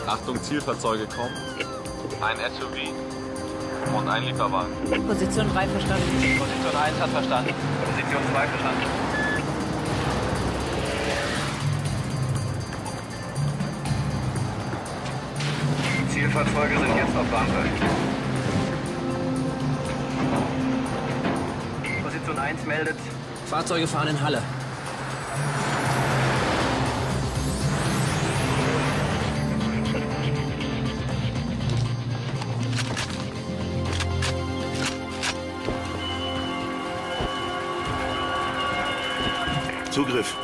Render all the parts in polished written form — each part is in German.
Achtung, Zielfahrzeuge kommen. Ein SUV und ein Lieferwagen. Position 3 verstanden. Position 1 hat verstanden. Position 2 verstanden. Zielfahrzeuge sind jetzt auf Bahnhöhe. Position 1 meldet. Fahrzeuge fahren in Halle. Zugriff.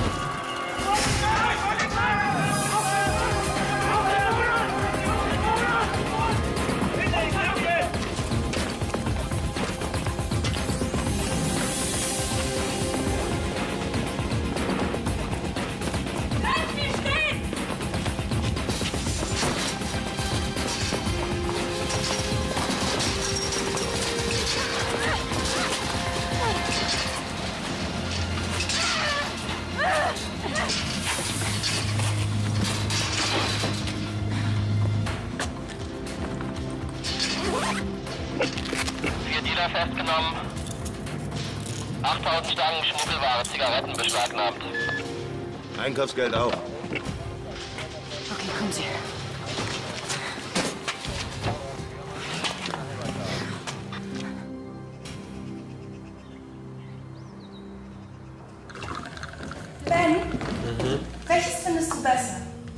Festgenommen. 8000 Stangen Schmuggelware, Zigaretten beschlagnahmt. Einkaufsgeld auch. Okay, kommen Sie. Ben, welches findest du besser?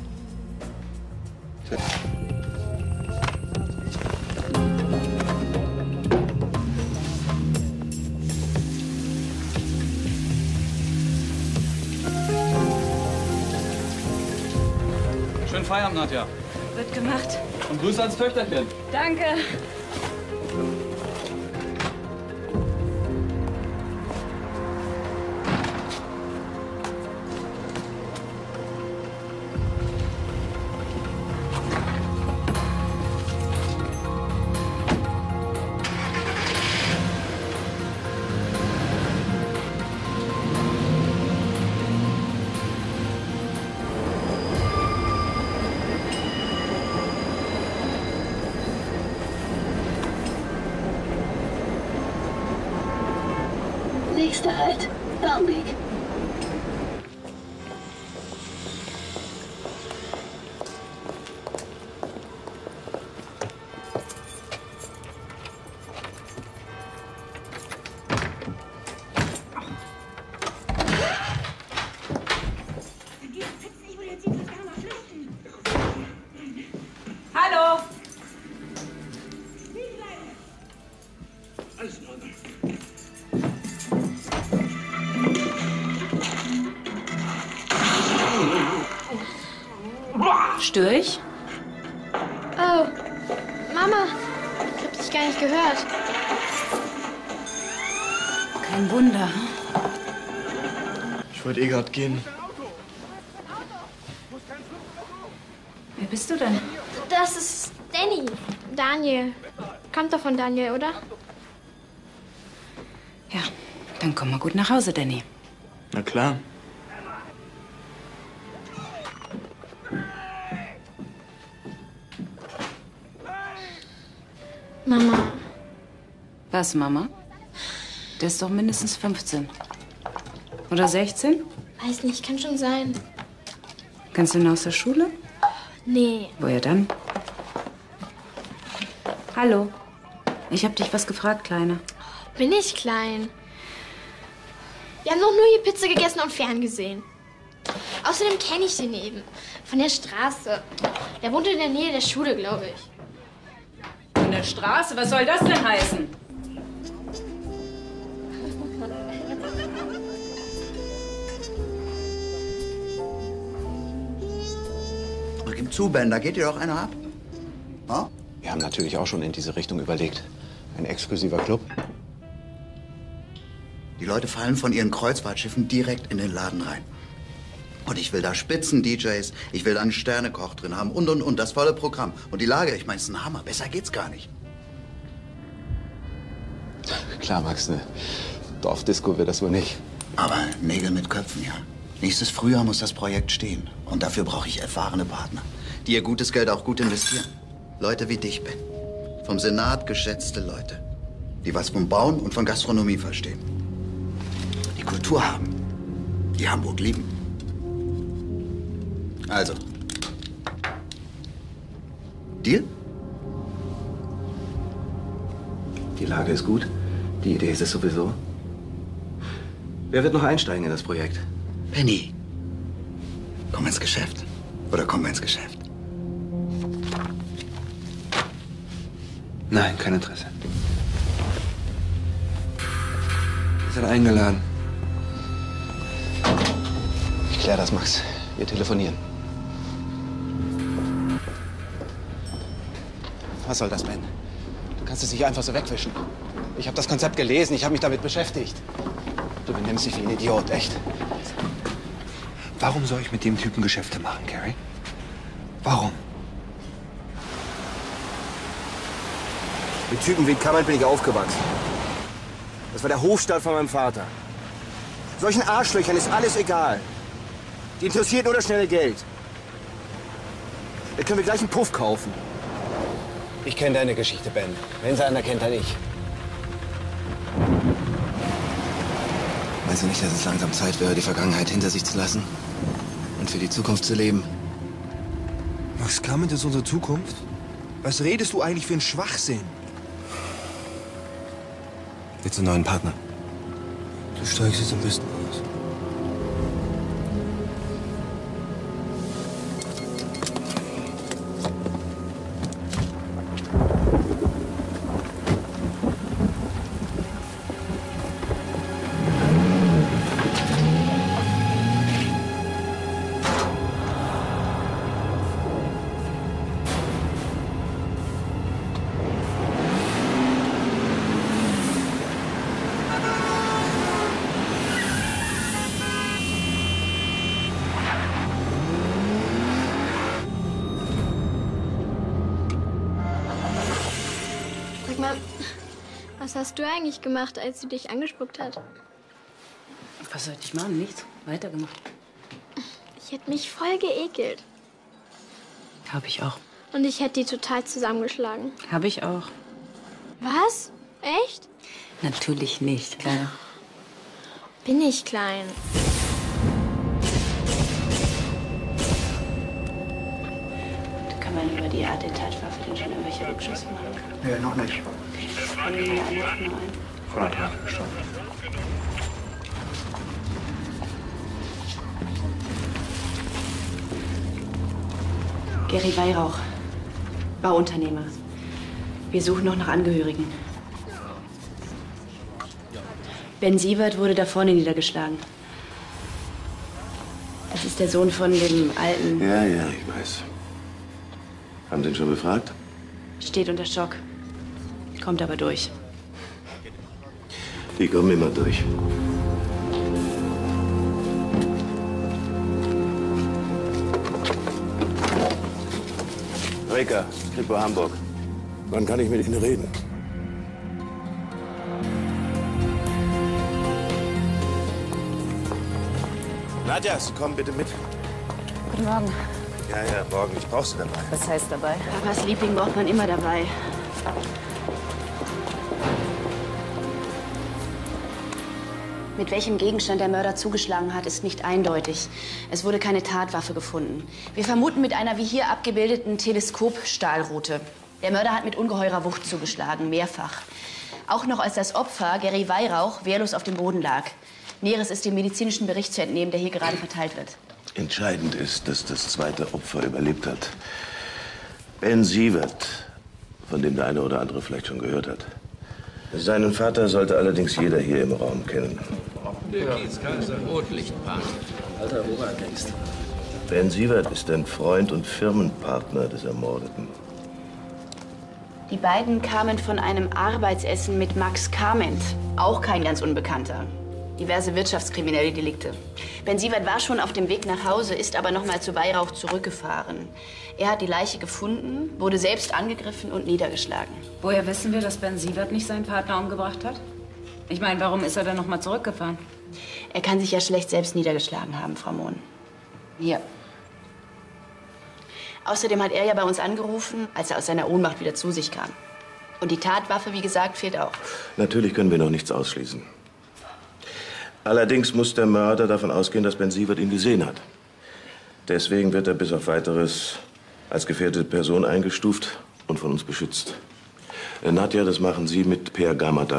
Schönen Feierabend, Nadja. Wird gemacht. Und Grüße ans Töchterchen. Danke. Nächster Halt, Baumweg. Hallo. Alles in Ordnung. Störe ich? Oh, Mama, ich hab dich gar nicht gehört. Kein Wunder. Ich wollte eh gerade gehen. Wer bist du denn? Das ist Danny. Daniel. Kommt doch von Daniel, oder? Ja, dann komm mal gut nach Hause, Danny. Na klar. Mama. Was, Mama? Der ist doch mindestens 15. Oder 16? Weiß nicht, kann schon sein. Kennst du ihn aus der Schule? Nee. Woher dann? Hallo. Ich hab dich was gefragt, Kleine. Bin ich klein. Wir haben doch nur hier Pizza gegessen und ferngesehen. Außerdem kenne ich den eben. Von der Straße. Der wohnt in der Nähe der Schule, glaube ich. Von der Straße? Was soll das denn heißen? Gib zu, Ben, da geht dir doch einer ab. Ha? Wir haben natürlich auch schon in diese Richtung überlegt. Ein exklusiver Club. Die Leute fallen von ihren Kreuzfahrtschiffen direkt in den Laden rein. Und ich will da Spitzen-DJs, ich will da einen Sternekoch drin haben und, das volle Programm. Und die Lage, ich meine, es ist ein Hammer, besser geht's gar nicht. Klar, Max, eine Dorfdisco wird das wohl nicht. Aber Nägel mit Köpfen, ja. Nächstes Frühjahr muss das Projekt stehen. Und dafür brauche ich erfahrene Partner. die ihr gutes Geld auch gut investieren. Leute wie dich, Ben. Vom Senat geschätzte Leute, die was vom Bauen und von Gastronomie verstehen. Die Kultur haben, die Hamburg lieben. Also, Deal? Die Lage ist gut. Die Idee ist es sowieso. Wer wird noch einsteigen in das Projekt? Penny, komm ins Geschäft. Oder kommen wir ins Geschäft? Nein, kein Interesse. Wir sind eingeladen. Ich kläre das, Max. Wir telefonieren. Was soll das, Ben? Du kannst es nicht einfach so wegwischen. Ich habe das Konzept gelesen, ich habe mich damit beschäftigt. Du benimmst dich wie ein Idiot, echt. Warum soll ich mit dem Typen Geschäfte machen, Carrie? Warum? Mit Typen wie Kammert bin ich aufgewachsen. Das war der Hofstaat von meinem Vater. Solchen Arschlöchern ist alles egal. Die interessiert nur das schnelle Geld. Da können wir gleich einen Puff kaufen. Ich kenne deine Geschichte, Ben. Wenn sie einer kennt, dann ich. Meinst du nicht, dass es langsam Zeit wäre, die Vergangenheit hinter sich zu lassen? Und für die Zukunft zu leben? Max Kammert ist unsere Zukunft? Was redest du eigentlich für einen Schwachsinn? Willst du einen neuen Partner? Du steigst jetzt am besten aus. Sag mal, was hast du eigentlich gemacht, als sie dich angespuckt hat? Was sollte ich machen? Nichts. Weitergemacht. Ich hätte mich voll geekelt. Hab ich auch. Und ich hätte die total zusammengeschlagen. Hab ich auch. Was? Echt? Natürlich nicht, Kleiner. Bin ich klein. Da kann man über die Art der Tatwaffe denn schon irgendwelche Rückschlüsse machen. Ja, noch nicht. Von den Anrufen nur ein. Von der Tat gestorben. Gary Weihrauch, Bauunternehmer. Wir suchen noch nach Angehörigen. Ben Sievert wurde da vorne niedergeschlagen. Das ist der Sohn von dem alten... Ja, ich weiß. Haben Sie ihn schon befragt? Steht unter Schock. Kommt aber durch. Die kommen immer durch. Reker, Kripo Hamburg. Wann kann ich mit Ihnen reden? Nadja, Sie kommen bitte mit. Guten Morgen. Ja, morgen. Ich brauche Sie dabei. Was heißt dabei? Papas Liebling braucht man immer dabei. Mit welchem Gegenstand der Mörder zugeschlagen hat, ist nicht eindeutig. Es wurde keine Tatwaffe gefunden. Wir vermuten mit einer wie hier abgebildeten Teleskopstahlrute. Der Mörder hat mit ungeheurer Wucht zugeschlagen, mehrfach. Auch noch als das Opfer, Gary Weihrauch, wehrlos auf dem Boden lag. Näheres ist dem medizinischen Bericht zu entnehmen, der hier gerade verteilt wird. Entscheidend ist, dass das zweite Opfer überlebt hat. Ben Sievert, von dem der eine oder andere vielleicht schon gehört hat. Seinen Vater sollte allerdings jeder hier im Raum kennen. Der Kiezkaiser Rotlichtpark. Alter Obergangster. Ben Sievert ist ein Freund und Firmenpartner des Ermordeten. Die beiden kamen von einem Arbeitsessen mit Max Kament, auch kein ganz Unbekannter. Diverse wirtschaftskriminelle Delikte. Ben Sievert war schon auf dem Weg nach Hause, ist aber noch mal zu Weihrauch zurückgefahren. Er hat die Leiche gefunden, wurde selbst angegriffen und niedergeschlagen. Woher wissen wir, dass Ben Sievert nicht seinen Partner umgebracht hat? Ich meine, warum ist er dann noch mal zurückgefahren? Er kann sich ja schlecht selbst niedergeschlagen haben, Frau Mohn. Hier. Außerdem hat er ja bei uns angerufen, als er aus seiner Ohnmacht wieder zu sich kam. Und die Tatwaffe, wie gesagt, fehlt auch. Natürlich können wir noch nichts ausschließen. Allerdings muss der Mörder davon ausgehen, dass Ben Sievert ihn gesehen hat. Deswegen wird er bis auf Weiteres als gefährdete Person eingestuft und von uns beschützt. Nadja, das machen Sie mit Per Gamata.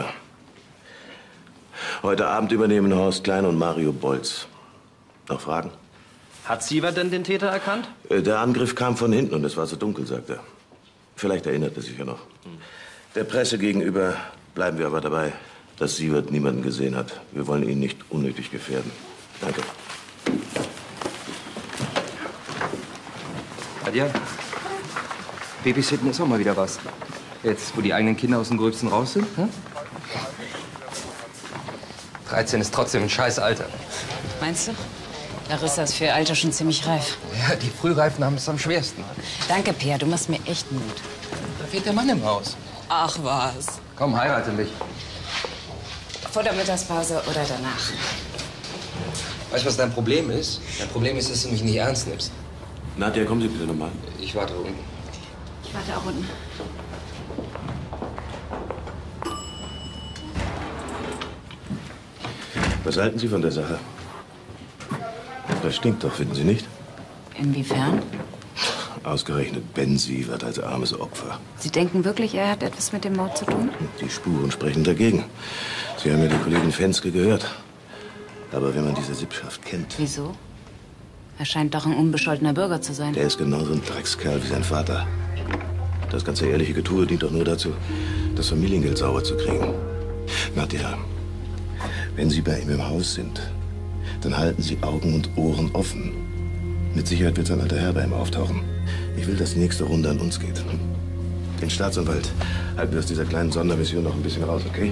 Heute Abend übernehmen Horst Klein und Mario Bolz. Noch Fragen? Hat Sievert denn den Täter erkannt? Der Angriff kam von hinten und es war so dunkel, sagt er. Vielleicht erinnert er sich ja noch. Der Presse gegenüber bleiben wir aber dabei, dass Sievert niemanden gesehen hat. Wir wollen ihn nicht unnötig gefährden. Danke. Nadja, Babysitten ist auch mal wieder was. Jetzt, wo die eigenen Kinder aus dem Gröbsten raus sind, ne? 13 ist trotzdem ein scheiß Alter. Meinst du? Larissa ist für ihr Alter schon ziemlich reif. Ja, die Frühreifen haben es am schwersten. Danke, Peer, du machst mir echt Mut. Da fehlt der Mann im Haus. Ach was. Komm, heirate mich. Vor der Mittagspause oder danach. Weißt du, was dein Problem ist? Dein Problem ist, dass du mich nicht ernst nimmst. Nadja, kommen Sie bitte nochmal. Ich warte unten. Ich warte auch unten. Was halten Sie von der Sache? Das stinkt doch, finden Sie nicht? Inwiefern? Ausgerechnet Ben Sievert als armes Opfer. Sie denken wirklich, er hat etwas mit dem Mord zu tun? Die Spuren sprechen dagegen. Sie haben ja die Kollegin Fenske gehört. Aber wenn man diese Sippschaft kennt... Wieso? Er scheint doch ein unbescholtener Bürger zu sein. Der ist genauso ein Dreckskerl wie sein Vater. Das ganze ehrliche Getue dient doch nur dazu, das Familiengeld sauber zu kriegen. Nadja, wenn Sie bei ihm im Haus sind, dann halten Sie Augen und Ohren offen. Mit Sicherheit wird sein alter Herr bei ihm auftauchen. Ich will, dass die nächste Runde an uns geht. Den Staatsanwalt halten wir aus dieser kleinen Sondermission noch ein bisschen raus, okay?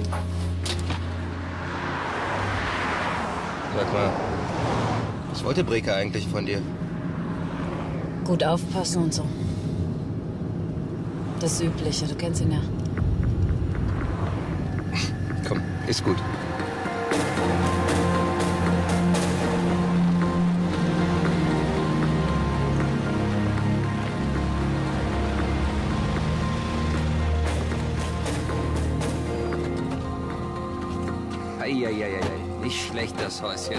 Sag mal, was wollte Breke eigentlich von dir? Gut aufpassen und so. Das Übliche, du kennst ihn ja. Komm, ist gut. Eieieiei, nicht schlecht das Häuschen.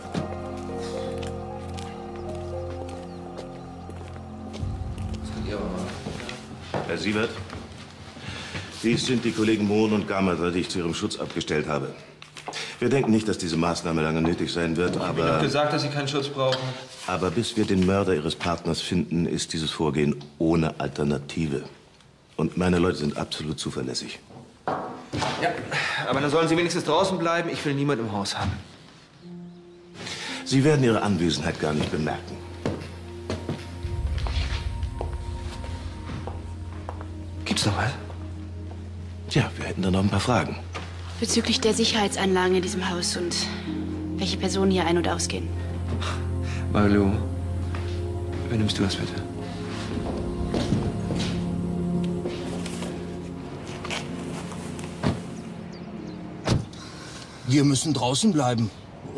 Herr Sievert, dies sind die Kollegen Mohn und Gamata, die ich zu Ihrem Schutz abgestellt habe. Wir denken nicht, dass diese Maßnahme lange nötig sein wird, aber... Ich habe doch gesagt, dass Sie keinen Schutz brauchen. Aber bis wir den Mörder Ihres Partners finden, ist dieses Vorgehen ohne Alternative. Und meine Leute sind absolut zuverlässig. Ja, aber dann sollen Sie wenigstens draußen bleiben. Ich will niemand im Haus haben. Sie werden Ihre Anwesenheit gar nicht bemerken. Gibt's noch was? Tja, wir hätten da noch ein paar Fragen. Bezüglich der Sicherheitsanlagen in diesem Haus und welche Personen hier ein- und ausgehen. Mario, übernimmst du das bitte? Wir müssen draußen bleiben.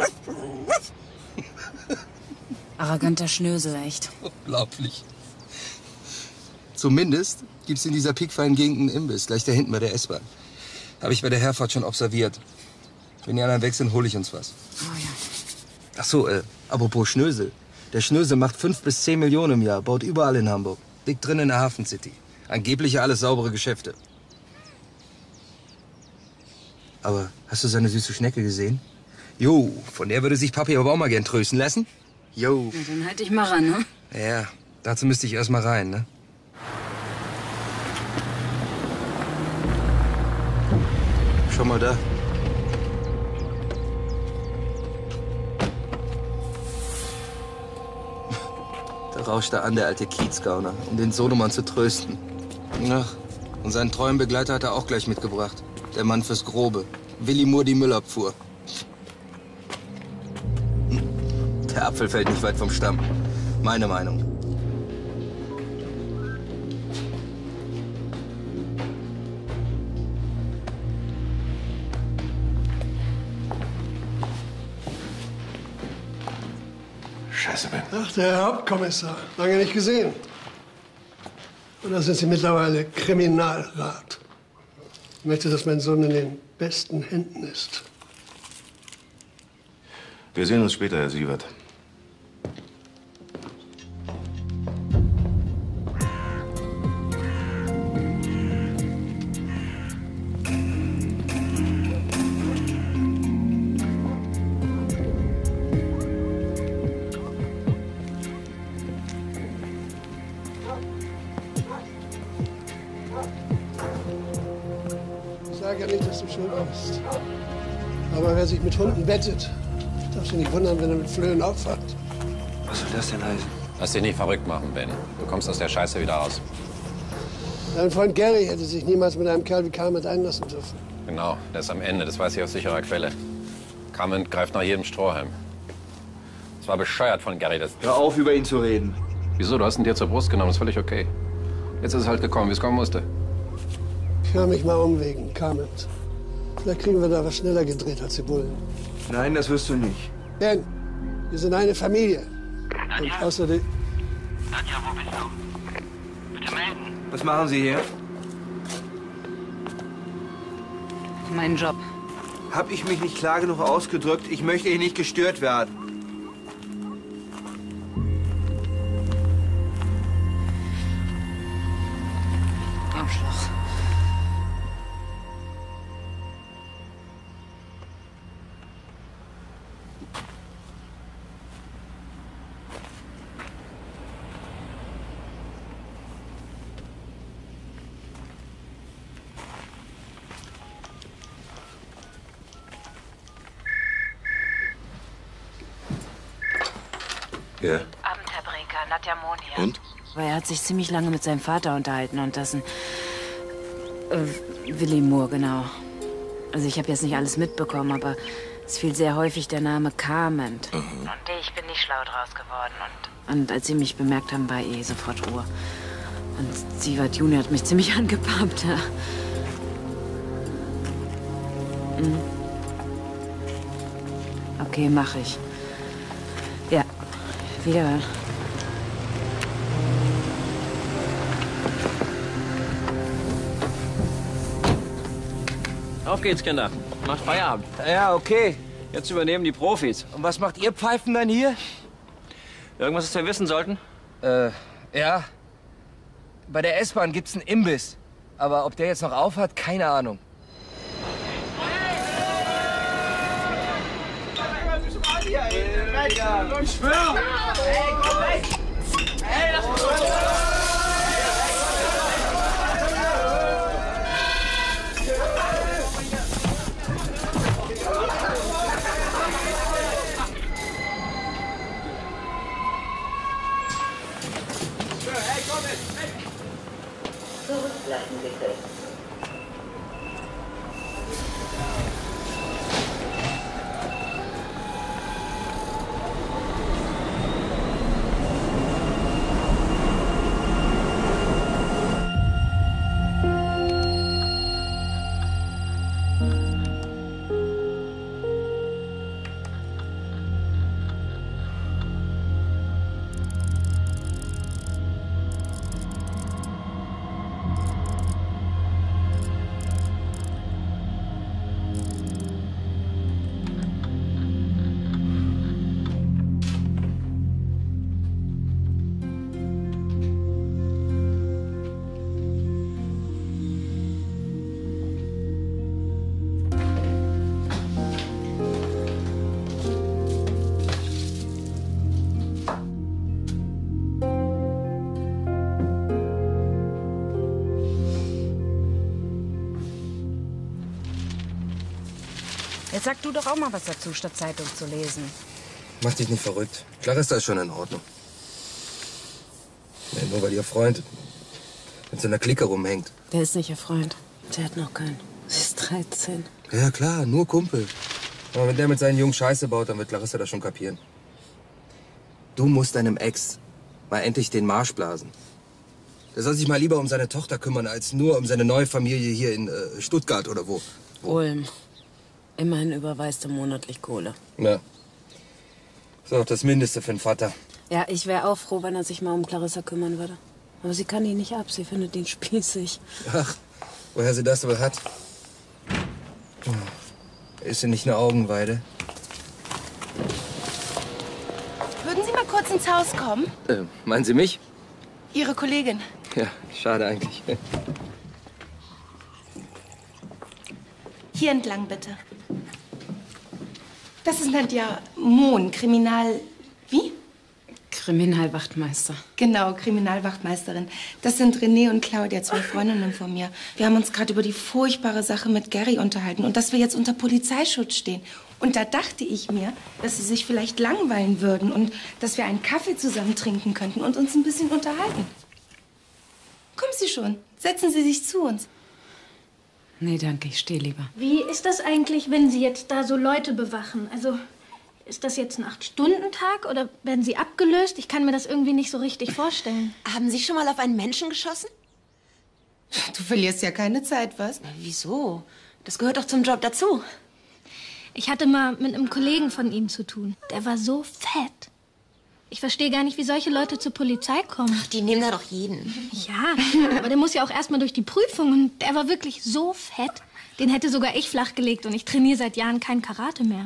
Arroganter Schnösel, echt. Unglaublich. Zumindest gibt's in dieser piekfeinen Gegend einen Imbiss, gleich da hinten bei der S-Bahn. Habe ich bei der Herfahrt schon observiert. Wenn die anderen weg sind, hole ich uns was. Oh ja. Ach so, apropos Schnösel. Der Schnösel macht 5 bis 10 Millionen im Jahr, baut überall in Hamburg. Dick drin in der Hafen City. Angeblich alles saubere Geschäfte. Aber hast du seine süße Schnecke gesehen? Jo, von der würde sich Papi aber auch mal gern trösten lassen. Jo. Na, dann halt dich mal ran, ne? Ja, dazu müsste ich erst mal rein, ne? Schau mal da. Da rauscht er an, der alte Kiezgauner, um den Sohnemann zu trösten. Ach, und seinen treuen Begleiter hat er auch gleich mitgebracht. Der Mann fürs Grobe. Willi Moore die Müllabfuhr. Der Apfel fällt nicht weit vom Stamm. Meine Meinung. Scheiße, Ben. Ach, der Herr Hauptkommissar. Lange nicht gesehen. Oder sind Sie mittlerweile Kriminalrat? Ich möchte, dass mein Sohn in den besten Händen ist. Wir sehen uns später, Herr Sievert. Ich sage ja nicht, dass du schuld bist. Aber wer sich mit Hunden bettet, darf sich nicht wundern, wenn er mit Flöhen aufwacht. Was soll das denn heißen? Lass dich nicht verrückt machen, Ben. Du kommst aus der Scheiße wieder raus. Dein Freund Gary hätte sich niemals mit einem Kerl wie Carmen einlassen dürfen. Genau, der ist am Ende. Das weiß ich aus sicherer Quelle. Carmen greift nach jedem Strohhalm. Es war bescheuert von Gary. Hör auf, über ihn zu reden. Wieso? Du hast ihn dir zur Brust genommen. Das ist völlig okay. Jetzt ist es halt gekommen, wie es kommen musste. Ich höre mich mal um wegen Carmen. Vielleicht kriegen wir da was schneller gedreht als die Bullen. Nein, das wirst du nicht. Ben, wir sind eine Familie. Und außerdem... Nadja, wo bist du? Bitte melden. Was machen Sie hier? Mein Job. Hab ich mich nicht klar genug ausgedrückt? Ich möchte hier nicht gestört werden. Arschloch. Ja. Abend, Herr Brinker. Nadja Mohn hier. Und? Weil er hat sich ziemlich lange mit seinem Vater unterhalten und das ein... Willi Moore, genau. Also ich habe jetzt nicht alles mitbekommen, aber es fiel sehr häufig der Name Carmen. Und ich bin nicht schlau draus geworden. Und als sie mich bemerkt haben, war sofort Ruhe. Und Sievert Junior hat mich ziemlich angepappt. Ja. Okay, mache ich. Ja, wiederhören. Auf geht's, Kinder. Macht Feierabend. Ja, okay. Jetzt übernehmen die Profis. Und was macht ihr Pfeifen dann hier? Irgendwas, das wir wissen sollten? Ja. Bei der S-Bahn gibt's einen Imbiss. Aber ob der jetzt noch auf hat, keine Ahnung. Ich schwöre! Hey, komm weg! Hey, lass mich los! Zurückbleiben bitte. Jetzt sag du doch auch mal was dazu, statt Zeitung zu lesen. Mach dich nicht verrückt. Clarissa ist schon in Ordnung. Nee, nur weil ihr Freund mit so einer Clique rumhängt. Der ist nicht ihr Freund. Der hat noch keinen. Sie ist 13. Ja klar, nur Kumpel. Aber wenn der mit seinen Jungs Scheiße baut, dann wird Clarissa das schon kapieren. Du musst deinem Ex mal endlich den Marsch blasen. Der soll sich mal lieber um seine Tochter kümmern, als nur um seine neue Familie hier in Stuttgart oder wo. Ulm. Immerhin überweist er monatlich Kohle. Ja. Ist auch das Mindeste für einen Vater. Ja, ich wäre auch froh, wenn er sich mal um Clarissa kümmern würde. Aber sie kann ihn nicht ab. Sie findet ihn spießig. Ach, woher sie das wohl hat? Ist sie nicht eine Augenweide? Würden Sie mal kurz ins Haus kommen? Meinen Sie mich? Ihre Kollegin. Ja, schade eigentlich. Hier entlang, bitte. Das ist Nadja Mohn, Wie? Kriminalwachtmeister. Genau, Kriminalwachtmeisterin. Das sind René und Claudia, 2 Freundinnen von mir. Wir haben uns gerade über die furchtbare Sache mit Gary unterhalten und dass wir jetzt unter Polizeischutz stehen. Und da dachte ich mir, dass sie sich vielleicht langweilen würden und dass wir einen Kaffee zusammen trinken könnten und uns ein bisschen unterhalten. Kommen Sie schon. Setzen Sie sich zu uns. Nee, danke, ich stehe lieber. Wie ist das eigentlich, wenn Sie jetzt da so Leute bewachen? Also, ist das jetzt ein 8-Stunden-Tag oder werden Sie abgelöst? Ich kann mir das irgendwie nicht so richtig vorstellen. Haben Sie schon mal auf einen Menschen geschossen? Du verlierst ja keine Zeit, was? Wieso? Das gehört doch zum Job dazu. Ich hatte mal mit einem Kollegen von ihm zu tun. Der war so fett. Ich verstehe gar nicht, wie solche Leute zur Polizei kommen. Ach, die nehmen da doch jeden. Ja, aber der muss ja auch erst mal durch die Prüfung. Und der war wirklich so fett. Den hätte sogar ich flachgelegt. Und ich trainiere seit Jahren kein Karate mehr.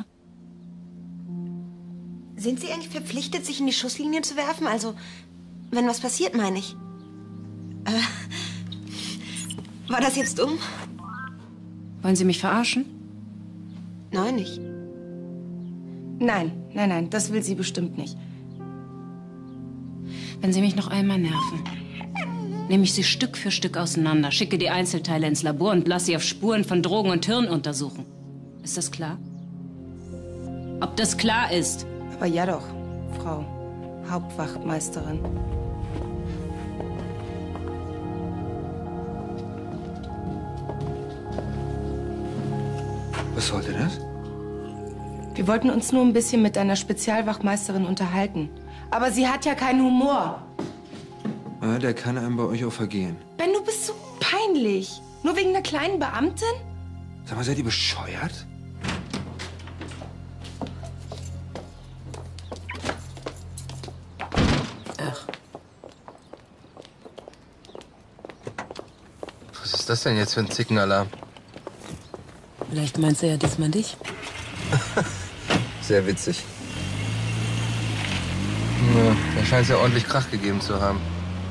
Sind Sie eigentlich verpflichtet, sich in die Schusslinie zu werfen? Also, wenn was passiert, meine ich. War das jetzt dumm? Wollen Sie mich verarschen? Nein, nicht. Nein, das will sie bestimmt nicht. Wenn Sie mich noch einmal nerven, nehme ich Sie Stück für Stück auseinander, schicke die Einzelteile ins Labor und lasse Sie auf Spuren von Drogen und Hirn untersuchen. Ist das klar? Ob das klar ist? Aber ja doch, Frau Hauptwachtmeisterin. Was sollte das? Wir wollten uns nur ein bisschen mit einer Spezialwachtmeisterin unterhalten. Aber sie hat ja keinen Humor. Ja, der kann einem bei euch auch vergehen. Ben, du bist so peinlich. Nur wegen einer kleinen Beamtin? Sag mal, seid ihr bescheuert? Ach. Was ist das denn jetzt für ein Zickenalarm? Vielleicht meinst du ja diesmal dich. Sehr witzig. Ja, da scheint es ja ordentlich Krach gegeben zu haben.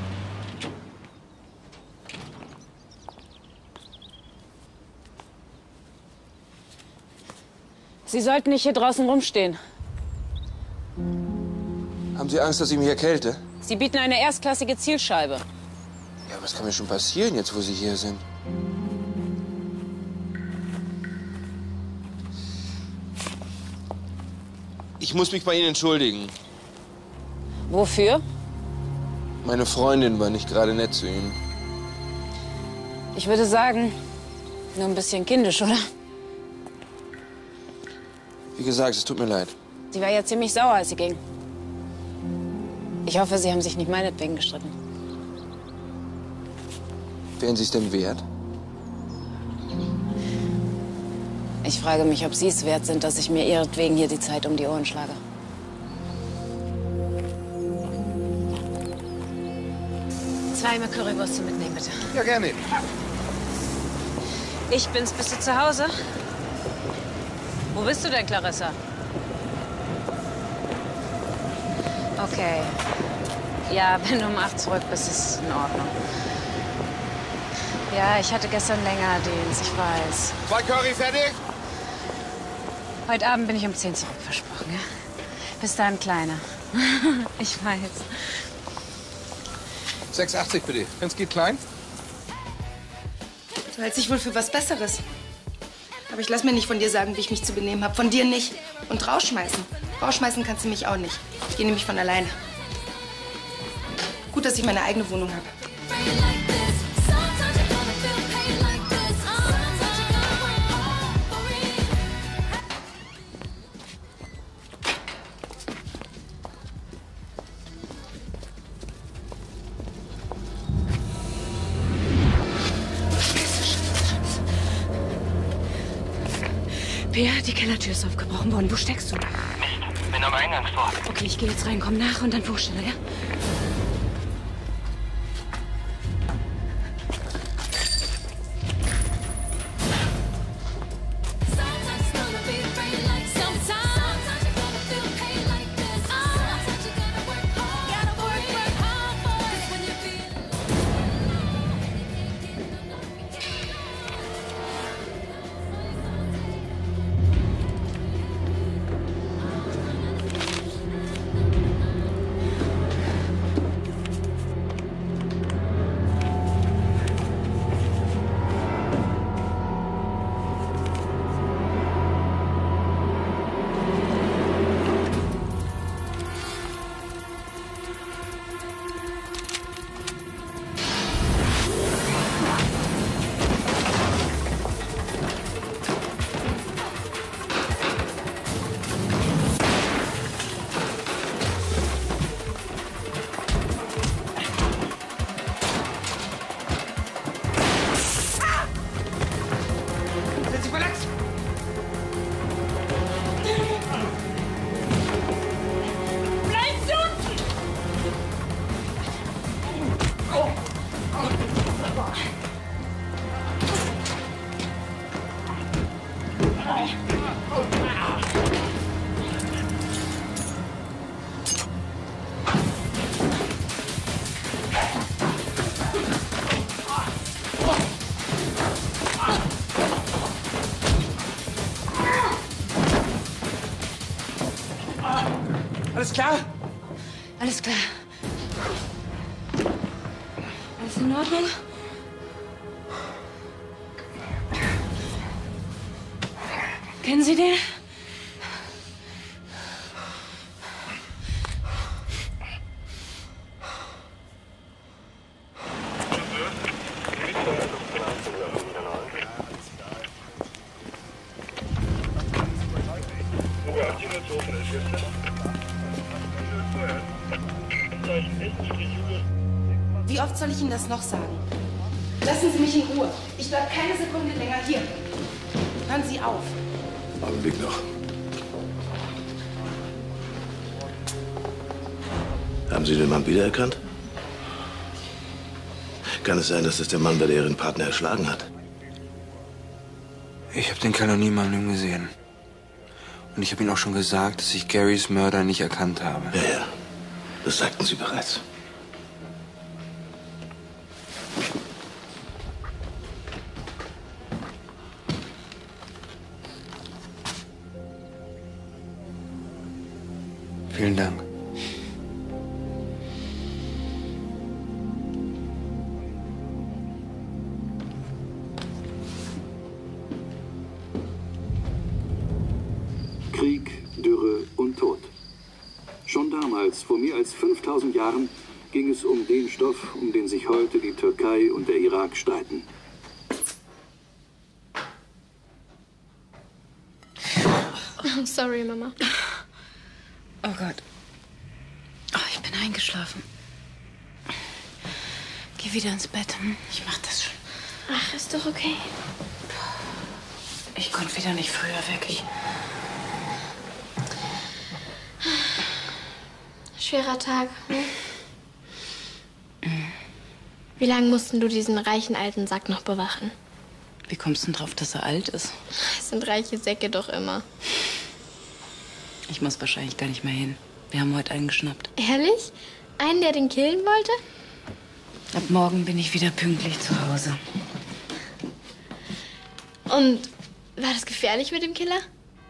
Sie sollten nicht hier draußen rumstehen. Haben Sie Angst, dass ich mich erkälte? Sie bieten eine erstklassige Zielscheibe. Ja, was kann mir schon passieren, jetzt wo Sie hier sind? Ich muss mich bei Ihnen entschuldigen. Wofür? Meine Freundin war nicht gerade nett zu Ihnen. Ich würde sagen, nur ein bisschen kindisch, oder? Wie gesagt, es tut mir leid. Sie war ja ziemlich sauer, als sie ging. Ich hoffe, Sie haben sich nicht meinetwegen gestritten. Wären Sie es denn wert? Ich frage mich, ob Sie es wert sind, dass ich mir ihretwegen hier die Zeit um die Ohren schlage. Zweimal Currywürste mitnehmen, bitte. Ja, gerne. Ich bin's. Bist du zu Hause? Wo bist du denn, Clarissa? Okay. Ja, wenn du um 8 zurück bist, ist in Ordnung. Ja, ich hatte gestern länger Dienst, ich weiß. 2 Curry fertig? Heute Abend bin ich um 10 zurück, versprochen, ja? Bis dahin, Kleiner. Ich weiß. 6,80 bitte. Wenn's geht, klein? Du hältst dich wohl für was Besseres. Aber ich lass mir nicht von dir sagen, wie ich mich zu benehmen habe. Von dir nicht. Und rausschmeißen. Rausschmeißen kannst du mich auch nicht. Ich gehe nämlich von alleine. Gut, dass ich meine eigene Wohnung habe. Peer, die Kellertür ist aufgebrochen worden. Wo steckst du? Mist, bin am Eingangstor. Okay, ich gehe jetzt rein, komm nach und dann Fußstelle, ja? Alles klar? Alles klar. Alles in Ordnung? Kennen Sie den? Wie oft soll ich Ihnen das noch sagen? Lassen Sie mich in Ruhe. Ich bleib keine Sekunde länger hier. Hören Sie auf. Augenblick noch. Haben Sie den Mann wiedererkannt? Kann es sein, dass das der Mann war, der Ihren Partner erschlagen hat? Ich habe den Kerl noch nie mal gesehen. Und ich habe ihm auch schon gesagt, dass ich Garys Mörder nicht erkannt habe. Ja. Das sagten Sie bereits. Vielen Dank. Krieg, Dürre und Tod. Schon damals, vor mehr als 5000 Jahren, ging es um den Stoff, um den sich heute die Türkei und der Irak streiten. Oh, sorry, Mama. Oh Gott. Oh, ich bin eingeschlafen. Geh wieder ins Bett. Ich mach das schon. Ach, ist doch okay. Ich konnte wieder nicht früher weg. Schwerer Tag. Wie lange mussten du diesen reichen alten Sack noch bewachen? Wie kommst du denn drauf, dass er alt ist? Es sind reiche Säcke doch immer. Ich muss wahrscheinlich gar nicht mehr hin. Wir haben heute einen geschnappt. Ehrlich? Einen, der den killen wollte? Ab morgen bin ich wieder pünktlich zu Hause. Und war das gefährlich mit dem Killer?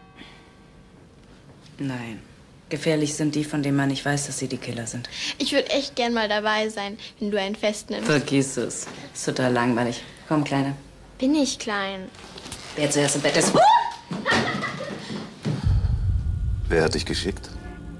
Nein. Gefährlich sind die, von denen man nicht weiß, dass sie die Killer sind. Ich würde echt gern mal dabei sein, wenn du einen festnimmst. Vergiss es. Ist total langweilig. Komm, Kleine. Bin ich klein. Wer zuerst im Bett ist. Wer hat dich geschickt?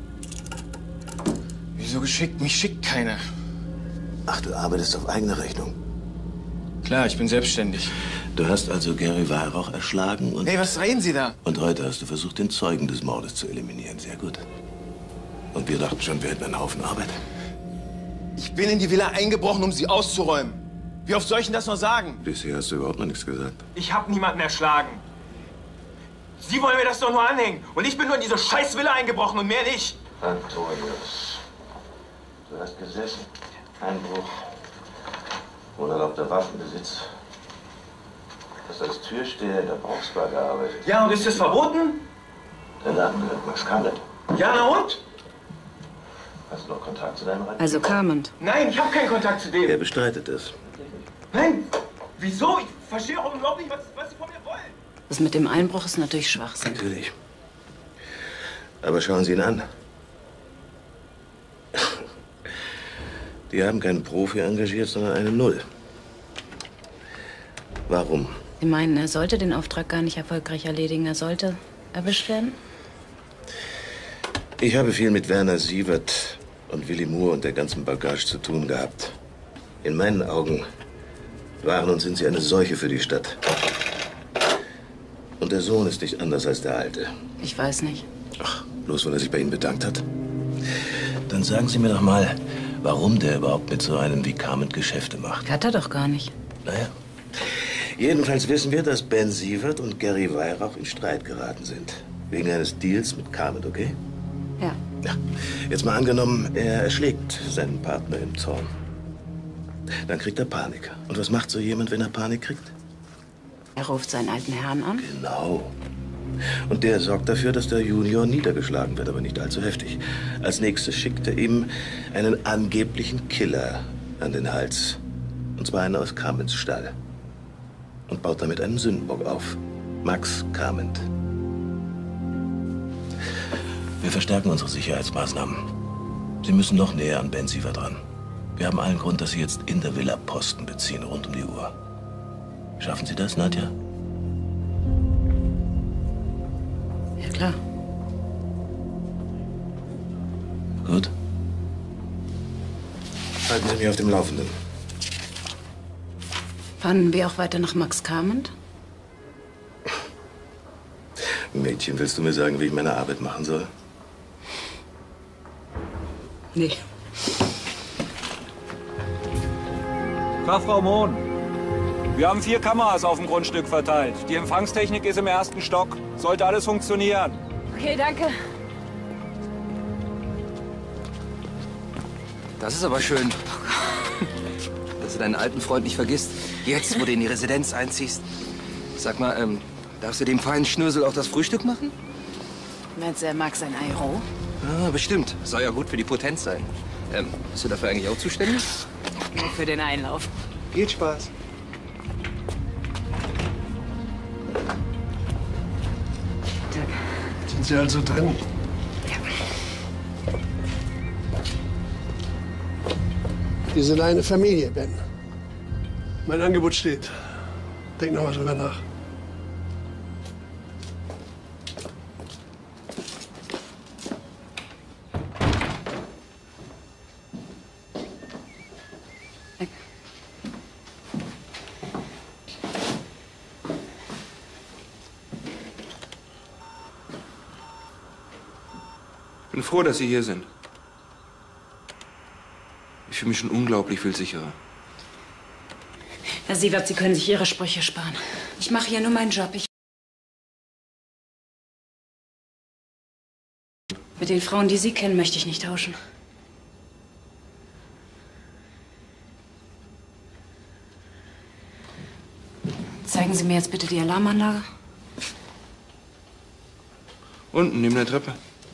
Wieso geschickt? Mich schickt keiner. Ach, du arbeitest auf eigene Rechnung. Klar, ich bin selbstständig. Du hast also Gary Weihrauch erschlagen und... Hey, was reden Sie da? Und heute hast du versucht, den Zeugen des Mordes zu eliminieren. Sehr gut. Und wir dachten schon, wir hätten einen Haufen Arbeit. Ich bin in die Villa eingebrochen, um sie auszuräumen. Wie oft soll ich Ihnen das noch sagen? Bisher hast du überhaupt noch nichts gesagt. Ich habe niemanden erschlagen. Sie wollen mir das doch nur anhängen. Und ich bin nur in diese scheiß Villa eingebrochen und mehr nicht. Antonius, du hast gesessen. Einbruch. Unerlaubter Waffenbesitz. Du hast als Türsteher in der Brauchsbar gearbeitet. Ja, und ist das verboten? Dein Name gehört Max Carmen. Ja, na und? Hast du noch Kontakt zu deinem Reich? Also Carmen. Nein, ich habe keinen Kontakt zu dem. Er bestreitet es. Nein, wieso? Ich verstehe auch überhaupt nicht, was Sie von mir wollen. Das mit dem Einbruch ist natürlich Schwachsinn. Natürlich. Aber schauen Sie ihn an. Die haben keinen Profi engagiert, sondern eine Null. Warum? Sie meinen, er sollte den Auftrag gar nicht erfolgreich erledigen. Er sollte erwischt werden? Ich habe viel mit Werner Sievert und Willy Moore und der ganzen Bagage zu tun gehabt. In meinen Augen waren und sind sie eine Seuche für die Stadt. Und der Sohn ist nicht anders als der Alte. Ich weiß nicht. Ach, bloß weil er sich bei Ihnen bedankt hat. Dann sagen Sie mir doch mal, warum der überhaupt mit so einem wie Carmen Geschäfte macht. Hat er doch gar nicht. Naja. Jedenfalls wissen wir, dass Ben Sievert und Gary Weihrauch in Streit geraten sind. Wegen eines Deals mit Carmen, okay? Ja. Ja. Jetzt mal angenommen, er erschlägt seinen Partner im Zorn. Dann kriegt er Panik. Und was macht so jemand, wenn er Panik kriegt? Er ruft seinen alten Herrn an. Genau. Und der sorgt dafür, dass der Junior niedergeschlagen wird, aber nicht allzu heftig. Als nächstes schickt er ihm einen angeblichen Killer an den Hals. Und zwar einen aus Carmens Stall. Und baut damit einen Sündenbock auf. Max Carmen. Wir verstärken unsere Sicherheitsmaßnahmen. Sie müssen noch näher an Ben Sievert ran. Wir haben allen Grund, dass Sie jetzt in der Villa Posten beziehen, rund um die Uhr. Schaffen Sie das, Nadja? Ja, klar. Gut. Halten Sie mich auf dem Laufenden. Fahren wir auch weiter nach Max Carment? Mädchen, willst du mir sagen, wie ich meine Arbeit machen soll? Nee. Tag, Frau Mohn. Wir haben 4 Kameras auf dem Grundstück verteilt. Die Empfangstechnik ist im 1. Stock. Sollte alles funktionieren. Okay, danke. Das ist aber schön. Dass du deinen alten Freund nicht vergisst. Jetzt, wo du in die Residenz einziehst. Sag mal, darfst du dem feinen Schnösel auch das Frühstück machen? Meinst du, er mag sein Ei roh? Ja, bestimmt. Soll ja gut für die Potenz sein. Bist du dafür eigentlich auch zuständig? Nur für den Einlauf. Viel Spaß. Sind Sie also drin? Wir sind eine Familie, Ben. Mein Angebot steht. Denk noch mal drüber nach. Ich bin froh, dass Sie hier sind. Ich fühle mich schon unglaublich viel sicherer. Herr Sievert, Sie können sich Ihre Sprüche sparen. Ich mache hier nur meinen Job. Mit den Frauen, die Sie kennen, möchte ich nicht tauschen. Zeigen Sie mir jetzt bitte die Alarmanlage. Unten, neben der Treppe.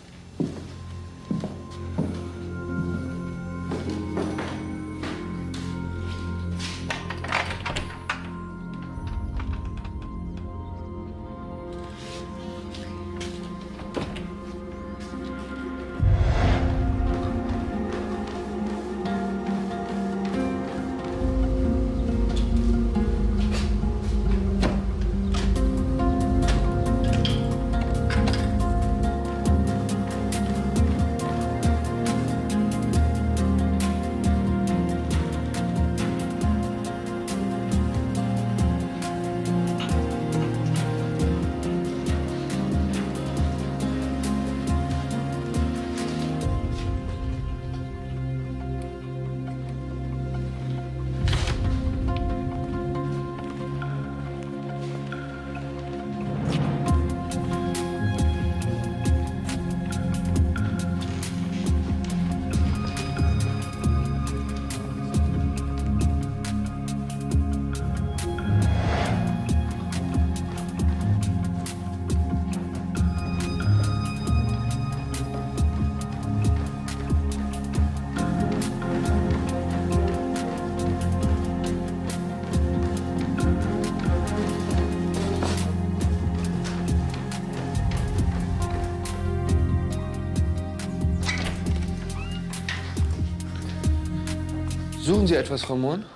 Suchen Sie etwas, Frau Mohn?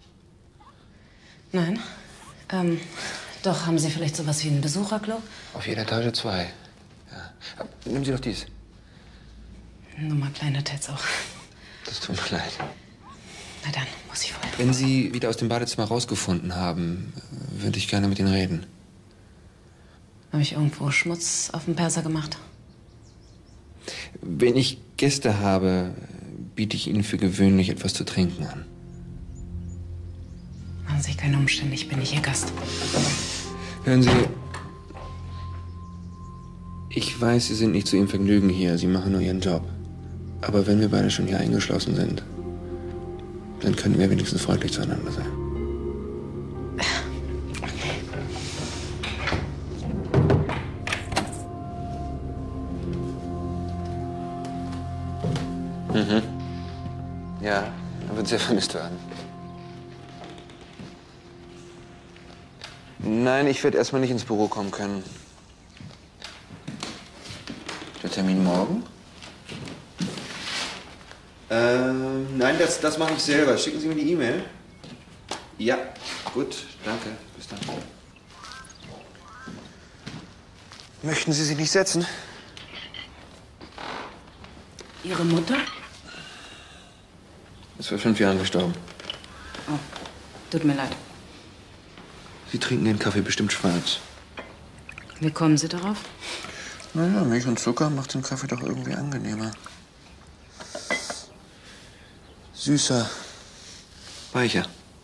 Nein. Doch, haben Sie vielleicht sowas wie ein Besucherklo? Auf jeder Etage 2. Ja. Nehmen Sie doch dies. Nur mal kleine Tets auch. Das tut mir leid. Na dann, muss ich vorher. Wenn Sie wieder aus dem Badezimmer rausgefunden haben, würde ich gerne mit Ihnen reden. Habe ich irgendwo Schmutz auf dem Perser gemacht? Wenn ich Gäste habe, biete ich Ihnen für gewöhnlich etwas zu trinken an. Machen Sie sich keine Umstände, ich bin nicht Ihr Gast. Hören Sie, ich weiß, Sie sind nicht zu Ihrem Vergnügen hier. Sie machen nur Ihren Job. Aber wenn wir beide schon hier eingeschlossen sind, dann können wir wenigstens freundlich zueinander sein. Mhm. Ja, er wird sehr vermisst werden. Nein, ich werde erstmal nicht ins Büro kommen können. Der Termin morgen? Nein, das mache ich selber. Schicken Sie mir die E-Mail. Ja, gut, danke. Bis dann. Möchten Sie sich nicht setzen? Ihre Mutter? Ist vor 5 Jahren gestorben. Oh, tut mir leid. Sie trinken den Kaffee bestimmt schwarz. Wie kommen Sie darauf? Naja, Milch und Zucker macht den Kaffee doch irgendwie angenehmer. Süßer. Weicher.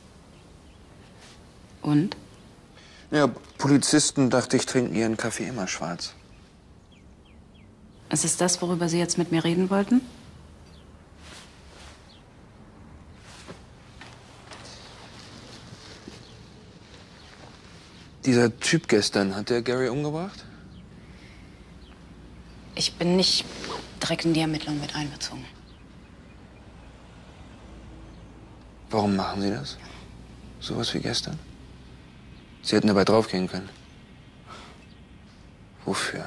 Und? Ja, Polizisten, dachte ich, trinken ihren Kaffee immer schwarz. Ist es das, worüber Sie jetzt mit mir reden wollten? Dieser Typ gestern, hat der Gary umgebracht? Ich bin nicht direkt in die Ermittlungen mit einbezogen. Warum machen Sie das? Sowas wie gestern? Sie hätten dabei draufgehen können. Wofür?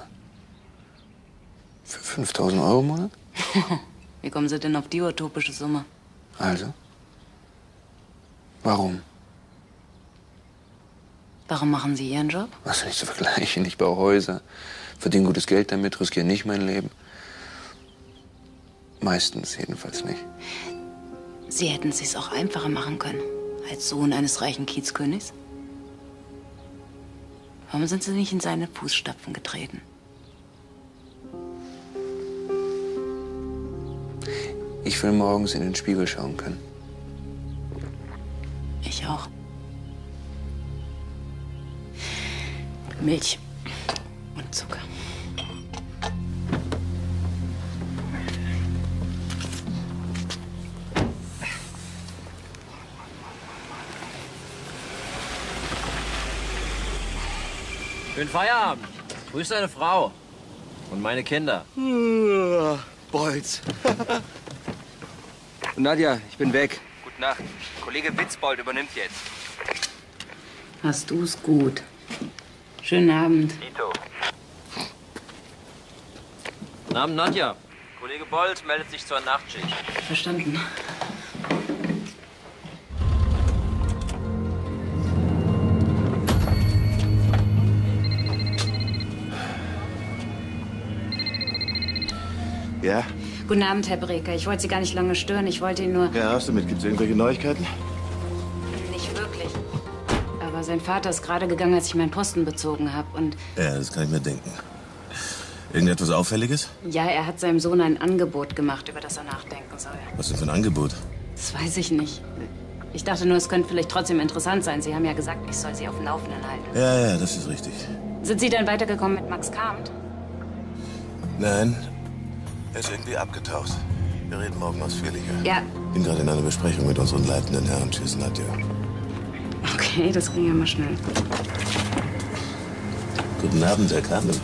Für 5.000 € im Monat? Wie kommen Sie denn auf die utopische Summe? Also? Warum? Warum machen Sie Ihren Job? Was nicht zu vergleichen. Ich baue Häuser, verdiene gutes Geld damit, riskiere nicht mein Leben. Meistens jedenfalls nicht. Sie hätten es sich auch einfacher machen können. Als Sohn eines reichen Kiezkönigs. Warum sind Sie nicht in seine Fußstapfen getreten? Ich will morgens in den Spiegel schauen können. Ich auch. Milch und Zucker. Schönen Feierabend. Grüß deine Frau. Und meine Kinder. Bolz. Und Nadja, ich bin weg. Gute Nacht. Kollege Witzbold übernimmt jetzt. Hast du's gut. Schönen Abend. Dito. Guten Abend, Nadja. Kollege Bolz meldet sich zur Nachtschicht. Verstanden. Ja? Guten Abend, Herr Breker. Ich wollte Sie gar nicht lange stören. Ich wollte Ihnen nur... Ja, hast du mit? Gibt's irgendwelche Neuigkeiten? Nicht wirklich. Aber sein Vater ist gerade gegangen, als ich meinen Posten bezogen habe. Und Ja, das kann ich mir denken. Irgendetwas Auffälliges? ja, er hat seinem Sohn ein Angebot gemacht, über das er nachdenken soll. Was denn für ein Angebot? Das weiß ich nicht. Ich dachte nur, es könnte vielleicht trotzdem interessant sein. Sie haben ja gesagt, ich soll Sie auf dem Laufenden halten. Ja, das ist richtig. Sind Sie dann weitergekommen mit Max Kahnt? Nein, er ist irgendwie abgetaucht. Wir reden morgen ausführlicher. Ja. Bin gerade in einer Besprechung mit unseren leitenden Herren. Tschüss, Nadja. Okay, das ging ja mal schnell. Guten Abend, Herr Kahnt.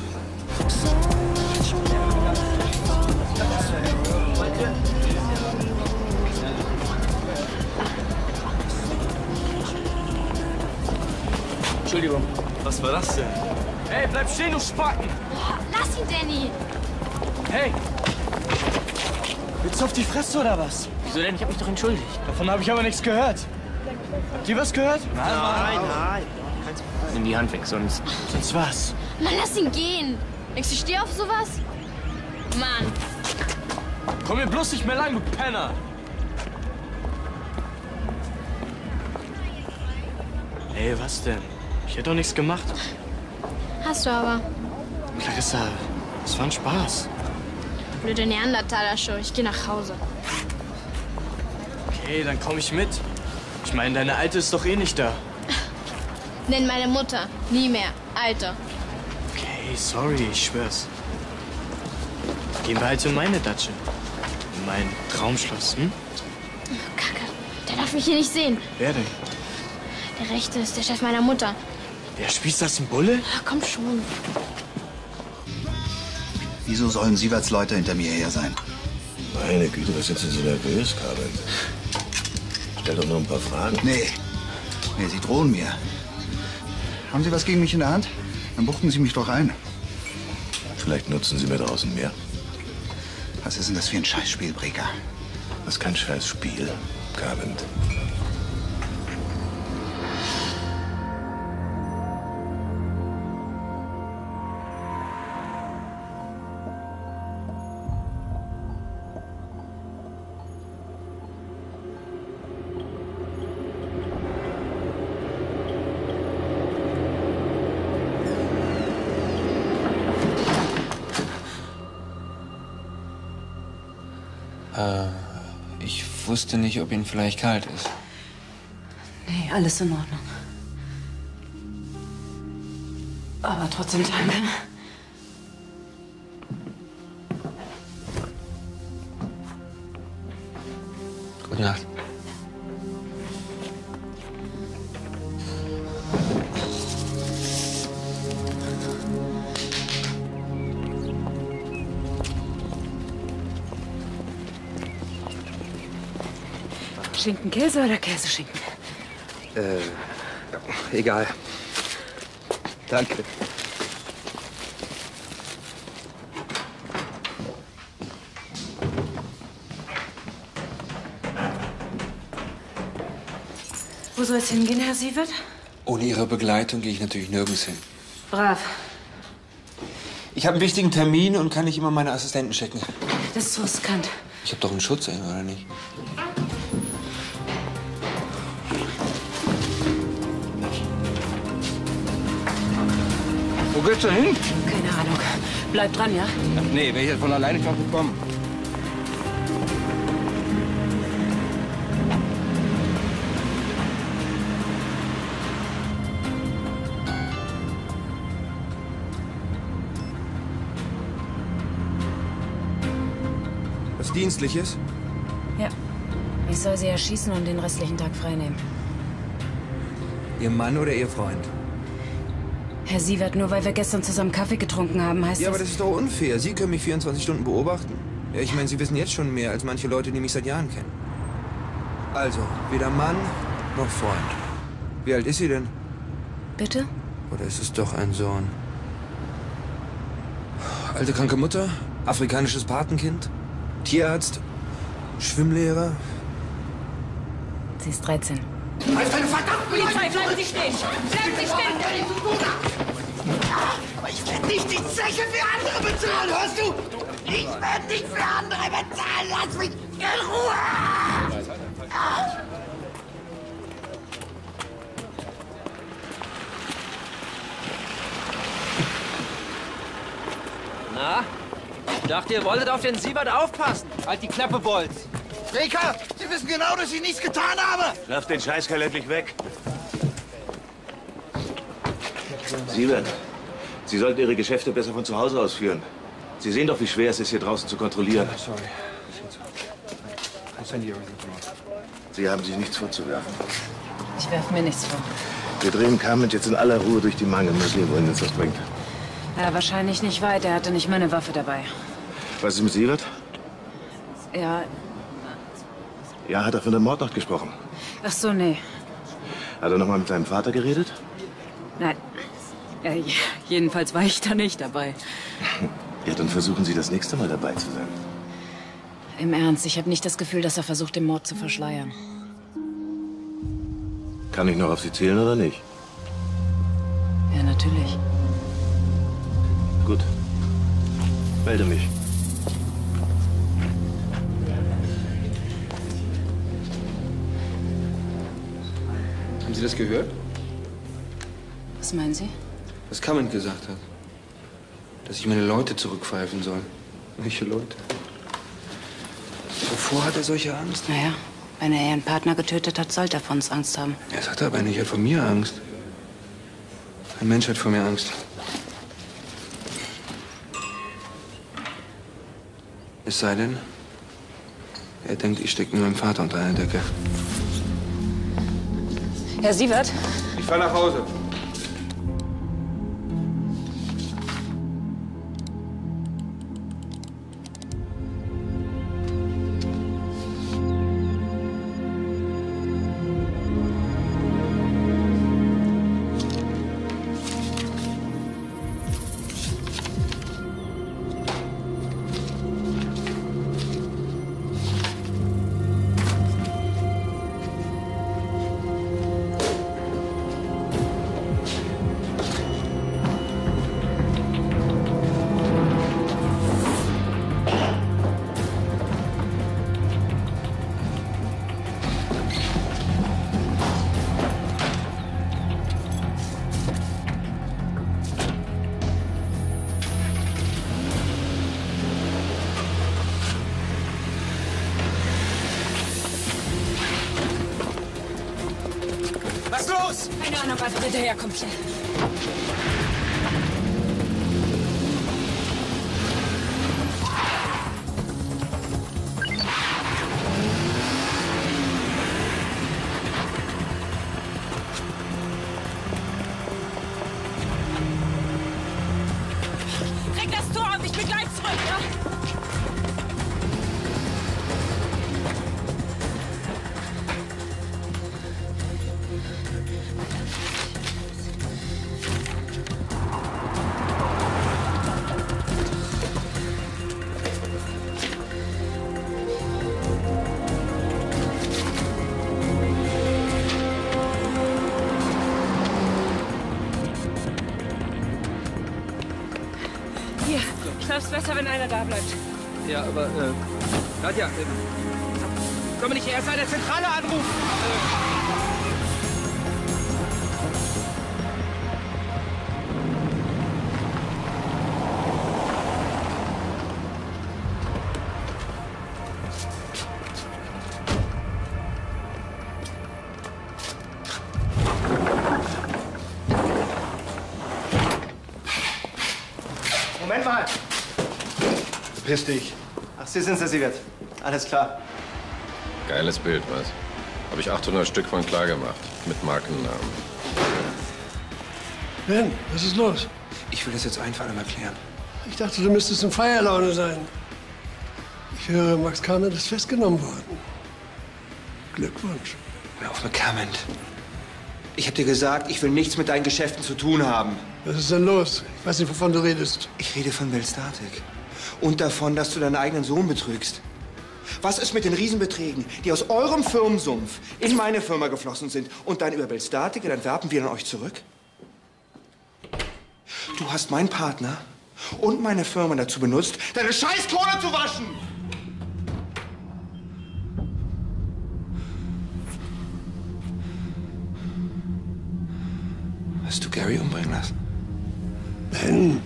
Entschuldigung, was war das denn? Hey, bleib stehen, du Spacken! Boah, lass ihn, Danny! Hey! Willst du auf die Fresse oder was? Wieso denn? Ich hab mich doch entschuldigt. Davon habe ich aber nichts gehört. Habt ihr was gehört? Nein. Nimm die Hand weg, sonst... Sonst was? Mann, lass ihn gehen! Denkst du, ich stehe auf sowas? Mann! Komm mir bloß nicht mehr lang, du Penner! Ey, was denn? Ich hätte doch nichts gemacht. Hast du aber. Clarissa, das war ein Spaß. Blöde Neandertaler-Show. Ich gehe nach Hause. Okay, dann komm ich mit. Ich meine, deine Alte ist doch eh nicht da. Nenn meine Mutter. Nie mehr. Alte. Okay, sorry, ich schwör's. Gehen wir halt in meine Datsche. In mein Traumschloss, hm? Kacke. Der darf mich hier nicht sehen. Wer denn? Der Rechte ist der Chef meiner Mutter. Wer spießt das, ein Bulle? Ach, komm schon. Wieso sollen Sieverts Leute hinter mir her sein? Meine Güte, was sind Sie so nervös, Carmen? Stell doch nur ein paar Fragen. Nee, Sie drohen mir. Haben Sie was gegen mich in der Hand? Dann buchten Sie mich doch ein. Vielleicht nutzen Sie mir draußen mehr. Was ist denn das für ein Scheißspiel, Breker? Das ist kein Scheißspiel, Carmen. Ich wusste nicht, ob Ihnen vielleicht kalt ist. Nee, alles in Ordnung. Aber trotzdem danke. Gute Nacht. Schinken-Käse oder Käseschinken? Egal. Danke. Wo soll es hingehen, Herr Sievert? Ohne Ihre Begleitung gehe ich natürlich nirgends hin. Brav. Ich habe einen wichtigen Termin und kann nicht immer meine Assistenten checken. Das ist so riskant. Ich habe doch einen Schutzengel, oder nicht? Wo geht's denn hin? Keine Ahnung. Bleib dran, ja? Ach nee, wäre ich jetzt von alleine drauf gekommen. Was Dienstliches? Ja. Ich soll sie erschießen und den restlichen Tag freinehmen. Ihr Mann oder Ihr Freund? Herr Sievert, nur weil wir gestern zusammen Kaffee getrunken haben, heißt Ja, das... aber das ist doch unfair. Sie können mich 24 Stunden beobachten. Ja, ich meine, Sie wissen jetzt schon mehr als manche Leute, die mich seit Jahren kennen. Also, weder Mann noch Freund. Wie alt ist sie denn? Bitte? Oder ist es doch ein Sohn? Alte kranke Mutter? Afrikanisches Patenkind? Tierarzt? Schwimmlehrer? Sie ist 13. Halt deine verdammten Polizei, bleiben Sie stehen! Bleiben Sie stehen! Aber ich werde nicht die Zeche für andere bezahlen, hörst du? Ich werde nicht für andere bezahlen! Lass mich in Ruhe! Na? Ich dachte, ihr wolltet auf den Sievert aufpassen. Halt die Klappe, Bolz. Baker, Sie wissen genau, dass ich nichts getan habe! Lauf den Scheißkerl endlich weg. Sievert, Sie sollten Ihre Geschäfte besser von zu Hause aus führen. Sie sehen doch, wie schwer es ist, hier draußen zu kontrollieren. Sorry. I'll send you everything tomorrow. Sie haben sich nichts vorzuwerfen. Ich werfe mir nichts vor. Wir drehen Carmen jetzt in aller Ruhe durch die Mangel. Mal sehen, wohin uns das bringt. Ja, wahrscheinlich nicht weit. Er hatte nicht meine Waffe dabei. Was ist mit Sievert? Ja, Ja, hat er von der Mordnacht gesprochen? ach so, nee. Hat er noch mal mit seinem Vater geredet? Nein. Ja, jedenfalls war ich da nicht dabei. Ja, dann versuchen Sie das nächste Mal dabei zu sein. Im Ernst, ich habe nicht das Gefühl, dass er versucht, den Mord zu verschleiern. Kann ich noch auf Sie zählen oder nicht? Ja, natürlich. Gut. Melde mich. Haben Sie das gehört? Was meinen Sie? Was Carmen gesagt hat. Dass ich meine Leute zurückpfeifen soll. Welche Leute? Wovor hat er solche Angst? Naja, wenn er ihren Partner getötet hat, sollte er von uns Angst haben. Er sagt aber nicht, er hat vor mir Angst. Ein Mensch hat vor mir Angst. Es sei denn, er denkt, ich stecke mit meinem Vater unter einer Decke. Herr Sievert? Ich fahr nach Hause. Finger an der Waffe, hinterher, kommt schnell. Krieg das Tor auf, ich bin gleich zurück, ja? Hier, ich glaube, es ist besser, wenn einer da bleibt. Ja, aber, Nadja, können wir nicht erst bei der Zentrale anrufen? Moment mal! Verpiss dich. Ach, Sie sind's, Herr Sievert. Alles klar. Geiles Bild, was? Habe ich 800 Stück von klar gemacht. Mit Markennamen. Ben, was ist los? Ich will das jetzt einfach einmal klären. Ich dachte, du müsstest in Feierlaune sein. Ich höre, Max Carment ist festgenommen worden. Glückwunsch. Hör auf mit Carment. Ich habe dir gesagt, ich will nichts mit deinen Geschäften zu tun haben. Was ist denn los? Ich weiß nicht, wovon du redest. Ich rede von Belstatic. Und davon, dass du deinen eigenen Sohn betrügst. Was ist mit den Riesenbeträgen, die aus eurem Firmensumpf in meine Firma geflossen sind und dann über Belstatic in Antwerpen wieder an euch zurück? Du hast meinen Partner und meine Firma dazu benutzt, deine Scheißkohle zu waschen! Hast du Gary umbringen lassen? Ben.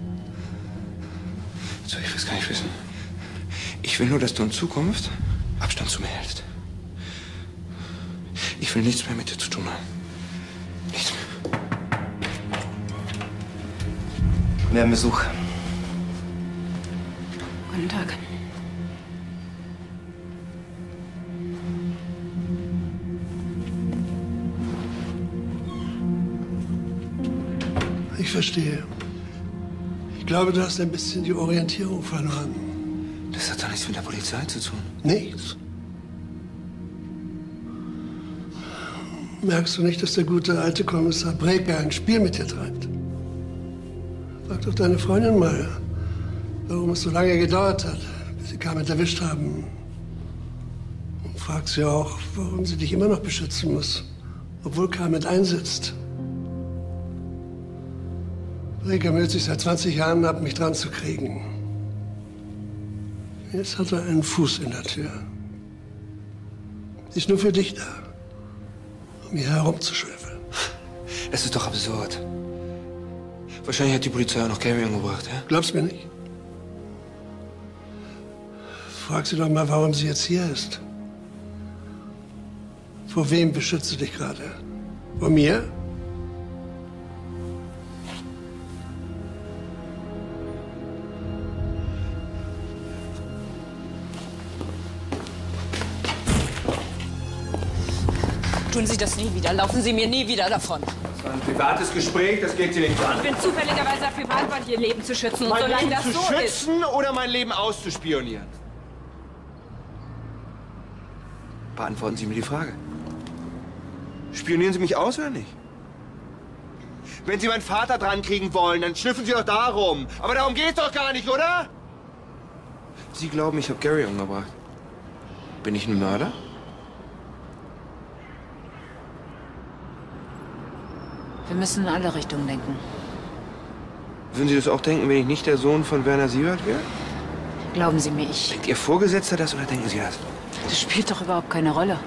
So, ich will es gar nicht wissen. Ich will nur, dass du in Zukunft Abstand zu mir hältst. Ich will nichts mehr mit dir zu tun haben. Nichts mehr. Wir haben Besuch. Guten Tag. Ich verstehe. Ich glaube, du hast ein bisschen die Orientierung verloren. Das hat doch nichts mit der Polizei zu tun. Nichts. Merkst du nicht, dass der gute alte Kommissar Breker ein Spiel mit dir treibt? Frag doch deine Freundin mal, warum es so lange gedauert hat, bis sie Carment erwischt haben. Und frag sie auch, warum sie dich immer noch beschützen muss, obwohl Carment einsetzt. Breker müht sich seit 20 Jahren ab, mich dran zu kriegen. Jetzt hat er einen Fuß in der Tür. Sie ist nur für dich da, um hier herumzuschwöfeln. Das ist doch absurd. Wahrscheinlich hat die Polizei auch noch Gary umgebracht, ja? Glaubst mir nicht? Frag sie doch mal, warum sie jetzt hier ist. Vor wem beschützt du dich gerade? Vor mir? Tun Sie das nie wieder. Laufen Sie mir nie wieder davon. Das war ein privates Gespräch, das geht Sie nicht an. Ich bin zufälligerweise dafür verantwortlich, Ihr Leben zu schützen. Und Mein solange Leben das zu so schützen oder mein Leben auszuspionieren? Beantworten Sie mir die Frage. Spionieren Sie mich aus oder nicht? Wenn Sie meinen Vater dran kriegen wollen, dann schnüffeln Sie doch darum. Aber darum geht's doch gar nicht, oder? Sie glauben, ich habe Gary umgebracht. Bin ich ein Mörder? Wir müssen in alle Richtungen denken. Würden Sie das auch denken, wenn ich nicht der Sohn von Werner Sievert wäre? Glauben Sie mir, ich... Denkt Ihr Vorgesetzter das oder denken Sie das? Das spielt doch überhaupt keine Rolle.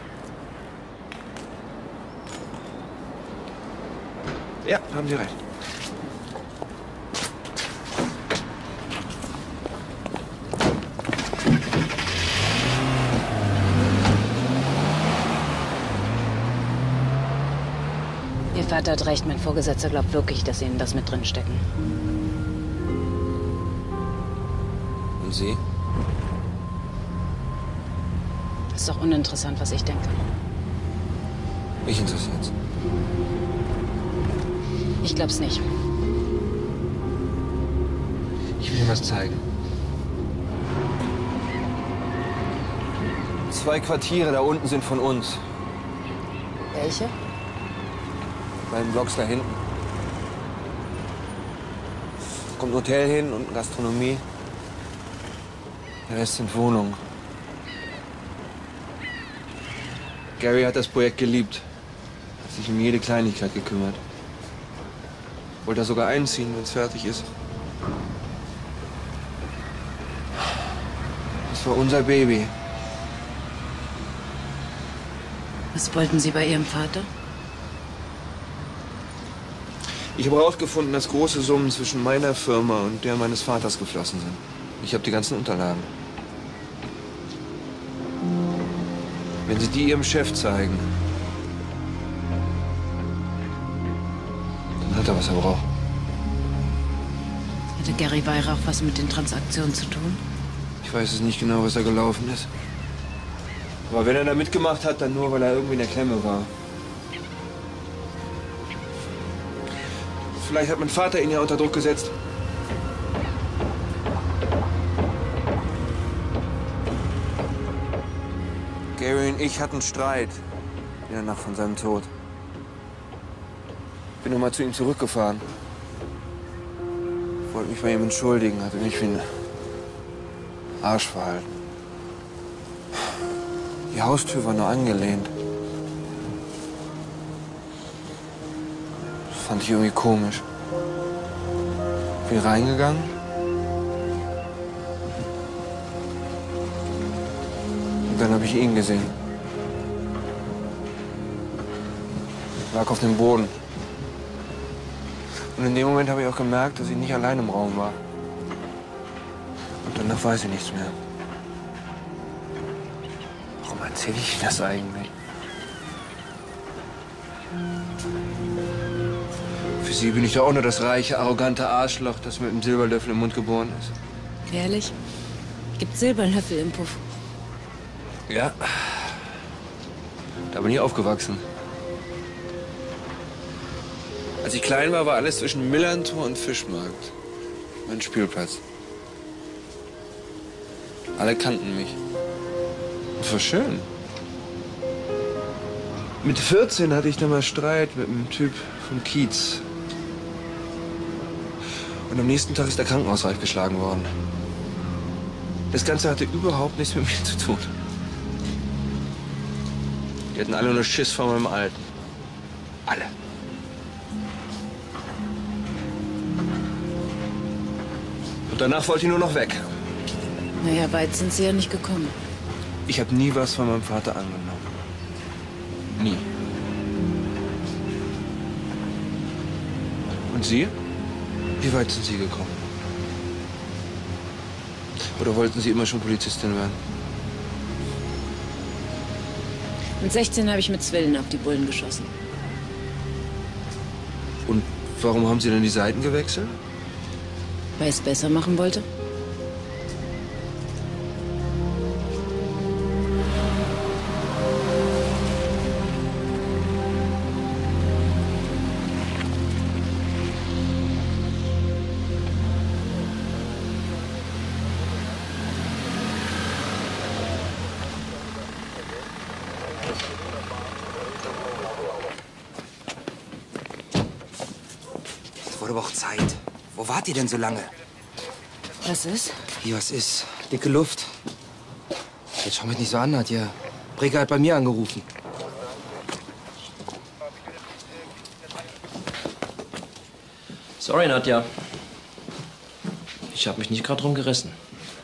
Ja, haben Sie recht. Wir Vater hat recht, mein Vorgesetzter glaubt wirklich, dass Sie in das mit drin stecken. Und Sie? Ist doch uninteressant, was ich denke. Mich interessiert's. Ich glaub's nicht. Ich will Ihnen was zeigen. 2 Quartiere da unten sind von uns. Welche? Beiden Blocks da hinten. Kommt ein Hotel hin und Gastronomie. Der Rest sind Wohnungen. Gary hat das Projekt geliebt. Hat sich um jede Kleinigkeit gekümmert. Wollte da sogar einziehen, wenn es fertig ist. Das war unser Baby. Was wollten Sie bei Ihrem Vater? Ich habe herausgefunden, dass große Summen zwischen meiner Firma und der meines Vaters geflossen sind. Ich habe die ganzen Unterlagen. Wenn Sie die Ihrem Chef zeigen, dann hat er, was er braucht. Hatte Gary Weihrauch was mit den Transaktionen zu tun? Ich weiß es nicht genau, was da gelaufen ist. Aber wenn er da mitgemacht hat, dann nur, weil er irgendwie in der Klemme war. Vielleicht hat mein Vater ihn ja unter Druck gesetzt. Gary und ich hatten Streit in der Nacht von seinem Tod. Bin nochmal zu ihm zurückgefahren. Wollte mich bei ihm entschuldigen, hatte mich wie ein Arsch verhalten. Die Haustür war nur angelehnt. Das fand ich irgendwie komisch. Bin reingegangen. Und dann habe ich ihn gesehen. Lag auf dem Boden. Und in dem Moment habe ich auch gemerkt, dass ich nicht allein im Raum war. Und danach weiß ich nichts mehr. Warum erzähle ich Ihnen das eigentlich? Für Sie bin ich doch auch nur das reiche, arrogante Arschloch, das mit einem Silberlöffel im Mund geboren ist. Ehrlich? Gibt Silberlöffel im Puff? Ja. Da bin ich aufgewachsen. Als ich klein war, war alles zwischen Millantor und Fischmarkt. Mein Spielplatz. Alle kannten mich. Das war schön. Mit 14 hatte ich dann mal Streit mit einem Typ vom Kiez. Und am nächsten Tag ist der Krankenhausreif geschlagen worden. Das Ganze hatte überhaupt nichts mit mir zu tun. Die hatten alle nur Schiss vor meinem Alten. Alle. Und danach wollte ich nur noch weg. Naja, weit sind Sie ja nicht gekommen. Ich habe nie was von meinem Vater angenommen. Nie. Und Sie? Wie weit sind Sie gekommen? Oder wollten Sie immer schon Polizistin werden? Mit 16 habe ich mit Zwillen auf die Bullen geschossen. Und warum haben Sie dann die Seiten gewechselt? Weil ich es besser machen wollte. Es wurde aber auch Zeit. Wo wart ihr denn so lange? Was ist? Hier, was ist? Dicke Luft. Jetzt schau mich nicht so an, Nadja. Breker hat bei mir angerufen. Sorry, Nadja. Ich habe mich nicht gerade drum gerissen.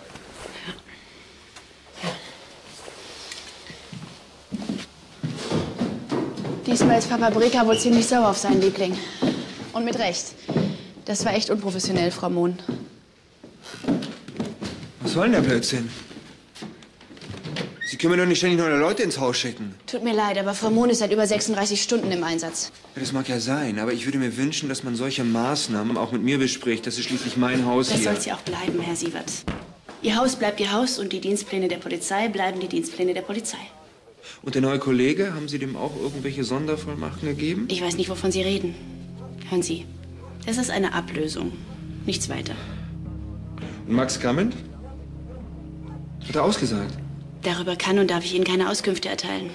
Diesmal ist Papa Breker wohl ziemlich sauer auf seinen Liebling. Und mit Recht. Das war echt unprofessionell, Frau Mohn. Was soll denn der Blödsinn? Sie Sie können mir doch nicht ständig neue Leute ins Haus schicken. Tut mir leid, aber Frau Mohn ist seit über 36 Stunden im Einsatz. Ja, das mag ja sein, aber ich würde mir wünschen, dass man solche Maßnahmen auch mit mir bespricht. Das ist schließlich mein Haus Das hier. soll sie auch bleiben, Herr Sievert. Ihr Haus bleibt Ihr Haus und die Dienstpläne der Polizei bleiben die Dienstpläne der Polizei. Und der neue Kollege, haben Sie dem auch irgendwelche Sondervollmachten gegeben? Ich weiß nicht, wovon Sie reden. Hören Sie, das ist eine Ablösung. Nichts weiter. Und Max Kamment? Hat er ausgesagt? Darüber kann und darf ich Ihnen keine Auskünfte erteilen.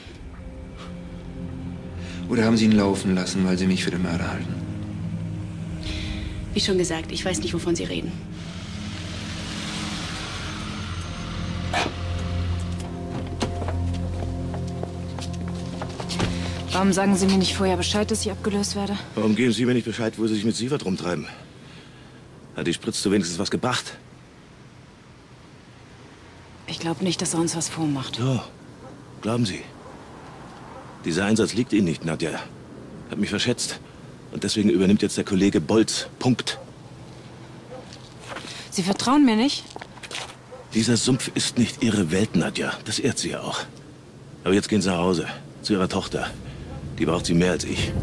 Oder haben Sie ihn laufen lassen, weil Sie mich für den Mörder halten? Wie schon gesagt, ich weiß nicht, wovon Sie reden. Warum sagen Sie mir nicht vorher Bescheid, dass ich abgelöst werde? Warum geben Sie mir nicht Bescheid, wo Sie sich mit Sievert rumtreiben? Hat die Spritze wenigstens was gebracht? Ich glaube nicht, dass er uns was vormacht. So, glauben Sie. Dieser Einsatz liegt Ihnen nicht, Nadja. Hat mich verschätzt. Und deswegen übernimmt jetzt der Kollege Bolz. Punkt. Sie vertrauen mir nicht? Dieser Sumpf ist nicht Ihre Welt, Nadja. Das ehrt Sie ja auch. Aber jetzt gehen Sie nach Hause. Zu Ihrer Tochter. Die braucht Sie mehr als ich.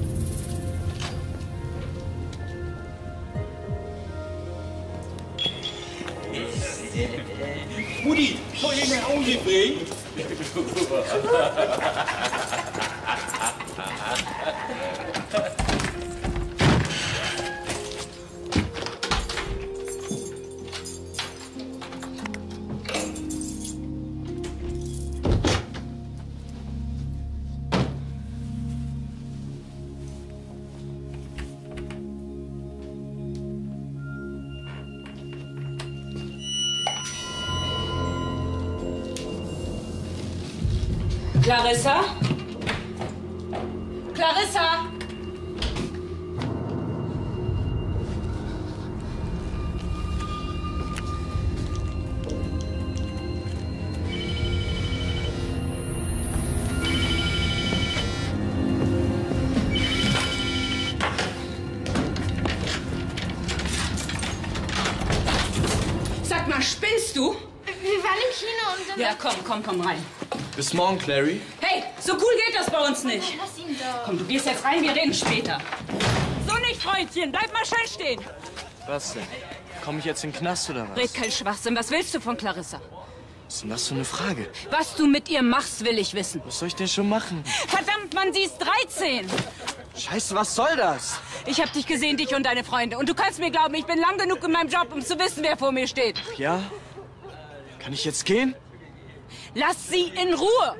Mutti, soll ich mir Auge bringen? Clarissa? Clarissa? Sag mal, spinnst du? Wir waren im Kino und dann... Ja, komm rein. Bis morgen, Clary. Hey, so cool geht das bei uns nicht. Lass ihn doch. Komm, du gehst jetzt rein, wir reden später. So nicht, Freundchen, bleib mal schön stehen. Was denn? Komme ich jetzt in den Knast oder was? Red kein Schwachsinn, was willst du von Clarissa? Was ist denn das für eine Frage? Was du mit ihr machst, will ich wissen. Was soll ich denn schon machen? Verdammt, Mann, sie ist 13. Scheiße, was soll das? Ich hab dich gesehen, dich und deine Freunde. Und du kannst mir glauben, ich bin lang genug in meinem Job, um zu wissen, wer vor mir steht. Ja? Kann ich jetzt gehen? Lass sie in Ruhe.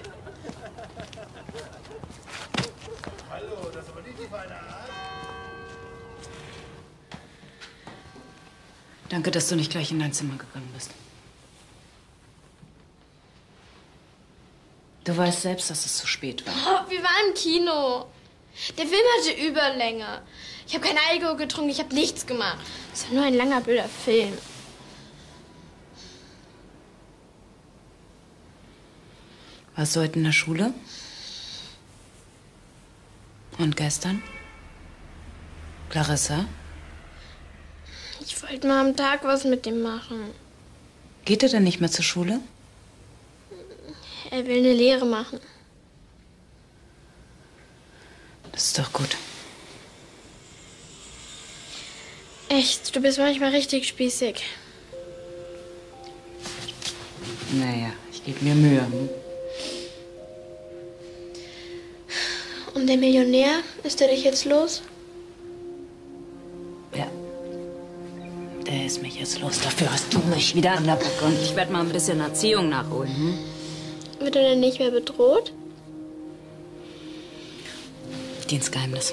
Danke, dass du nicht gleich in dein Zimmer gegangen bist. Du weißt selbst, dass es zu spät war. Oh, wir waren im Kino. Der Film hatte Überlänge. Ich habe kein Alkohol getrunken, ich habe nichts gemacht. Es war nur ein langer, blöder Film. Warst du heute in der Schule? Und gestern? Clarissa? Ich wollte mal am Tag was mit ihm machen. Geht er denn nicht mehr zur Schule? Er will eine Lehre machen. Das ist doch gut. Echt, du bist manchmal richtig spießig. Naja, ich gebe mir Mühe. Hm? Und der Millionär, ist er dich jetzt los? Ja. Der ist mich jetzt los. Dafür hast du mich wieder an der Backe. Und ich werde mal ein bisschen Erziehung nachholen. Hm? Wird er denn nicht mehr bedroht? Dienstgeheimnis.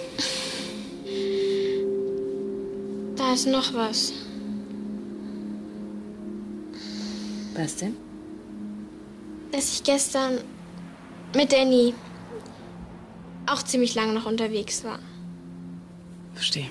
Da ist noch was. Was denn? Dass ich gestern mit Danny auch ziemlich lange noch unterwegs war. Verstehe.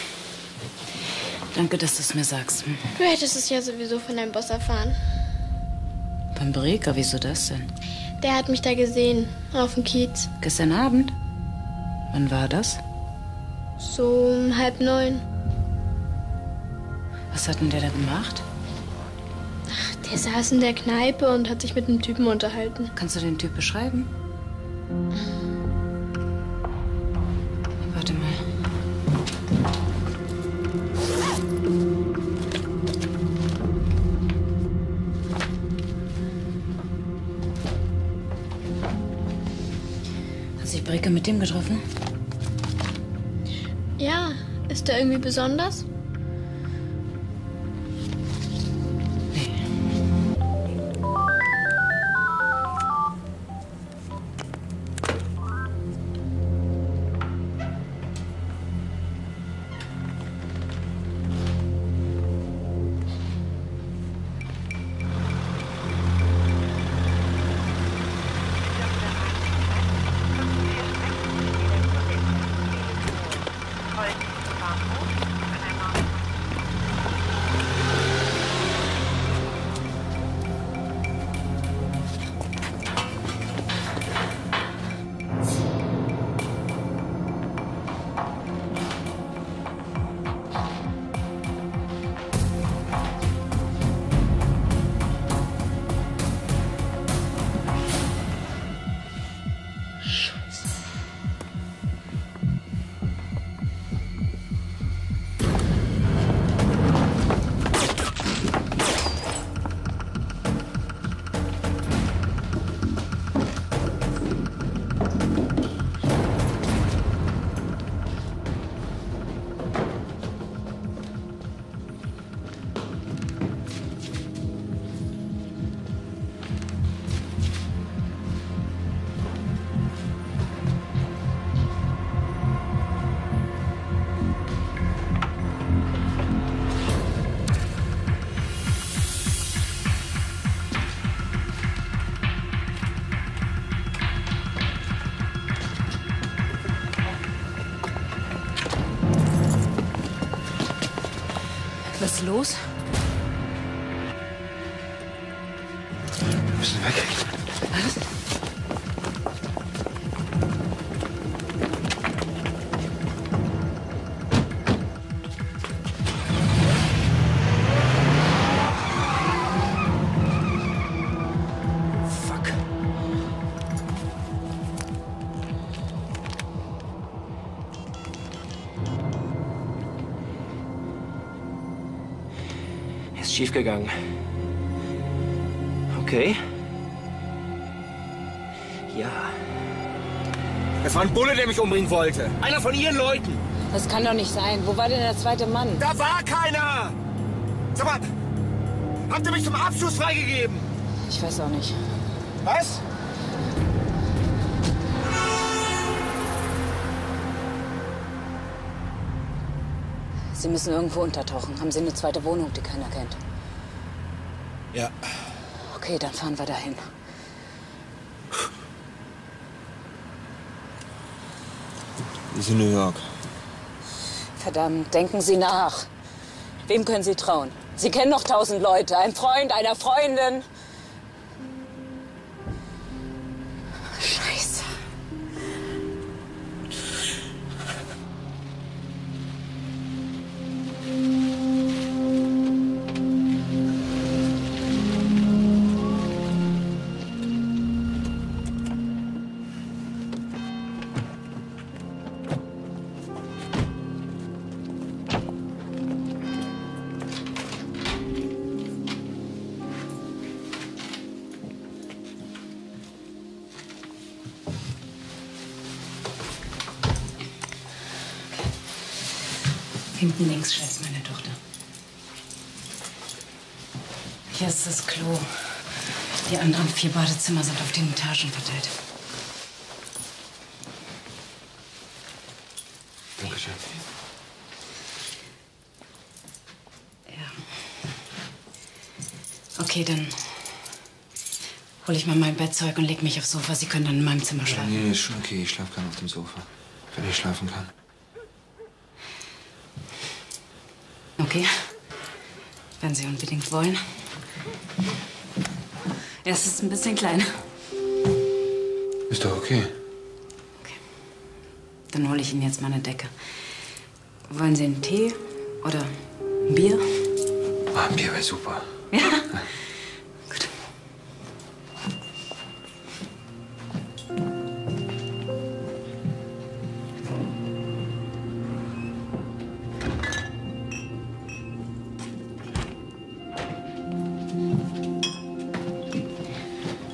Danke, dass du es mir sagst. Hm? Du hättest es ja sowieso von deinem Boss erfahren. Beim Breker, wieso das denn? Der hat mich da gesehen, auf dem Kiez. Gestern Abend? Wann war das? So um 8:30. Was hat denn der da gemacht? Ach, Der saß in der Kneipe und hat sich mit einem Typen unterhalten. Kannst du den Typ beschreiben? Warte mal. Hat sich Breke mit dem getroffen? Ja, ist der irgendwie besonders? Was ist los? Wir müssen weg. Was? Fuck. Ist schiefgegangen. Okay. Ja. Es war ein Bulle, der mich umbringen wollte. Einer von Ihren Leuten. Das kann doch nicht sein. Wo war denn der zweite Mann? Da war keiner! Sag mal, habt ihr mich zum Abschluss freigegeben? Ich weiß auch nicht. Was? Sie müssen irgendwo untertauchen. Haben Sie eine zweite Wohnung, die keiner kennt? Ja. Okay, dann fahren wir dahin. Wir sind in New York. Verdammt, denken Sie nach. Wem können Sie trauen? Sie kennen noch 1000 Leute. Ein Freund, einer Freundin. Scheiße. Hinten links schläft meine Tochter. Hier ist das Klo. Die anderen 4 Badezimmer sind auf den Etagen verteilt. Dankeschön. Okay, dann hole ich mal mein Bettzeug und leg mich aufs Sofa. Sie können dann in meinem Zimmer schlafen. Nee, ist schon okay. Ich schlafe gerne auf dem Sofa. Wenn ich schlafen kann. Okay. Wenn Sie unbedingt wollen. Ja, es ist ein bisschen klein. Ist doch okay. Dann hole ich Ihnen jetzt mal eine Decke. Wollen Sie einen Tee oder ein Bier? Ah, ein Bier wäre super. Ja?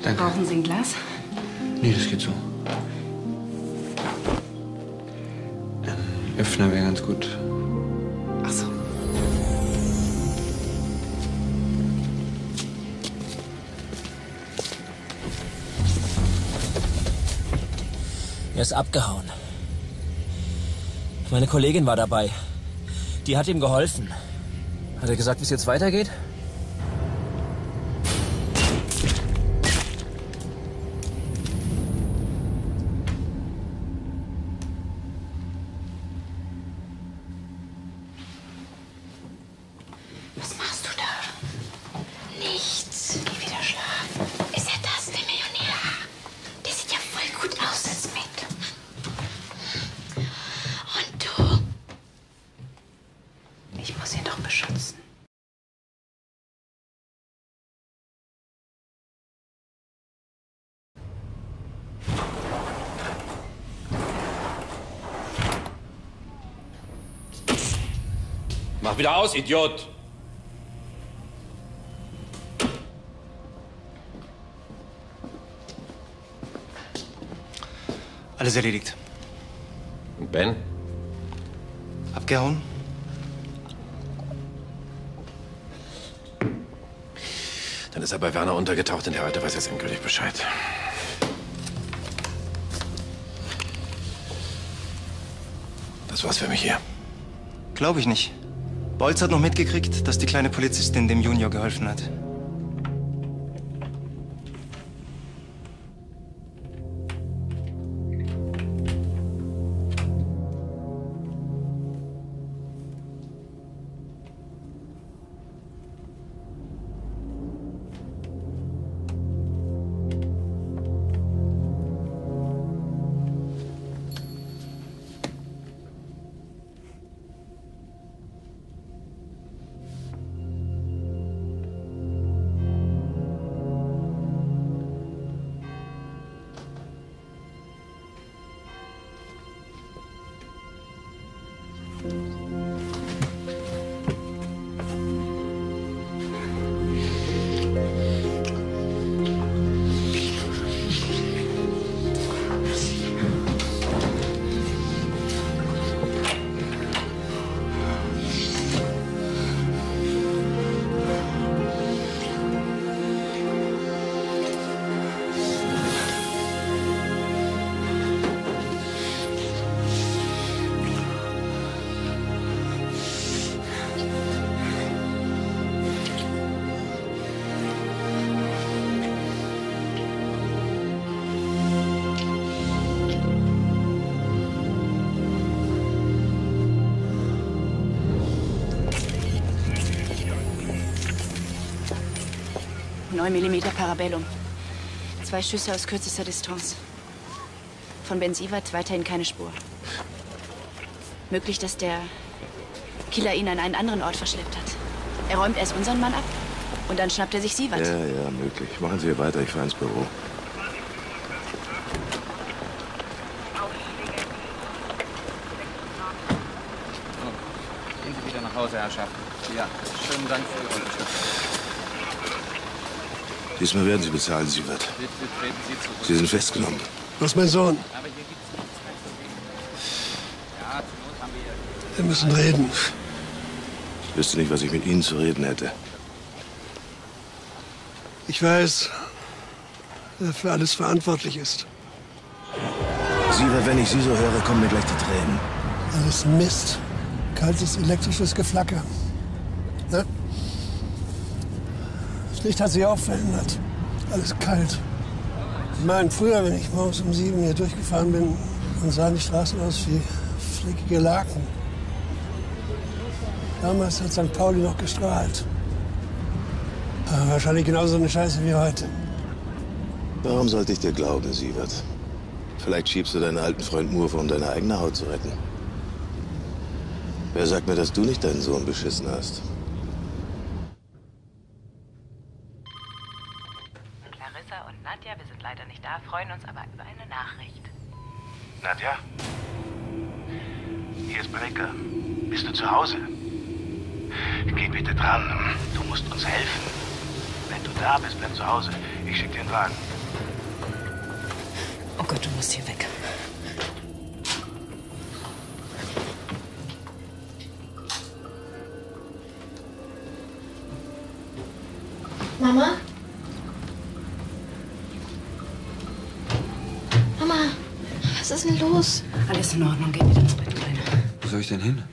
Danke. Brauchen Sie ein Glas? Nee, das geht so. Öffner wäre ganz gut. Ach so. Er ist abgehauen. Meine Kollegin war dabei. Die hat ihm geholfen. Hat er gesagt, wie es jetzt weitergeht? Was machst du da? Nichts. Geh wieder schlafen. Ist er das, der Millionär? Der sieht ja voll gut aus als mit. Und du? Ich muss ihn doch beschützen. Mach wieder aus, Idiot! Alles erledigt. Und Ben? Abgehauen? Dann ist er bei Werner untergetaucht und der Alte weiß jetzt endgültig Bescheid. Das war's für mich hier. Glaube ich nicht. Bolz hat noch mitgekriegt, dass die kleine Polizistin dem Junior geholfen hat. Millimeter Parabellum. 2 Schüsse aus kürzester Distanz. Von Ben Sievert weiterhin keine Spur. Möglich, dass der Killer ihn an einen anderen Ort verschleppt hat. Er räumt erst unseren Mann ab und dann schnappt er sich Sievert. Ja, möglich. Machen Sie hier weiter, ich fahre ins Büro. Gehen Sie wieder nach Hause, Herrschaften. Ja, schönen Dank für Ihre Unterstützung. Diesmal werden Sie bezahlen, Sievert. Bitte treten Sie zurück. Sie sind festgenommen. Was ist mein Sohn? Aber hier gibt's nichts mehr zu reden. Ja, zur Not haben wir... Wir müssen reden. Ich wüsste nicht, was ich mit Ihnen zu reden hätte. Ich weiß, wer für alles verantwortlich ist. Sievert, wenn ich Sie so höre, kommen mir gleich die Tränen. Alles Mist. Kaltes elektrisches Geflacker. Ne? Das Licht hat sich auch verändert. Alles kalt. Ich meine, früher, wenn ich morgens um 7 hier durchgefahren bin, dann sahen die Straßen aus wie flickige Laken. Damals hat St. Pauli noch gestrahlt. Aber wahrscheinlich genauso eine Scheiße wie heute. Warum sollte ich dir glauben, Sievert? Vielleicht schiebst du deinen alten Freund Moore vor, um deine eigene Haut zu retten. Wer sagt mir, dass du nicht deinen Sohn beschissen hast? Larissa und Nadja, wir sind leider nicht da, freuen uns aber über eine Nachricht. Nadja? Hier ist Breker. Bist du zu Hause? Geh bitte dran. Du musst uns helfen. Wenn du da bist, bleib zu Hause. Ich schick dir einen Wagen. Oh Gott, du musst hier weg. Mama? Mama, was ist denn los? Alles in Ordnung, geh wieder ins Bett, Kleine. Wo soll ich denn hin?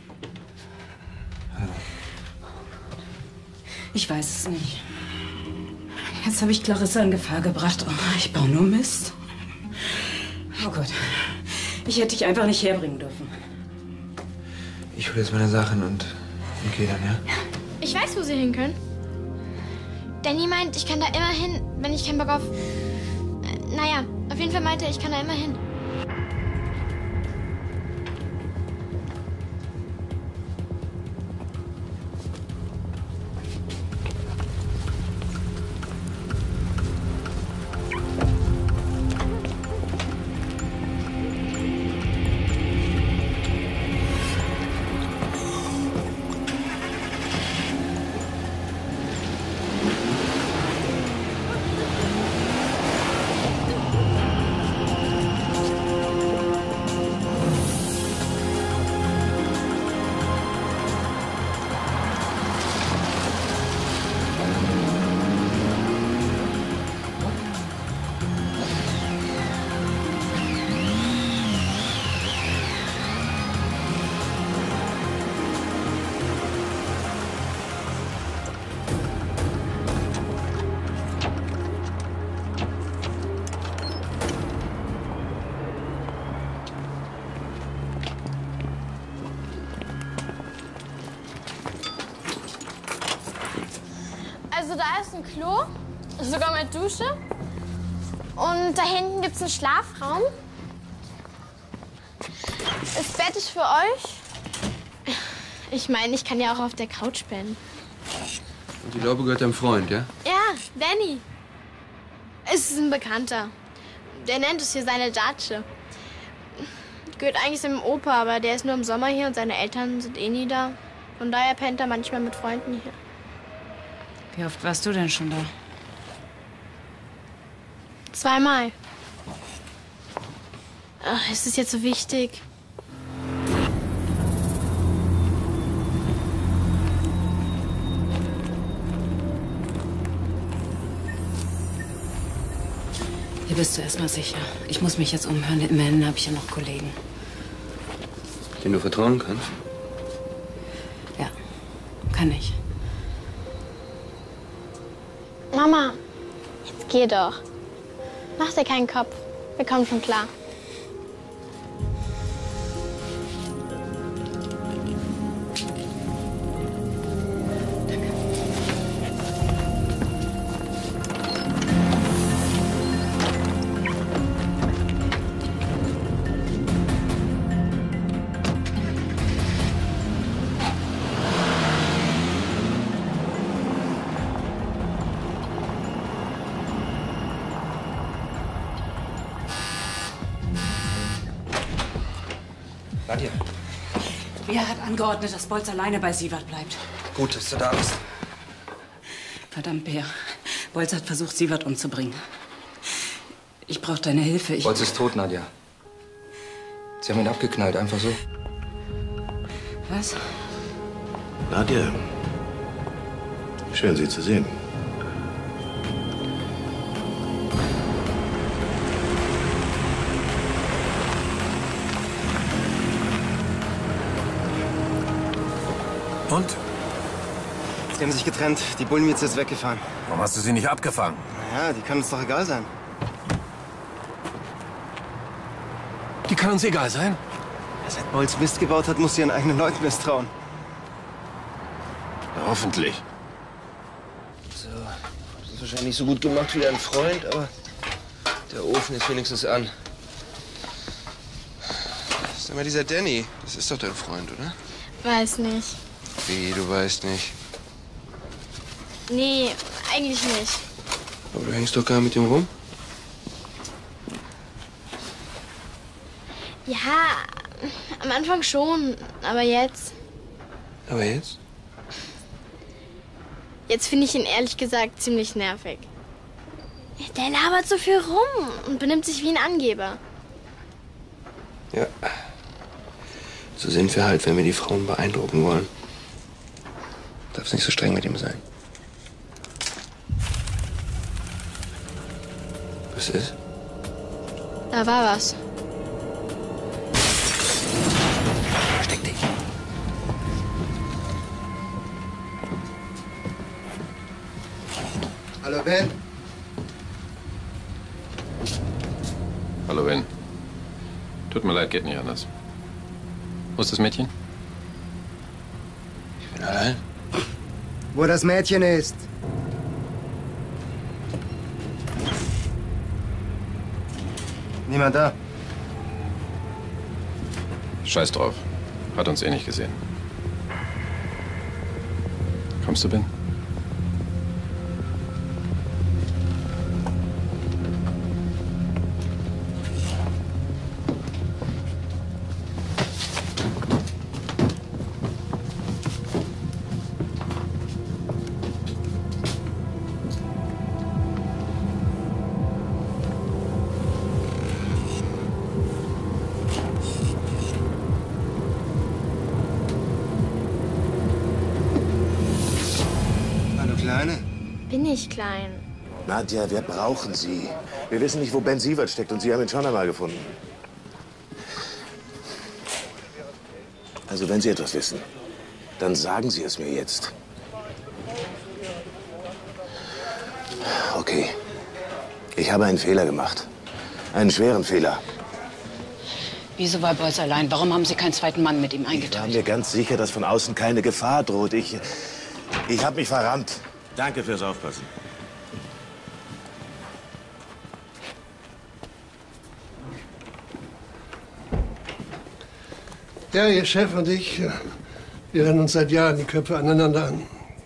Ich weiß es nicht. Jetzt habe ich Clarissa in Gefahr gebracht. Oh, ich baue nur Mist. Oh Gott. Ich hätte dich einfach nicht herbringen dürfen. Ich hole jetzt meine Sachen und gehe dann, ja? Ich weiß, wo Sie hin können. Danny meint, ich kann da immer hin, wenn ich keinen Bock auf... Naja, auf jeden Fall meinte er, ich kann da immer hin. Also da ist ein Klo, sogar mit Dusche. Und da hinten gibt es einen Schlafraum. Das Bett ist für euch. Ich meine, ich kann ja auch auf der Couch pennen. Und die Laube gehört deinem Freund, ja? Ja, Danny. Es ist ein Bekannter. Der nennt es hier seine Datsche. Gehört eigentlich seinem Opa, aber der ist nur im Sommer hier und seine Eltern sind eh nie da. Von daher pennt er manchmal mit Freunden hier. Wie oft warst du denn schon da? 2-mal. Ach, ist das jetzt so wichtig? Hier bist du erstmal sicher. Ich muss mich jetzt umhören. Immerhin habe ich ja noch Kollegen. Denen du vertrauen kannst? Ja, kann ich. Mama, jetzt geh doch. Mach dir keinen Kopf. Wir kommen schon klar. Nadja. Wer hat angeordnet, dass Bolz alleine bei Sievert bleibt? Gut, dass du da bist. Verdammt, Peer. Bolz hat versucht, Sievert umzubringen. Ich brauche deine Hilfe. Bolz ist tot, Nadja. Sie haben ihn abgeknallt, einfach so. Was? Nadja, schön, Sie zu sehen. Und? Sie haben sich getrennt. Die Bullen sind jetzt weggefahren. Warum hast du sie nicht abgefangen? Ja, die kann uns doch egal sein. Die kann uns egal sein? Seit Bolz Mist gebaut hat, muss sie ihren eigenen Leuten misstrauen. Ja, hoffentlich. So, das ist wahrscheinlich nicht so gut gemacht wie dein Freund, aber der Ofen ist wenigstens an. Sag mal, dieser Danny, das ist doch dein Freund, oder? Weiß nicht. Wie, du weißt nicht? Nee, eigentlich nicht. Aber du hängst doch gar mit ihm rum? Ja, am Anfang schon, aber jetzt... Aber jetzt? Jetzt finde ich ihn ehrlich gesagt ziemlich nervig. Der labert so viel rum und benimmt sich wie ein Angeber. Ja. So sind wir halt, wenn wir die Frauen beeindrucken wollen. Darfst nicht so streng mit ihm sein. Was ist? Da war was. Versteck dich. Hallo, Ben. Hallo, Ben. Tut mir leid, geht nicht anders. Wo ist das Mädchen? Ich bin allein. Wo das Mädchen ist. Niemand da. Scheiß drauf. Hat uns eh nicht gesehen. Kommst du, Ben? Bin ich klein. Nadja, wir brauchen Sie. Wir wissen nicht, wo Ben Sievert steckt und Sie haben ihn schon einmal gefunden. Also, wenn Sie etwas wissen, dann sagen Sie es mir jetzt. Okay. Ich habe einen Fehler gemacht. Einen schweren Fehler. Wieso war Beuys allein? Warum haben Sie keinen zweiten Mann mit ihm Ich war eingeteilt? mir ganz sicher, dass von außen keine Gefahr droht. Ich habe mich verrannt. Danke fürs Aufpassen. Ja, Ihr Chef und ich, wir rennen uns seit Jahren die Köpfe aneinander an.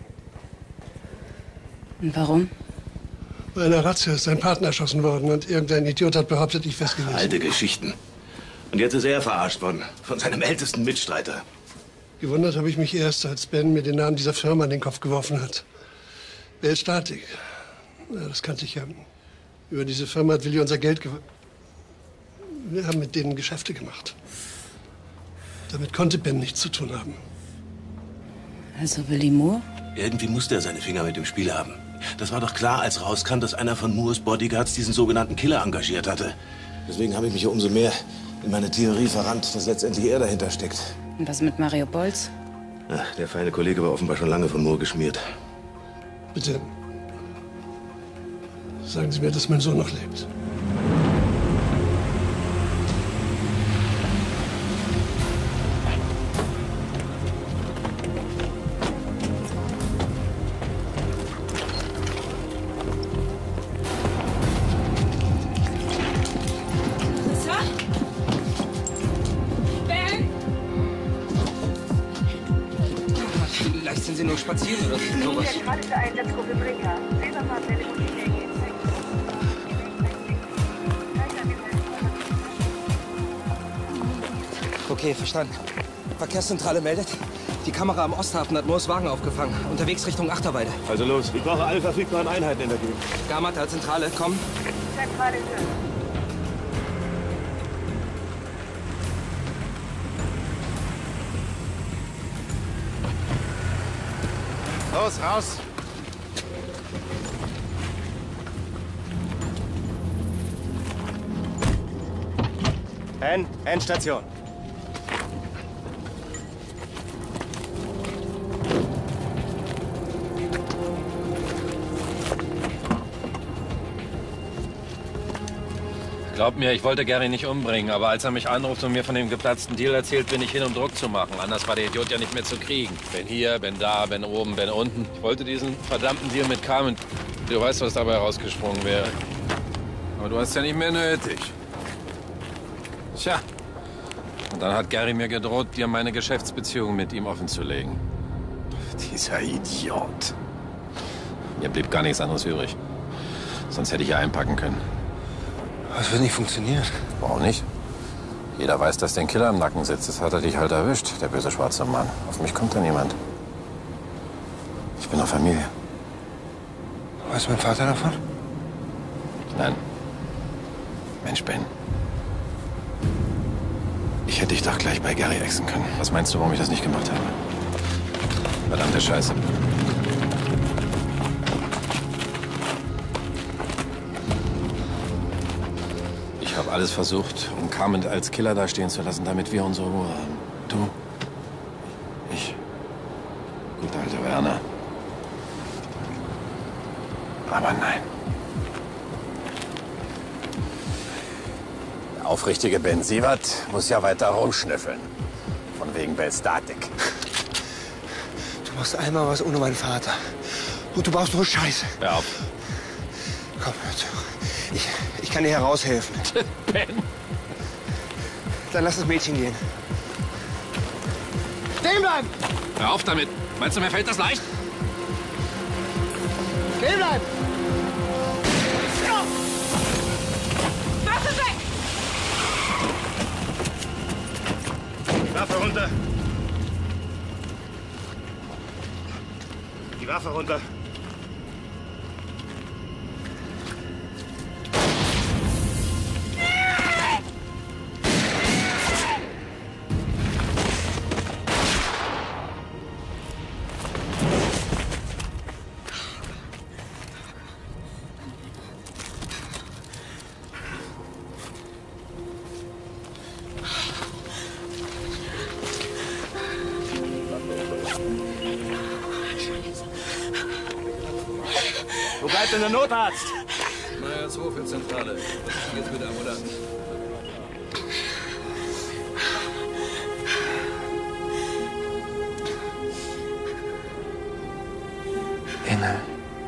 Und warum? Bei einer Razzia ist sein Partner erschossen worden und irgendein Idiot hat behauptet, ich wär's gewesen. Alte Geschichten. Und jetzt ist er verarscht worden. Von seinem ältesten Mitstreiter. Gewundert habe ich mich erst, als Ben mir den Namen dieser Firma in den Kopf geworfen hat. Bell Statik. Ja, das kannte ich ja. Über diese Firma hat Willi unser Geld gewonnen. Wir haben mit denen Geschäfte gemacht. Damit konnte Ben nichts zu tun haben. Also Willi Moore? Irgendwie musste er seine Finger mit dem Spiel haben. Das war doch klar, als rauskam, dass einer von Moores Bodyguards diesen sogenannten Killer engagiert hatte. Deswegen habe ich mich ja umso mehr in meine Theorie verrannt, dass letztendlich er dahinter steckt. Und was mit Mario Bolz? Ach, der feine Kollege war offenbar schon lange von Moore geschmiert. Bitte. Sagen Sie mir, dass mein Sohn noch lebt. Vielleicht sind Sie nur spazieren oder sowas. Okay, verstanden. Verkehrszentrale meldet, die Kamera am Osthafen hat Moores Wagen aufgefangen. Unterwegs Richtung Achterweide. Also los, ich brauche alle verfügbaren Einheiten in der Gegend. Gamata, Zentrale, komm. Zentrale Los, raus! Endstation. Glaub mir, ich wollte Gary nicht umbringen, aber als er mich anruft und mir von dem geplatzten Deal erzählt, bin ich hin, um Druck zu machen. Anders war der Idiot ja nicht mehr zu kriegen. Ben hier, Ben da, Ben oben, Ben unten. Ich wollte diesen verdammten Deal mit Carmen. Du weißt, was dabei rausgesprungen wäre. Aber du hast ja nicht mehr nötig. Tja. Und dann hat Gary mir gedroht, dir meine Geschäftsbeziehung mit ihm offenzulegen. Dieser Idiot. Mir blieb gar nichts anderes übrig. Sonst hätte ich ja einpacken können. Das wird nicht funktionieren. Warum nicht? Jeder weiß, dass der Killer im Nacken sitzt. Das hat er dich halt erwischt, der böse schwarze Mann. Auf mich kommt da niemand. Ich bin auf Familie. Weiß mein Vater davon? Ben. Mensch, Ben. Ich hätte dich doch gleich bei Gary exen können. Was meinst du, warum ich das nicht gemacht habe? Verdammte Scheiße. Ich habe alles versucht, um Carmen als Killer dastehen zu lassen, damit wir unsere Ruhe haben. Du, ich, guter alter Werner. Aber nein. Der aufrichtige Ben Sievert muss ja weiter rumschnüffeln. Von wegen Belstatik. Du machst einmal was ohne meinen Vater. Und du baust nur Scheiße. Hör auf. Komm, hör zu. Ich kann dir heraushelfen. Ben. Dann lass das Mädchen gehen. Stehen bleiben! Hör auf damit. Meinst du, mir fällt das leicht? Stehen bleiben! Waffe weg! Waffe runter! Die Waffe runter! Wo bleibt denn der Notarzt? Meyers Hof in Zentrale. Jetzt mit der Ambulanz. Engel.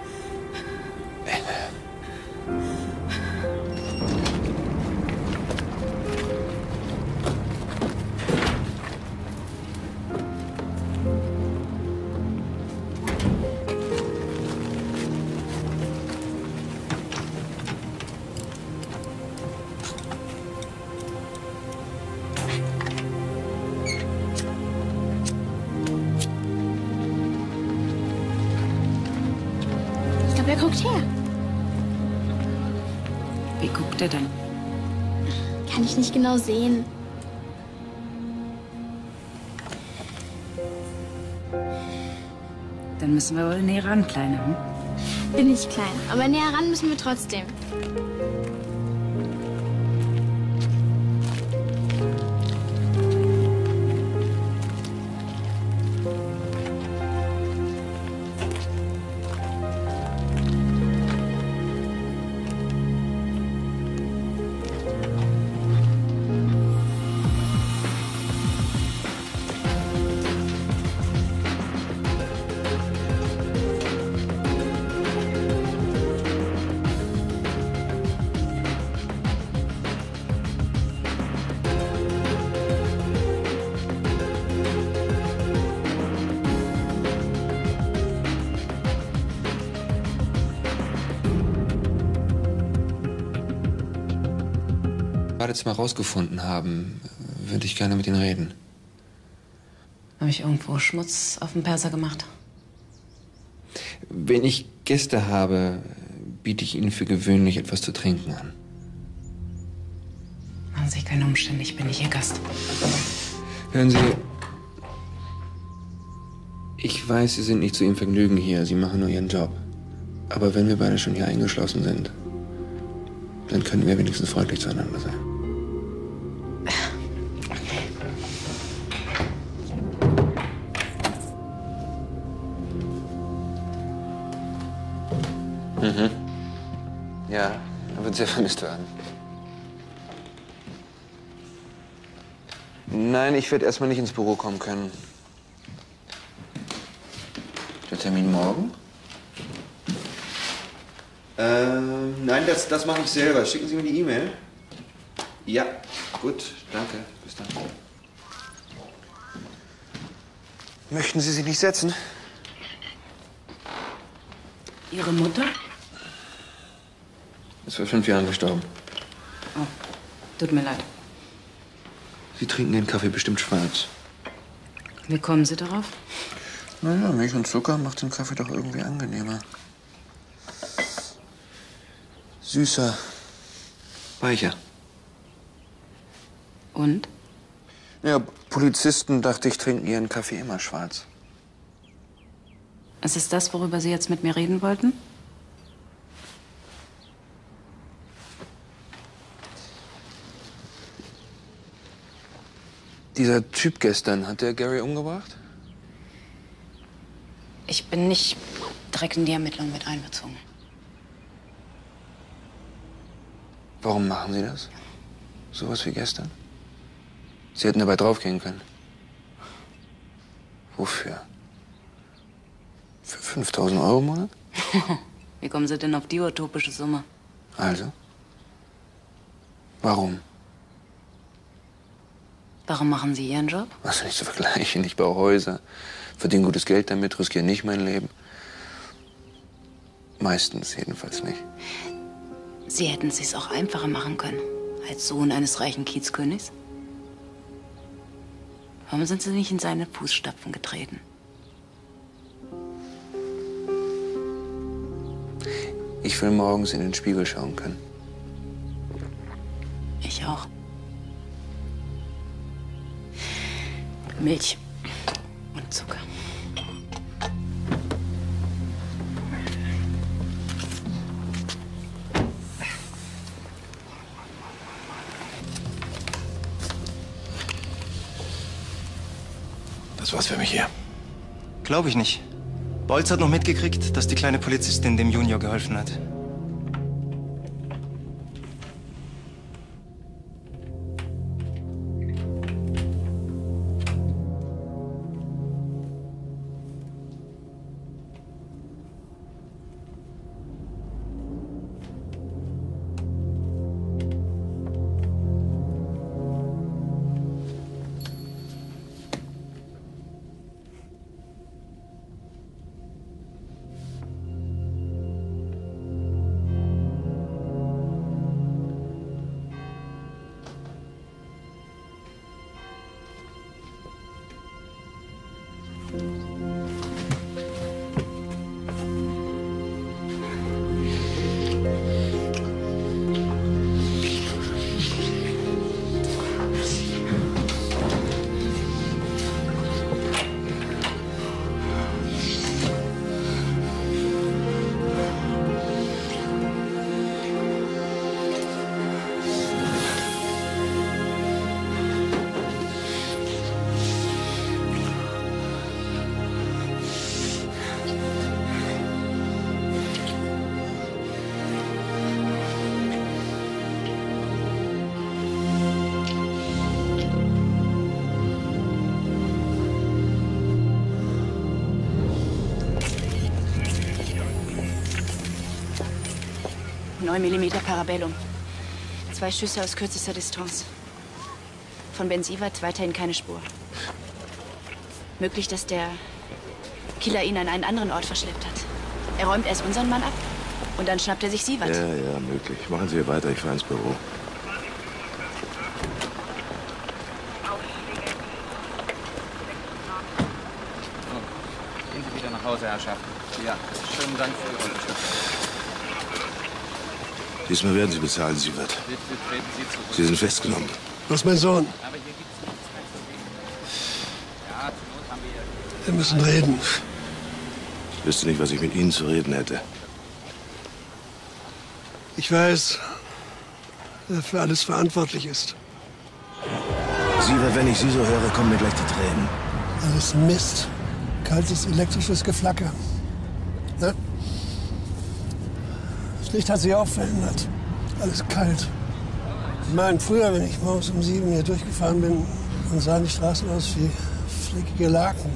Ich glaube, er guckt her. Wie guckt er denn? Kann ich nicht genau sehen. Dann müssen wir wohl näher ran, Kleine. Hm? Bin ich klein, aber näher ran müssen wir trotzdem. Badezimmer rausgefunden haben, würde ich gerne mit Ihnen reden. Habe ich irgendwo Schmutz auf dem Perser gemacht? Wenn ich Gäste habe, biete ich Ihnen für gewöhnlich etwas zu trinken an. Machen Sie sich keine Umstände, ich bin nicht Ihr Gast. Hören Sie, ich weiß, Sie sind nicht zu Ihrem Vergnügen hier, Sie machen nur Ihren Job. Aber wenn wir beide schon hier eingeschlossen sind, dann können wir wenigstens freundlich zueinander sein. Mhm. Ja, er wird sehr vermisst werden. Nein, ich werde erstmal nicht ins Büro kommen können. Der Termin morgen? Nein, das mache ich selber. Schicken Sie mir die E-Mail. Ja, gut, danke. Bis dann. Möchten Sie sich nicht setzen? Ihre Mutter? Ist vor 5 Jahren gestorben. Oh, tut mir leid. Sie trinken den Kaffee bestimmt schwarz. Wie kommen Sie darauf? Naja, Milch und Zucker macht den Kaffee doch irgendwie angenehmer. Süßer. Weicher. Und? Ja, Polizisten, dachte ich, trinken ihren Kaffee immer schwarz. Ist es das, worüber Sie jetzt mit mir reden wollten? Dieser Typ gestern, hat der Gary umgebracht? Ich bin nicht direkt in die Ermittlungen mit einbezogen. Warum machen Sie das? Sowas wie gestern? Sie hätten dabei draufgehen können. Wofür? Für 5.000 Euro im Monat? Wie kommen Sie denn auf die utopische Summe? Also? Warum? Warum machen Sie Ihren Job? Was nicht zu vergleichen. Ich baue Häuser, verdiene gutes Geld damit, riskiere nicht mein Leben. Meistens jedenfalls nicht. Sie hätten es sich auch einfacher machen können. Als Sohn eines reichen Kiezkönigs. Warum sind Sie nicht in seine Fußstapfen getreten? Ich will morgens in den Spiegel schauen können. Ich auch. Milch und Zucker. Das war's für mich hier. Glaube ich nicht. Bolz hat noch mitgekriegt, dass die kleine Polizistin dem Junior geholfen hat. Millimeter Parabellum. 2 Schüsse aus kürzester Distanz. Von Ben Sievert weiterhin keine Spur. Möglich, dass der Killer ihn an einen anderen Ort verschleppt hat. Er räumt erst unseren Mann ab und dann schnappt er sich Sievert. Ja, möglich. Machen Sie weiter, ich fahre ins Büro. Gehen Sie wieder nach Hause, Herrschaften. Ja, schönen Dank für Ihre Unterstützung. Diesmal werden Sie bezahlen, Sievert. Bitte treten Sie zurück. Sie sind festgenommen. Wo ist mein Sohn? Aber hier gibt's nichts mehr zu sehen. Ja, zur Not haben wir... Wir müssen reden. Ich wüsste nicht, was ich mit Ihnen zu reden hätte. Ich weiß, wer für alles verantwortlich ist. Sievert, wenn ich Sie so höre, kommen mir gleich die Tränen. Alles Mist. Kaltes elektrisches Geflacker. Ne? Das Licht hat sich auch verändert. Alles kalt. Ich meine, früher, wenn ich morgens um 7 hier durchgefahren bin, dann sahen die Straßen aus wie fleckige Laken.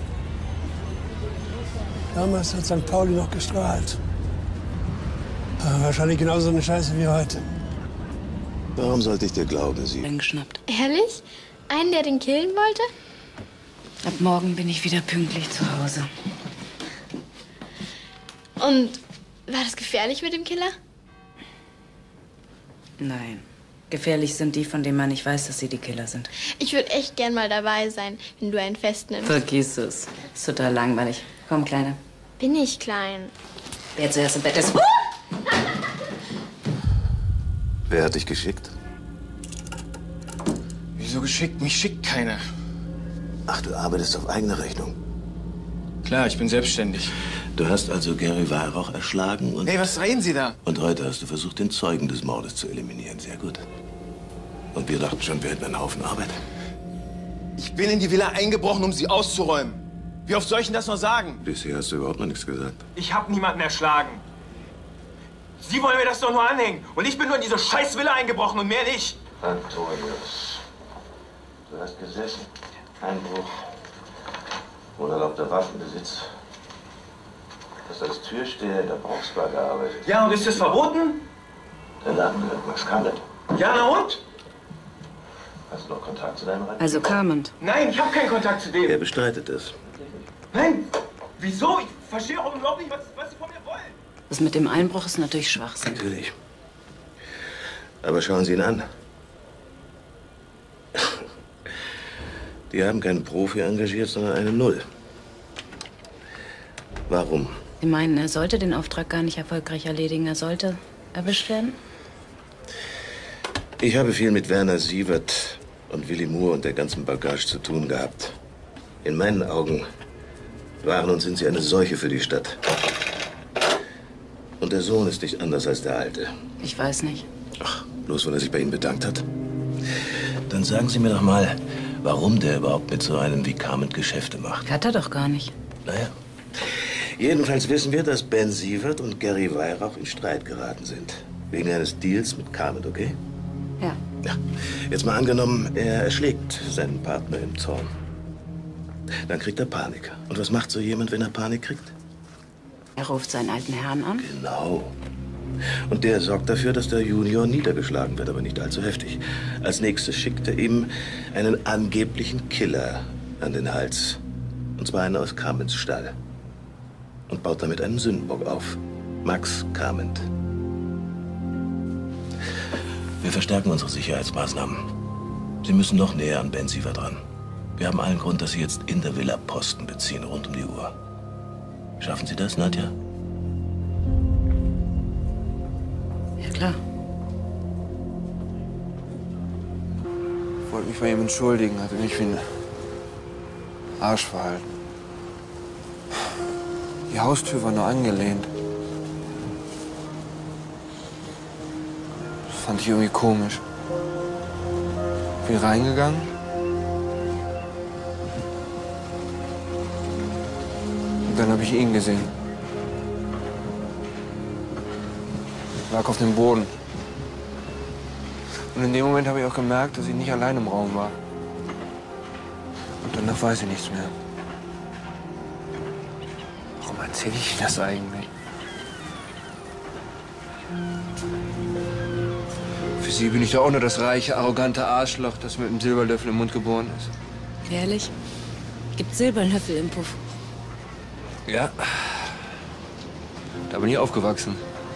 Damals hat St. Pauli noch gestrahlt. Aber wahrscheinlich genauso eine Scheiße wie heute. Warum sollte ich dir glauben, Sie? Geschnappt. Ehrlich? Einen, der den killen wollte? Ab morgen bin ich wieder pünktlich zu Hause. Und war das gefährlich mit dem Killer? Nein. Gefährlich sind die, von denen man nicht weiß, dass sie die Killer sind. Ich würde echt gern mal dabei sein, wenn du einen festnimmst. Vergiss es. Ist total langweilig. Komm, Kleine. Bin ich klein? Wer zuerst im Bett ist. Wer hat dich geschickt? Wieso geschickt? Mich schickt keiner. Ach, du arbeitest auf eigene Rechnung. Klar, ich bin selbstständig. Du hast also Gary Weihrauch erschlagen und... Hey, was reden Sie da? Und heute hast du versucht, den Zeugen des Mordes zu eliminieren. Sehr gut. Und wir dachten schon, wir hätten einen Haufen Arbeit. Ich bin in die Villa eingebrochen, um sie auszuräumen. Wie oft soll ich Ihnen das noch sagen? Bisher hast du überhaupt noch nichts gesagt. Ich habe niemanden erschlagen. Sie wollen mir das doch nur anhängen. Und ich bin nur in diese scheiß Villa eingebrochen und mehr nicht. Antonius, du hast gesessen. Einbruch. Unerlaubter Waffenbesitz. Du hast als Türsteher in der Brauchsbar gearbeitet. Ja, und ist das verboten? Der Laden gehört Max Carment. Ja, na und? Hast du noch Kontakt zu deinem Reich? Also Carment. Nein, ich habe keinen Kontakt zu dem. Er bestreitet es. Nein, wieso? Ich verstehe auch überhaupt nicht, was Sie von mir wollen. Das mit dem Einbruch ist natürlich Schwachsinn. Natürlich. Aber schauen Sie ihn an. Die haben keinen Profi engagiert, sondern eine Null. Warum? Sie meinen, er sollte den Auftrag gar nicht erfolgreich erledigen. Er sollte erwischt werden? Ich habe viel mit Werner Sievert und Willi Moore und der ganzen Bagage zu tun gehabt. In meinen Augen waren und sind sie eine Seuche für die Stadt. Und der Sohn ist nicht anders als der Alte. Ich weiß nicht. Ach, bloß weil er sich bei Ihnen bedankt hat. Dann sagen Sie mir doch mal, warum der überhaupt mit so einem wie Carment Geschäfte macht. Hat er doch gar nicht. Naja. Jedenfalls wissen wir, dass Ben Sievert und Gary Weihrauch in Streit geraten sind. Wegen eines Deals mit Carment, okay? Ja. Ja. Jetzt mal angenommen, er erschlägt seinen Partner im Zorn. Dann kriegt er Panik. Und was macht so jemand, wenn er Panik kriegt? Er ruft seinen alten Herrn an. Genau. Und der sorgt dafür, dass der Junior niedergeschlagen wird, aber nicht allzu heftig. Als nächstes schickt er ihm einen angeblichen Killer an den Hals. Und zwar einen aus Carments Stall. Und baut damit einen Sündenbock auf. Max Carment. Wir verstärken unsere Sicherheitsmaßnahmen. Sie müssen noch näher an Ben Sievert ran. Wir haben allen Grund, dass Sie jetzt in der Villa Posten beziehen, rund um die Uhr. Schaffen Sie das, Nadja? Ja, klar. Ich wollte mich bei ihm entschuldigen, hatte mich wie ein Arsch verhalten. Die Haustür war nur angelehnt. Das fand ich irgendwie komisch. Bin reingegangen. Und dann habe ich ihn gesehen. Er lag auf dem Boden. Und in dem Moment habe ich auch gemerkt, dass ich nicht allein im Raum war. Und danach weiß ich nichts mehr. Warum erzähle ich das eigentlich? Für Sie bin ich doch auch nur das reiche, arrogante Arschloch, das mit einem Silberlöffel im Mund geboren ist. Ehrlich? Gibt Silberlöffel im Puff. Ja. Da bin ich aufgewachsen.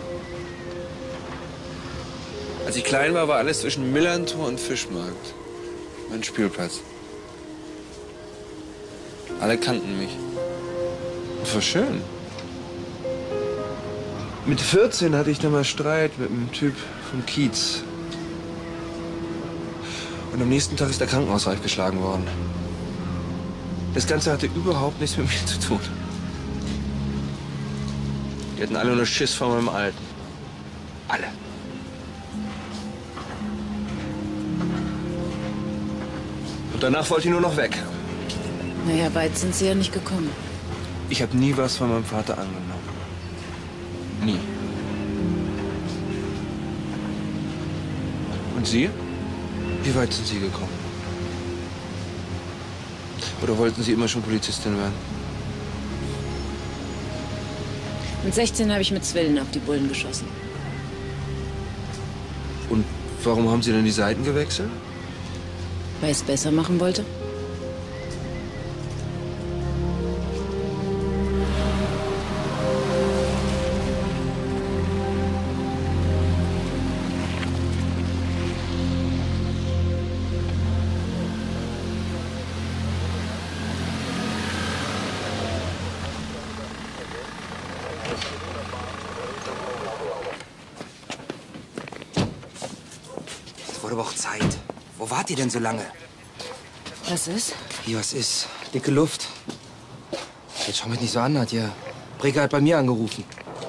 Als ich klein war, war alles zwischen Millantor und Fischmarkt. Mein Spielplatz. Alle kannten mich. Das war schön. Mit 14 hatte ich dann mal Streit mit einem Typ vom Kiez. Und am nächsten Tag ist der Krankenhausreif geschlagen worden. Das Ganze hatte überhaupt nichts mit mir zu tun. Die hatten alle nur Schiss vor meinem Alten. Alle. Und danach wollte ich nur noch weg. Naja, weit sind Sie ja nicht gekommen. Ich habe nie was von meinem Vater angenommen. Nie. Und Sie? Wie weit sind Sie gekommen? Oder wollten Sie immer schon Polizistin werden? Mit 16 habe ich mit Zwillen auf die Bullen geschossen. Und warum haben Sie dann die Seiten gewechselt? Weil ich es besser machen wollte. wurde aber auch Zeit. Wo wart ihr denn so lange? Was ist? Wie, was ist? Dicke Luft. Jetzt schau mich nicht so an, Nadja. Brega hat bei mir angerufen.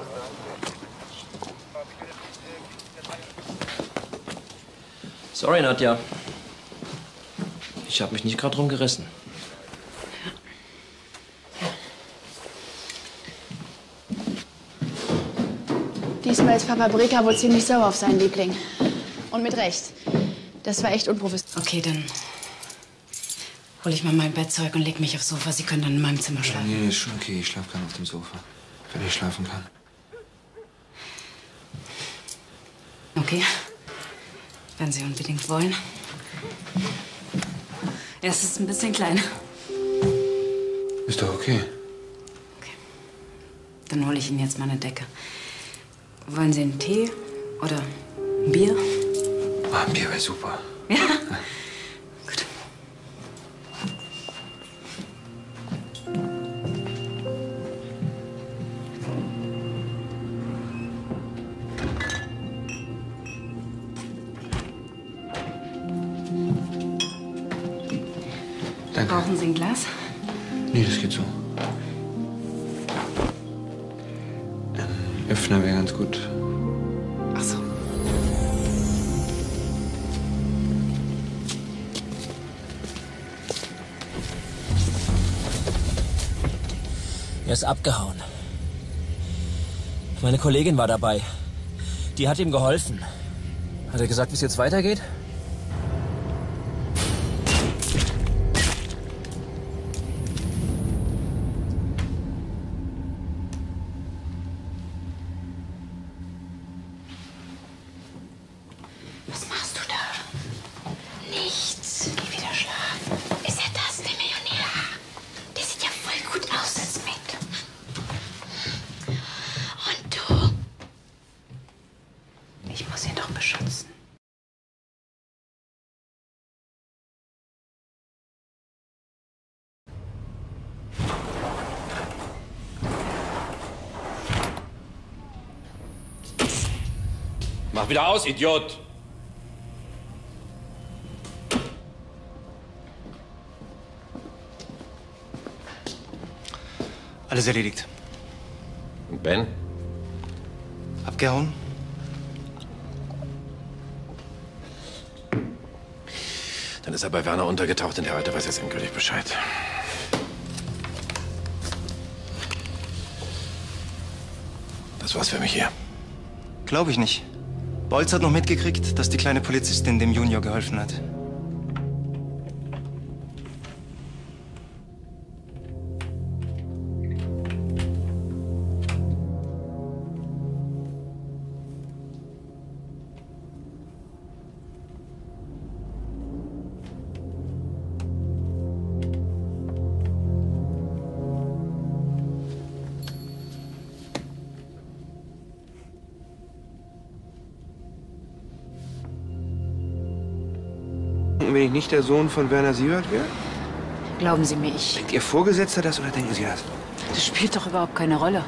Sorry, Nadja. Ich habe mich nicht gerade drum gerissen. Diesmal ist Papa Brega wohl ziemlich sauer auf seinen Liebling. Und mit Recht. Das war echt unprofessionell. Okay, dann hole ich mal mein Bettzeug und leg mich aufs Sofa. Sie können dann in meinem Zimmer schlafen. Nee, ist schon okay. Ich schlafe gerne auf dem Sofa. Wenn ich schlafen kann. Okay. Wenn Sie unbedingt wollen. Ja, es ist ein bisschen klein. Ist doch okay. Dann hole ich Ihnen jetzt mal eine Decke. Wollen Sie einen Tee oder ein Bier? Ah, ein Bier wäre super. Ja? Danke. Brauchen Sie ein Glas? Nee, das geht so. Öffner wäre ganz gut. Ach so. Er ist abgehauen. Meine Kollegin war dabei. Die hat ihm geholfen. Hat er gesagt, wie es jetzt weitergeht? Was machst du da? Nichts. Geh wieder schlafen. Ist er das, der Millionär? Der sieht ja voll gut aus als Mick. Und du? Ich muss ihn doch beschützen. Mach wieder aus, Idiot! Alles erledigt. Und Ben? Abgehauen? Dann ist er bei Werner untergetaucht und der Alte weiß jetzt endgültig Bescheid. Das war's für mich hier. Glaube ich nicht. Bolz hat noch mitgekriegt, dass die kleine Polizistin dem Junior geholfen hat. Wenn ich nicht der Sohn von Werner Sievert wäre? Glauben Sie mir, ich... Denkt Ihr Vorgesetzter das oder denken Sie das? Das spielt doch überhaupt keine Rolle.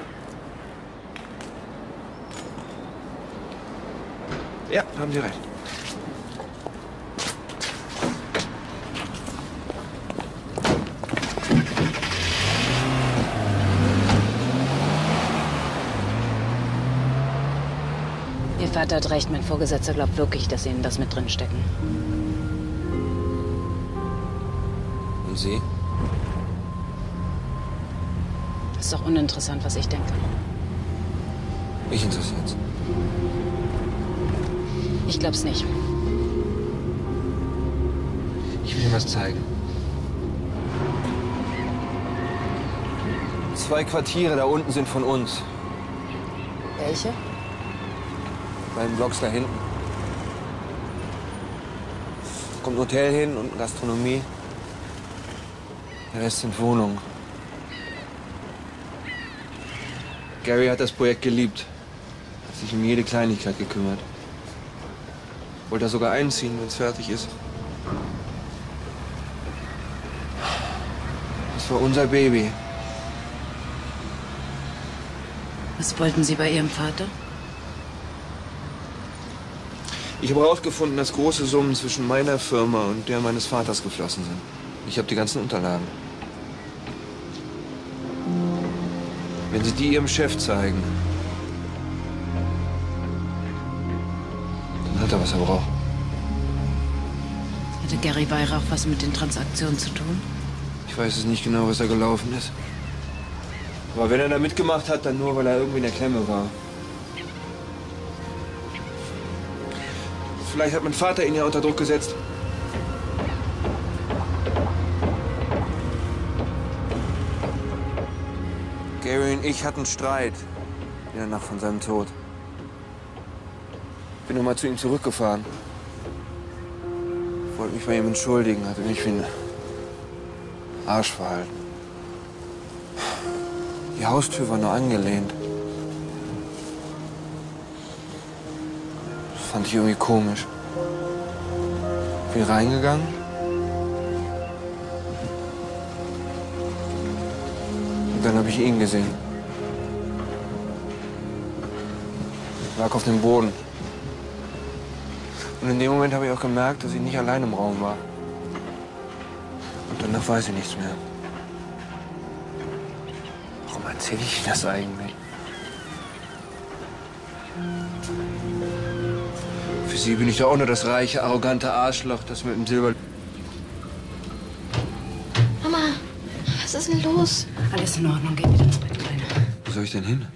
Ja, haben Sie recht. Ihr Vater hat recht. Mein Vorgesetzter glaubt wirklich, dass Ihnen das mit drin stecken. Und Sie? Ist doch uninteressant, was ich denke. Mich interessiert's. Ich glaub's nicht. Ich will Ihnen was zeigen. 2 Quartiere da unten sind von uns. Welche? Beiden Blocks da hinten. Kommt ein Hotel hin und Gastronomie. Der Rest sind Wohnungen. Gary hat das Projekt geliebt. Hat sich um jede Kleinigkeit gekümmert. Wollte er sogar einziehen, wenn es fertig ist. Das war unser Baby. Was wollten Sie bei Ihrem Vater? Ich habe herausgefunden, dass große Summen zwischen meiner Firma und der meines Vaters geflossen sind. Ich habe die ganzen Unterlagen. Wenn Sie die Ihrem Chef zeigen, dann hat er, was er braucht. Hatte Gary Weihrauch was mit den Transaktionen zu tun? Ich weiß es nicht genau, was da gelaufen ist. Aber wenn er da mitgemacht hat, dann nur, weil er irgendwie in der Klemme war. Vielleicht hat mein Vater ihn ja unter Druck gesetzt. Gary und ich hatten Streit in der Nacht von seinem Tod. Bin nochmal zu ihm zurückgefahren. Wollte mich bei ihm entschuldigen, hatte mich wie ein Arsch verhalten. Die Haustür war nur angelehnt. Das fand ich irgendwie komisch. Bin reingegangen. Und dann habe ich ihn gesehen. Er lag auf dem Boden. Und in dem Moment habe ich auch gemerkt, dass ich nicht allein im Raum war. Und danach weiß ich nichts mehr. Warum erzähle ich das eigentlich? Für Sie bin ich doch auch nur das reiche, arrogante Arschloch, das mit dem Silber... Mama, was ist denn los? Alles in Ordnung, geh wieder ins Bett, Kleine. Wo soll ich denn hin?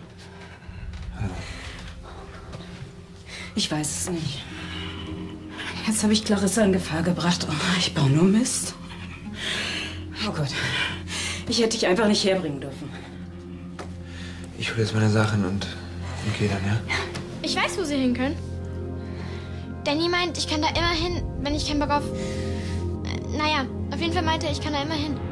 Ich weiß es nicht. Jetzt habe ich Clarissa in Gefahr gebracht. Oh, ich baue nur Mist. Oh Gott. Ich hätte dich einfach nicht herbringen dürfen. Ich hole jetzt meine Sachen und gehe dann, ja? Ich weiß, wo Sie hin können. Danny meint, ich kann da immer hin, wenn ich keinen Bock auf... Naja, auf jeden Fall meinte er, ich kann da immer hin.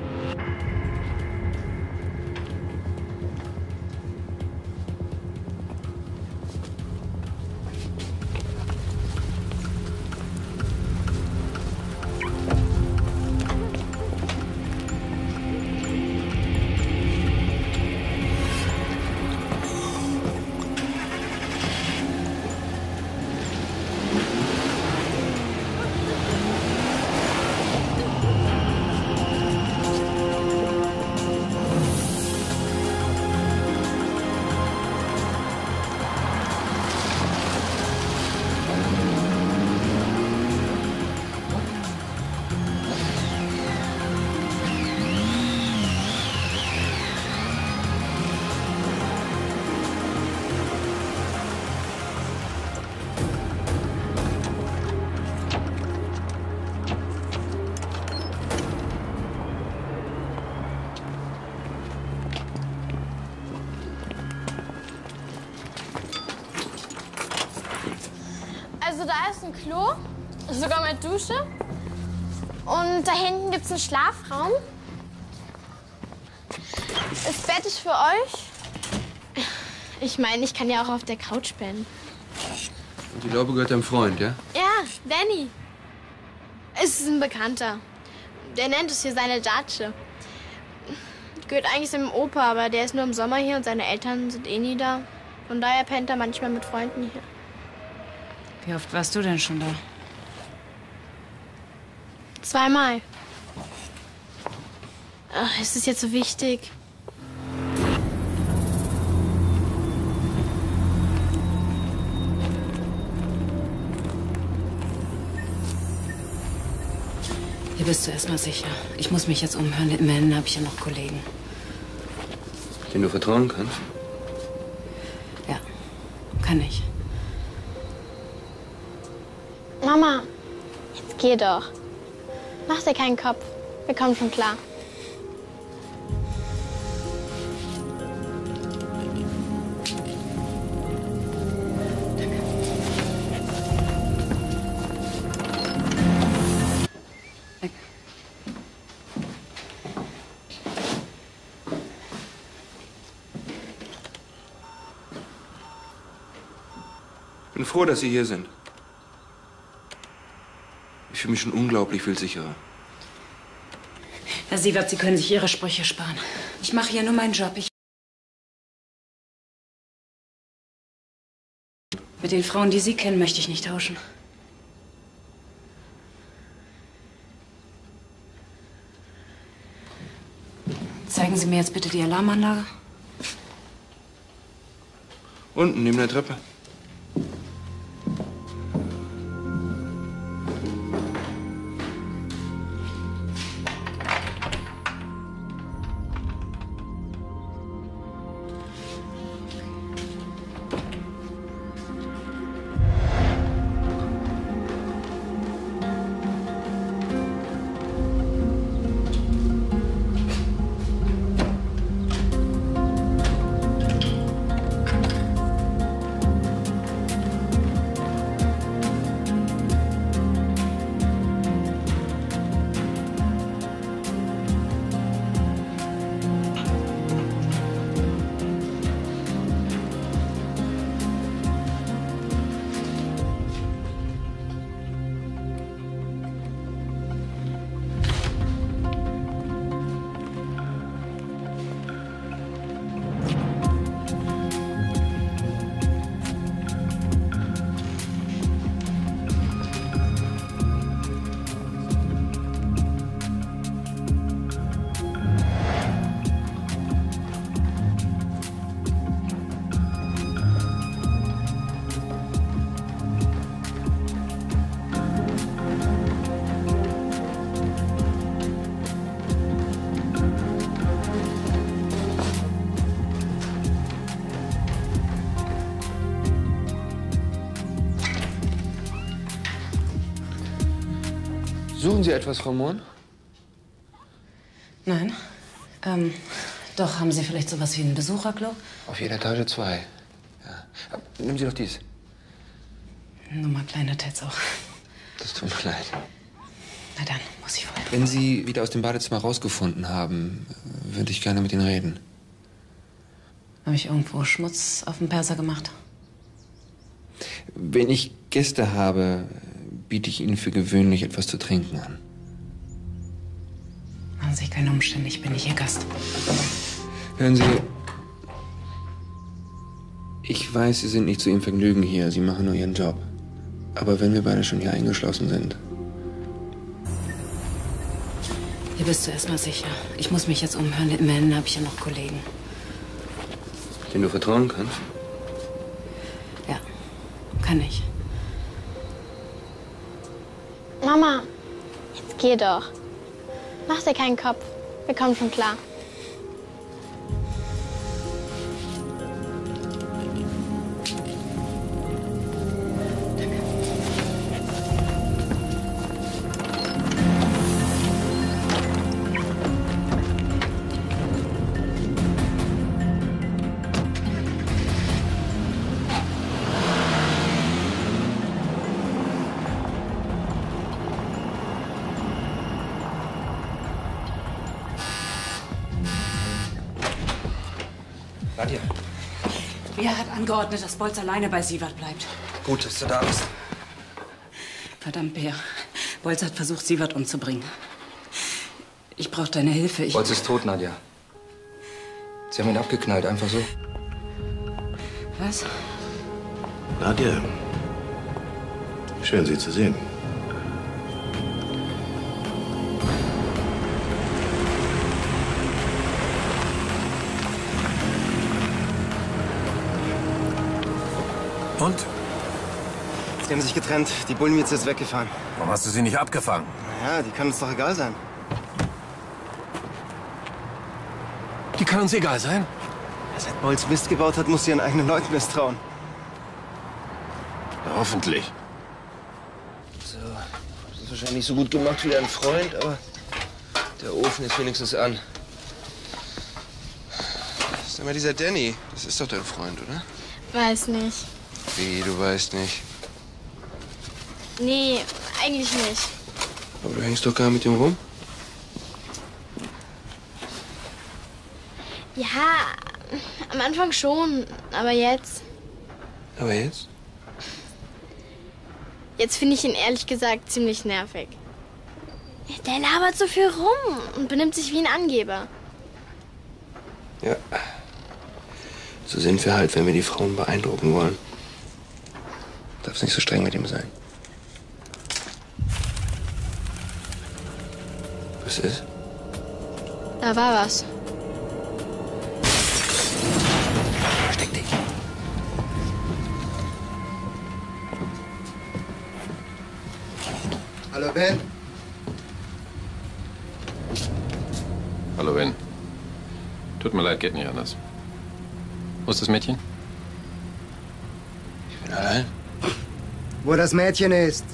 Also da ist ein Klo, sogar mit Dusche. Und da hinten gibt es einen Schlafraum. Das Bett ist für euch. Ich meine, ich kann ja auch auf der Couch pennen. Und die Laube gehört deinem Freund, ja? Ja, Danny. Es ist ein Bekannter. Der nennt es hier seine Datsche. Gehört eigentlich seinem Opa, aber der ist nur im Sommer hier und seine Eltern sind eh nie da. Von daher pennt er manchmal mit Freunden hier. Wie oft warst du denn schon da? 2-mal. Ach, ist es jetzt so wichtig? Hier bist du erstmal sicher. Ich muss mich jetzt umhören. Immerhin habe ich ja noch Kollegen. Denen du vertrauen kannst? Ja, kann ich. Mama, jetzt geh doch. Mach dir keinen Kopf. Wir kommen schon klar. Ich bin froh, dass Sie hier sind. Ich fühle mich schon unglaublich viel sicherer. Herr Sievert, Sie können sich Ihre Sprüche sparen. Ich mache hier nur meinen Job. Mit Mit den Frauen, die Sie kennen, möchte ich nicht tauschen. Zeigen Sie mir jetzt bitte die Alarmanlage. Unten, neben der Treppe. Suchen Sie etwas, Frau Mohn? Nein. Doch, haben Sie vielleicht sowas wie einen Besucherclub? Auf jeder Etage 2. Ja. Nehmen Sie doch dies. Nummer kleiner Tetz auch. Das tut mir leid. Na dann, muss ich vorher. Wenn Sie wieder aus dem Badezimmer rausgefunden haben, würde ich gerne mit Ihnen reden. Habe ich irgendwo Schmutz auf dem Perser gemacht? Wenn ich Gäste habe, biete ich Ihnen für gewöhnlich etwas zu trinken an. Machen Sie sich keine Umstände, ich bin nicht Ihr Gast. Hören Sie, ich weiß, Sie sind nicht zu Ihrem Vergnügen hier, Sie machen nur Ihren Job. Aber wenn wir beide schon hier eingeschlossen sind. Hier bist du erstmal sicher. Ich muss mich jetzt umhören, immerhin habe ich ja noch Kollegen. Denen du vertrauen kannst? Ja, kann ich. Mama, jetzt geh doch. Mach dir keinen Kopf. Wir kommen schon klar. Nadja. Wer hat angeordnet, dass Bolz alleine bei Siewert bleibt? Gut, dass du da bist. Verdammt, Peer. Bolz hat versucht, Siewert umzubringen. Ich brauche deine Hilfe. Bolz ist tot, Nadja. Sie haben ihn abgeknallt, einfach so. Was? Nadja, schön, Sie zu sehen. Und? Sie haben sich getrennt. Die Bullen sind jetzt weggefahren. Warum hast du sie nicht abgefangen? Ja, die kann uns doch egal sein. Die kann uns egal sein? Seit Bolz Mist gebaut hat, muss sie ihren eigenen Leuten misstrauen. Na, hoffentlich. So, das ist wahrscheinlich nicht so gut gemacht wie dein Freund, aber der Ofen ist wenigstens an. Sag mal, dieser Danny, das ist doch dein Freund, oder? Weiß nicht. Wie, du weißt nicht? Nee, eigentlich nicht. Aber du hängst doch gar mit ihm rum? Ja, am Anfang schon, aber jetzt... Aber jetzt? Jetzt finde ich ihn ehrlich gesagt ziemlich nervig. Der labert so viel rum und benimmt sich wie ein Angeber. Ja. So sind wir halt, wenn wir die Frauen beeindrucken wollen. Darfst nicht so streng mit ihm sein. Was ist? Da war was. Versteck dich. Hallo, Ben. Hallo, Ben. Tut mir leid, geht nicht anders. Wo ist das Mädchen? Ich bin allein. Wo das Mädchen ist.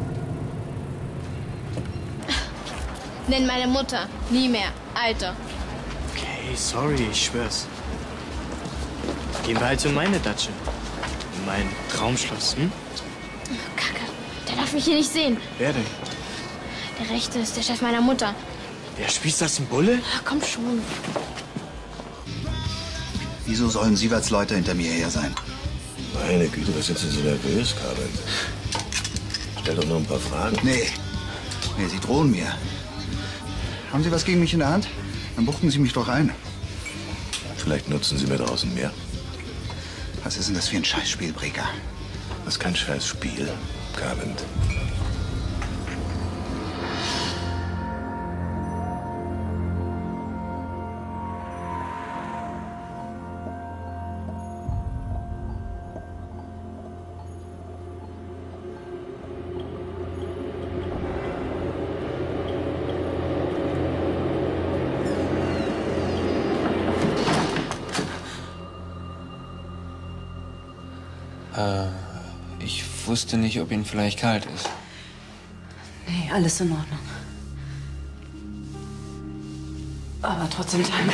Nenn meine Mutter. Nie mehr. Alter. Okay, sorry, ich schwör's. Gehen wir halt in meine Datsche. In mein Traumschloss, hm? Kacke. Der darf mich hier nicht sehen. Wer denn? Der Rechte ist der Chef meiner Mutter. Wer spießt das ein Bulle? Ach, komm schon. Wieso sollen Sieverts Leute hinter mir her sein? Meine Güte, was sind Sie so nervös, Carmen? Stell doch noch ein paar Fragen. Nee, Sie drohen mir. Haben Sie was gegen mich in der Hand? Dann buchten Sie mich doch ein. Vielleicht nutzen Sie mir draußen mehr. Was ist denn das für ein Scheißspiel, Breker? Das ist kein Scheißspiel, Carmen. Ich wusste nicht, ob Ihnen vielleicht kalt ist. Nee, alles in Ordnung. Aber trotzdem danke.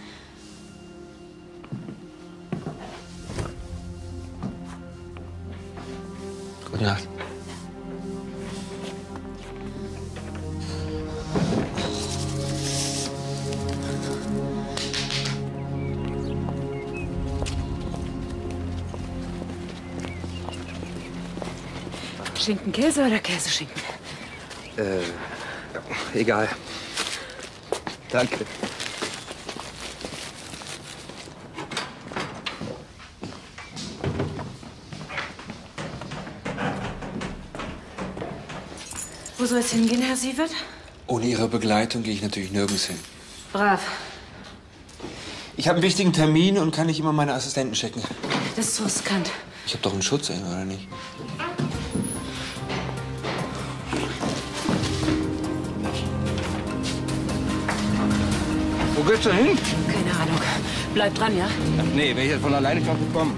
Gute Nacht. Schinken-Käse oder Käseschinken? Egal. Danke. Wo soll es hingehen, Herr Sievert? Ohne Ihre Begleitung gehe ich natürlich nirgends hin. Brav. Ich habe einen wichtigen Termin und kann nicht immer meine Assistenten checken. Das ist zu riskant. Ich habe doch einen Schutzengel, oder nicht? Wo geht's denn hin? Keine Ahnung. Bleib dran, ja? Ach nee, wäre ich jetzt von alleine drauf gekommen.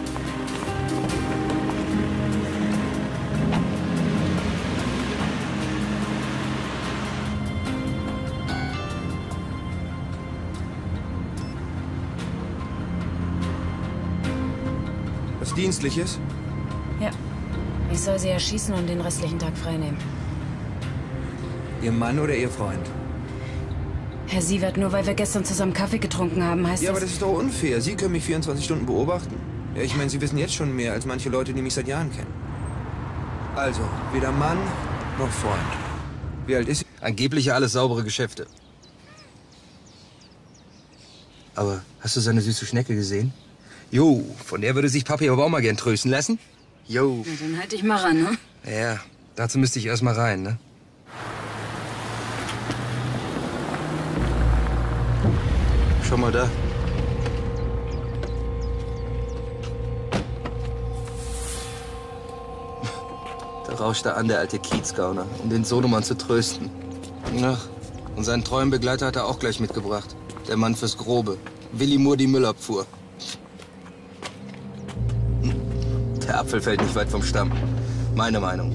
Was Dienstliches? Ja. Ich soll sie erschießen und den restlichen Tag freinehmen. Ihr Mann oder Ihr Freund? Herr Sievert, nur weil wir gestern zusammen Kaffee getrunken haben, heißt Ja, das... aber das ist doch unfair. Sie können mich 24 Stunden beobachten. Ja, ich meine, Sie wissen jetzt schon mehr als manche Leute, die mich seit Jahren kennen. Also, weder Mann noch Freund. Wie alt ist sie? Angeblich alles saubere Geschäfte. Aber hast du seine süße Schnecke gesehen? Jo, von der würde sich Papi aber auch mal gern trösten lassen. Jo. Na, dann halt dich mal ran, ne? Ja, dazu müsste ich erst mal rein, ne? Schau mal da. Da rauscht er an, der alte Kiezgauner, um den Sohnemann zu trösten. Ach, und seinen treuen Begleiter hat er auch gleich mitgebracht. Der Mann fürs Grobe. Willi Moore die Müllabfuhr. Der Apfel fällt nicht weit vom Stamm. Meine Meinung.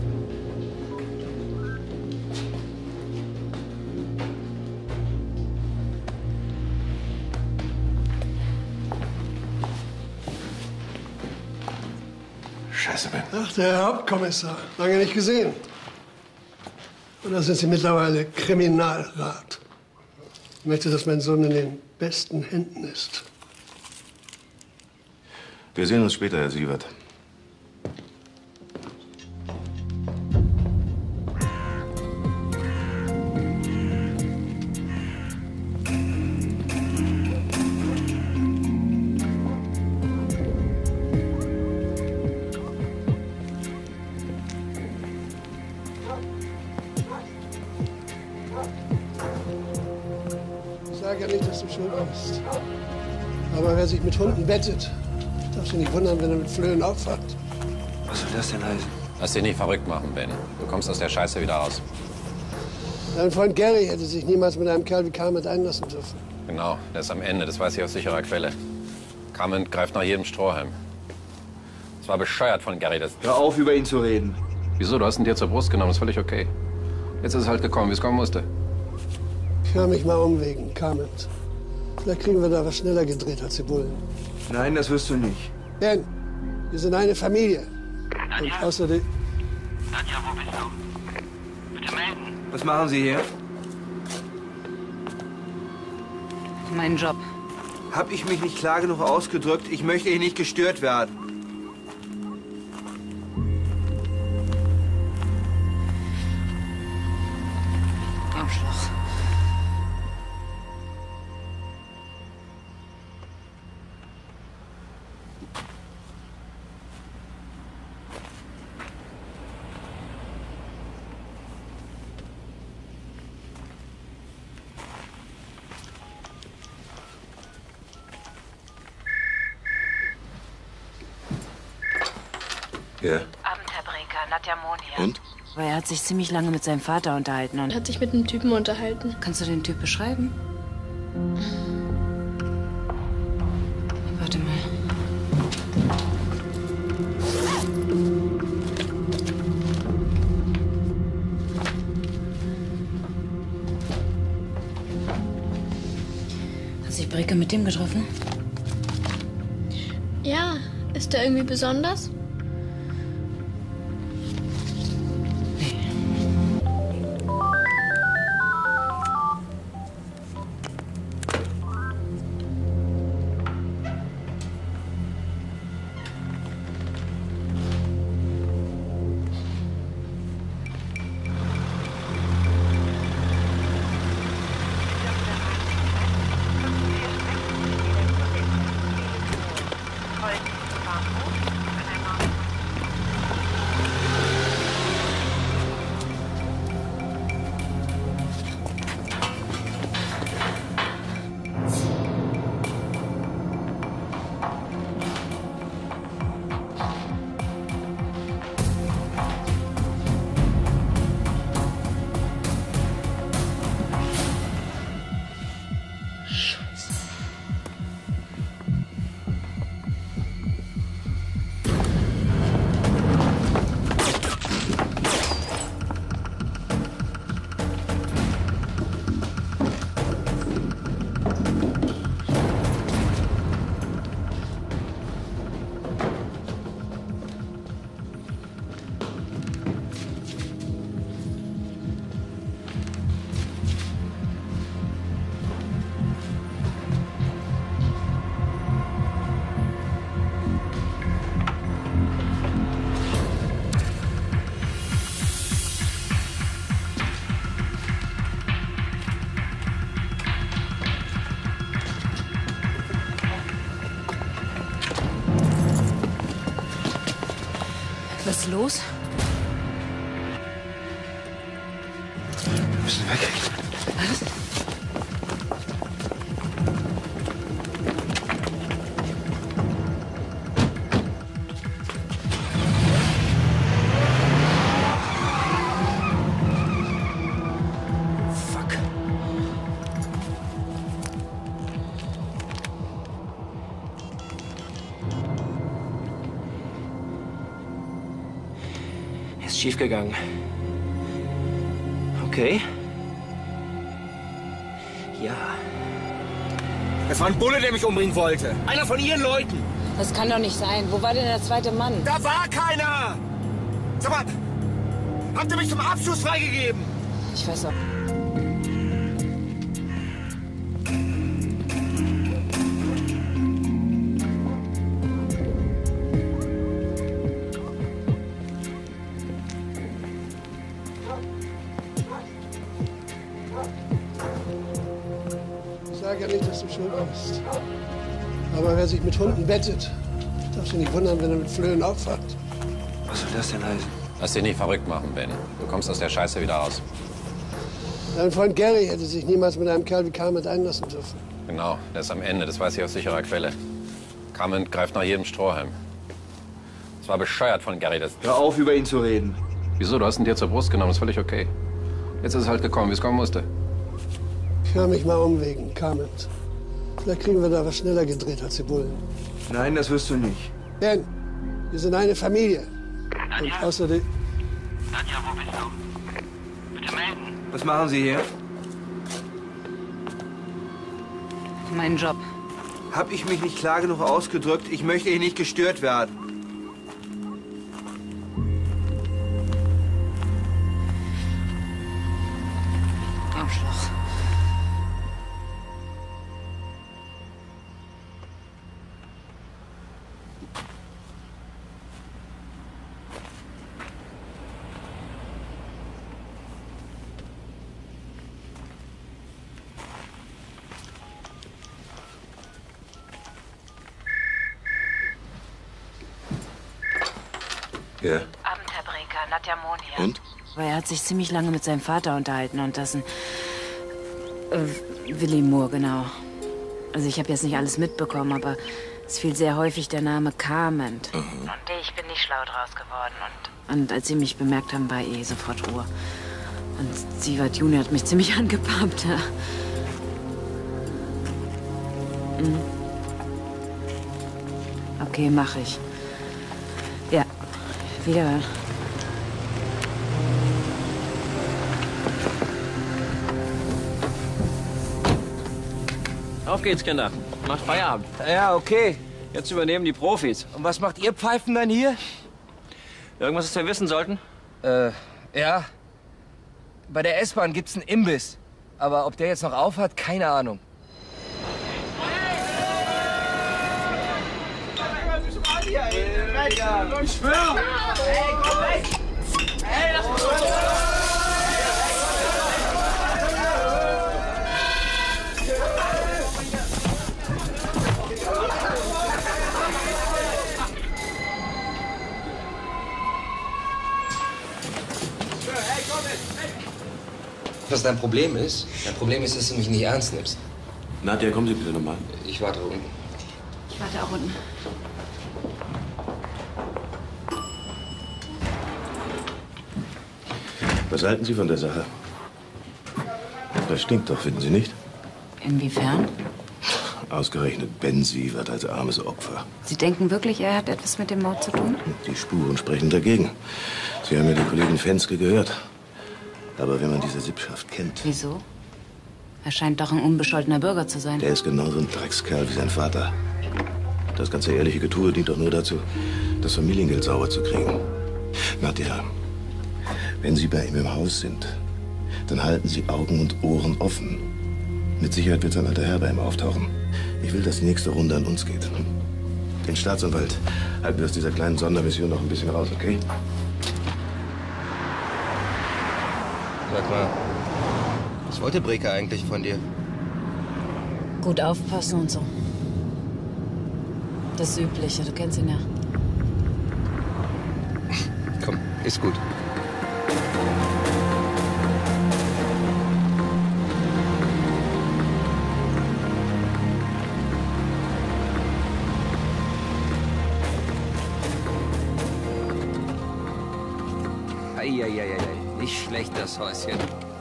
Scheiße, Ben. Ach, der Herr Hauptkommissar. Lange nicht gesehen. Oder sind Sie mittlerweile Kriminalrat? Ich möchte, dass mein Sohn in den besten Händen ist. Wir sehen uns später, Herr Sievert. sage ja nicht, dass du schuld bist. Aber wer sich mit Hunden bettet, darf sich nicht wundern, wenn er mit Flöhen aufwacht. Was soll das denn heißen? Lass dich nicht verrückt machen, Ben. Du kommst aus der Scheiße wieder raus. Dein Freund Gary hätte sich niemals mit einem Kerl wie Carmen einlassen dürfen. Genau, der ist am Ende. Das weiß ich aus sicherer Quelle. Carmen greift nach jedem Strohhalm. Es war bescheuert von Gary. Hör auf, über ihn zu reden. Wieso? Du hast ihn dir zur Brust genommen. Ist völlig okay. Jetzt ist es halt gekommen, wie es kommen musste. Ich höre mich mal um wegen Carmen. Vielleicht kriegen wir da was schneller gedreht als die Bullen. Nein, das wirst du nicht. Ben, wir sind eine Familie. Und außerdem... Nadja, wo bist du? Bitte melden. Was machen Sie hier? Mein Job. Hab ich mich nicht klar genug ausgedrückt? Ich möchte hier nicht gestört werden. Arschloch. Ja. Abend, Herr Breker. Nadja Mohn hier. Und? Aber er hat sich ziemlich lange mit seinem Vater unterhalten und... Hat sich mit einem Typen unterhalten. Kannst du den Typ beschreiben? Warte mal. Hat sich Breker mit dem getroffen? Ja, ist der irgendwie besonders? Was ist los? Wir müssen weg. Was? Fuck. Ist schiefgegangen. Okay. Ja. Es war ein Bulle, der mich umbringen wollte. Einer von Ihren Leuten. Das kann doch nicht sein. Wo war denn der zweite Mann? Da war keiner! Sag mal, habt ihr mich zum Abschuss freigegeben? Ich weiß auch. Ich sage ja nicht, dass du schuld bist. Aber wer sich mit Hunden bettet, darf sich nicht wundern, wenn er mit Flöhen aufwacht. Was soll das denn heißen? Lass dich nicht verrückt machen, Ben. Du kommst aus der Scheiße wieder raus. Dein Freund Gary hätte sich niemals mit einem Kerl wie Carmen einlassen dürfen. Genau, der ist am Ende, das weiß ich aus sicherer Quelle. Carmen greift nach jedem Strohhalm. Es war bescheuert von Gary, das... Hör auf, über ihn zu reden. Wieso? Du hast ihn dir zur Brust genommen, ist völlig okay. Jetzt ist es halt gekommen, wie es kommen musste. Ich höre mich mal um wegen Carmen. Vielleicht kriegen wir da was schneller gedreht als die Bullen. Nein, das wirst du nicht. Ben, wir sind eine Familie. Und außerdem... Nadja, wo bist du? Bitte melden. Was machen Sie hier? Mein Job. Hab ich mich nicht klar genug ausgedrückt? Ich möchte hier nicht gestört werden. Arschloch. Ja. Abend, Herr Breker. Nadja Mohn hier. Und? Aber er hat sich ziemlich lange mit seinem Vater unterhalten und das ein... Willi Moore, genau. Also ich habe jetzt nicht alles mitbekommen, aber es fiel sehr häufig der Name Carmen. Und ich bin nicht schlau draus geworden. Und als sie mich bemerkt haben, war sofort Ruhe. Und Sievert Junior hat mich ziemlich angepappt. Ja. Mhm. Okay, mache ich. Ja, wiederhören. Auf geht's, Kinder. Macht Feierabend. Ja, okay. Jetzt übernehmen die Profis. Und was macht ihr Pfeifen dann hier? Irgendwas, das wir wissen sollten? Ja. Bei der S-Bahn gibt's einen Imbiss. Aber ob der jetzt noch auf hat, keine Ahnung. Ich schwöre! Hey, komm weg! Hey, lass mich los! Was dein Problem ist? Dein Problem ist, dass du mich nicht ernst nimmst. Nadja, kommen Sie bitte nochmal. Ich warte unten. Ich warte auch unten. Was halten Sie von der Sache? Das stinkt doch, finden Sie nicht? Inwiefern? Ausgerechnet Ben Sievert als armes Opfer. Sie denken wirklich, er hat etwas mit dem Mord zu tun? Die Spuren sprechen dagegen. Sie haben ja die Kollegin Fenske gehört. Aber wenn man diese Sippschaft kennt... Wieso? Er scheint doch ein unbescholtener Bürger zu sein. Der ist genauso ein Dreckskerl wie sein Vater. Das ganze ehrliche Getue dient doch nur dazu, das Familiengeld sauber zu kriegen. Nadja, wenn Sie bei ihm im Haus sind, dann halten Sie Augen und Ohren offen. Mit Sicherheit wird sein alter Herr bei ihm auftauchen. Ich will, dass die nächste Runde an uns geht. Den Staatsanwalt halten wir aus dieser kleinen Sondermission noch ein bisschen raus, okay? Sag mal, was wollte Breker eigentlich von dir? Gut aufpassen und so. Das Übliche, du kennst ihn ja. Komm, ist gut. Eieieiei, nicht schlecht das Häuschen.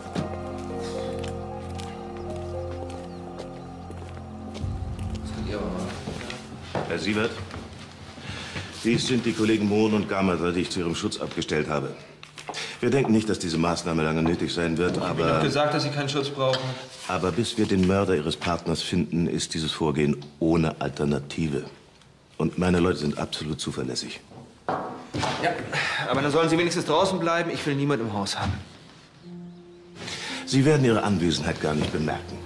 Herr Sievert, dies sind die Kollegen Mohn und Gamerter, die ich zu Ihrem Schutz abgestellt habe. Wir denken nicht, dass diese Maßnahme lange nötig sein wird, Ich habe aber... doch gesagt, dass Sie keinen Schutz brauchen. Aber bis wir den Mörder Ihres Partners finden, ist dieses Vorgehen ohne Alternative. Und meine Leute sind absolut zuverlässig. Ja, aber dann sollen Sie wenigstens draußen bleiben. Ich will niemand im Haus haben. Sie werden Ihre Anwesenheit gar nicht bemerken.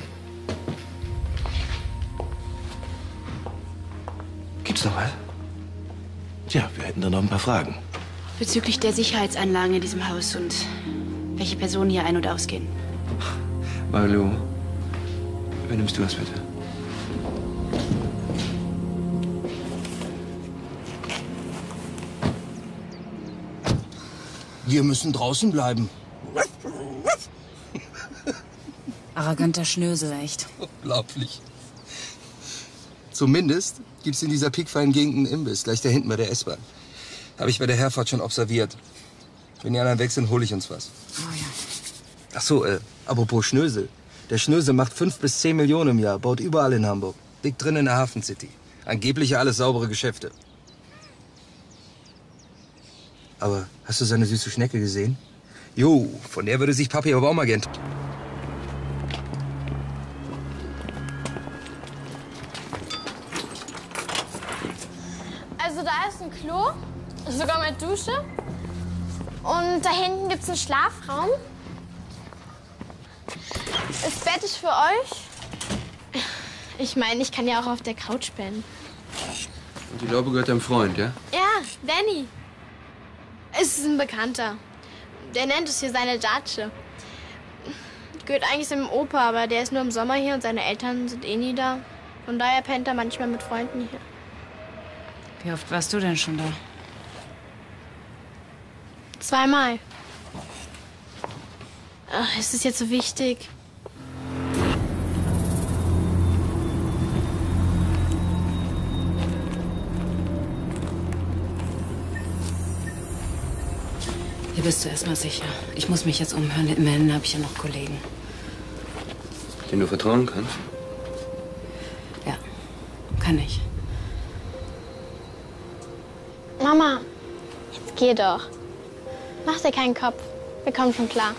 Gibt's noch was? Tja, wir hätten da noch ein paar Fragen. Bezüglich der Sicherheitsanlagen in diesem Haus und welche Personen hier ein- und ausgehen. Marilu, übernimmst du das bitte? Wir müssen draußen bleiben. Arroganter Schnösel, echt. Unglaublich. Zumindest gibt's in dieser piekfeinen Gegend einen Imbiss, gleich da hinten bei der S-Bahn. Habe ich bei der Herfahrt schon observiert. Wenn die anderen weg sind, hole ich uns was. Oh ja. Ach so, apropos Schnösel. Der Schnösel macht 5 bis 10 Millionen im Jahr, baut überall in Hamburg. Dick drin in der Hafen City. Angeblich alles saubere Geschäfte. Aber hast du seine süße Schnecke gesehen? Jo, von der würde sich Papi aber auch mal gern... Also da ist ein Klo, sogar mit Dusche. Und da hinten gibt's einen Schlafraum. Das Bett ist für euch. Ich meine, ich kann ja auch auf der Couch pennen. Und die Laube gehört deinem Freund, ja? Ja, Danny. Es ist ein Bekannter. Der nennt es hier seine Datsche. Gehört eigentlich seinem Opa, aber der ist nur im Sommer hier und seine Eltern sind eh nie da. Von daher pennt er manchmal mit Freunden hier. Wie oft warst du denn schon da? 2-mal. Ach, ist das jetzt so wichtig? Hier bist du erstmal sicher. Ich muss mich jetzt umhören. Immerhin habe ich ja noch Kollegen. Denen du vertrauen kannst? Ja, kann ich. Mama, jetzt geh doch. Mach dir keinen Kopf. Wir kommen schon klar.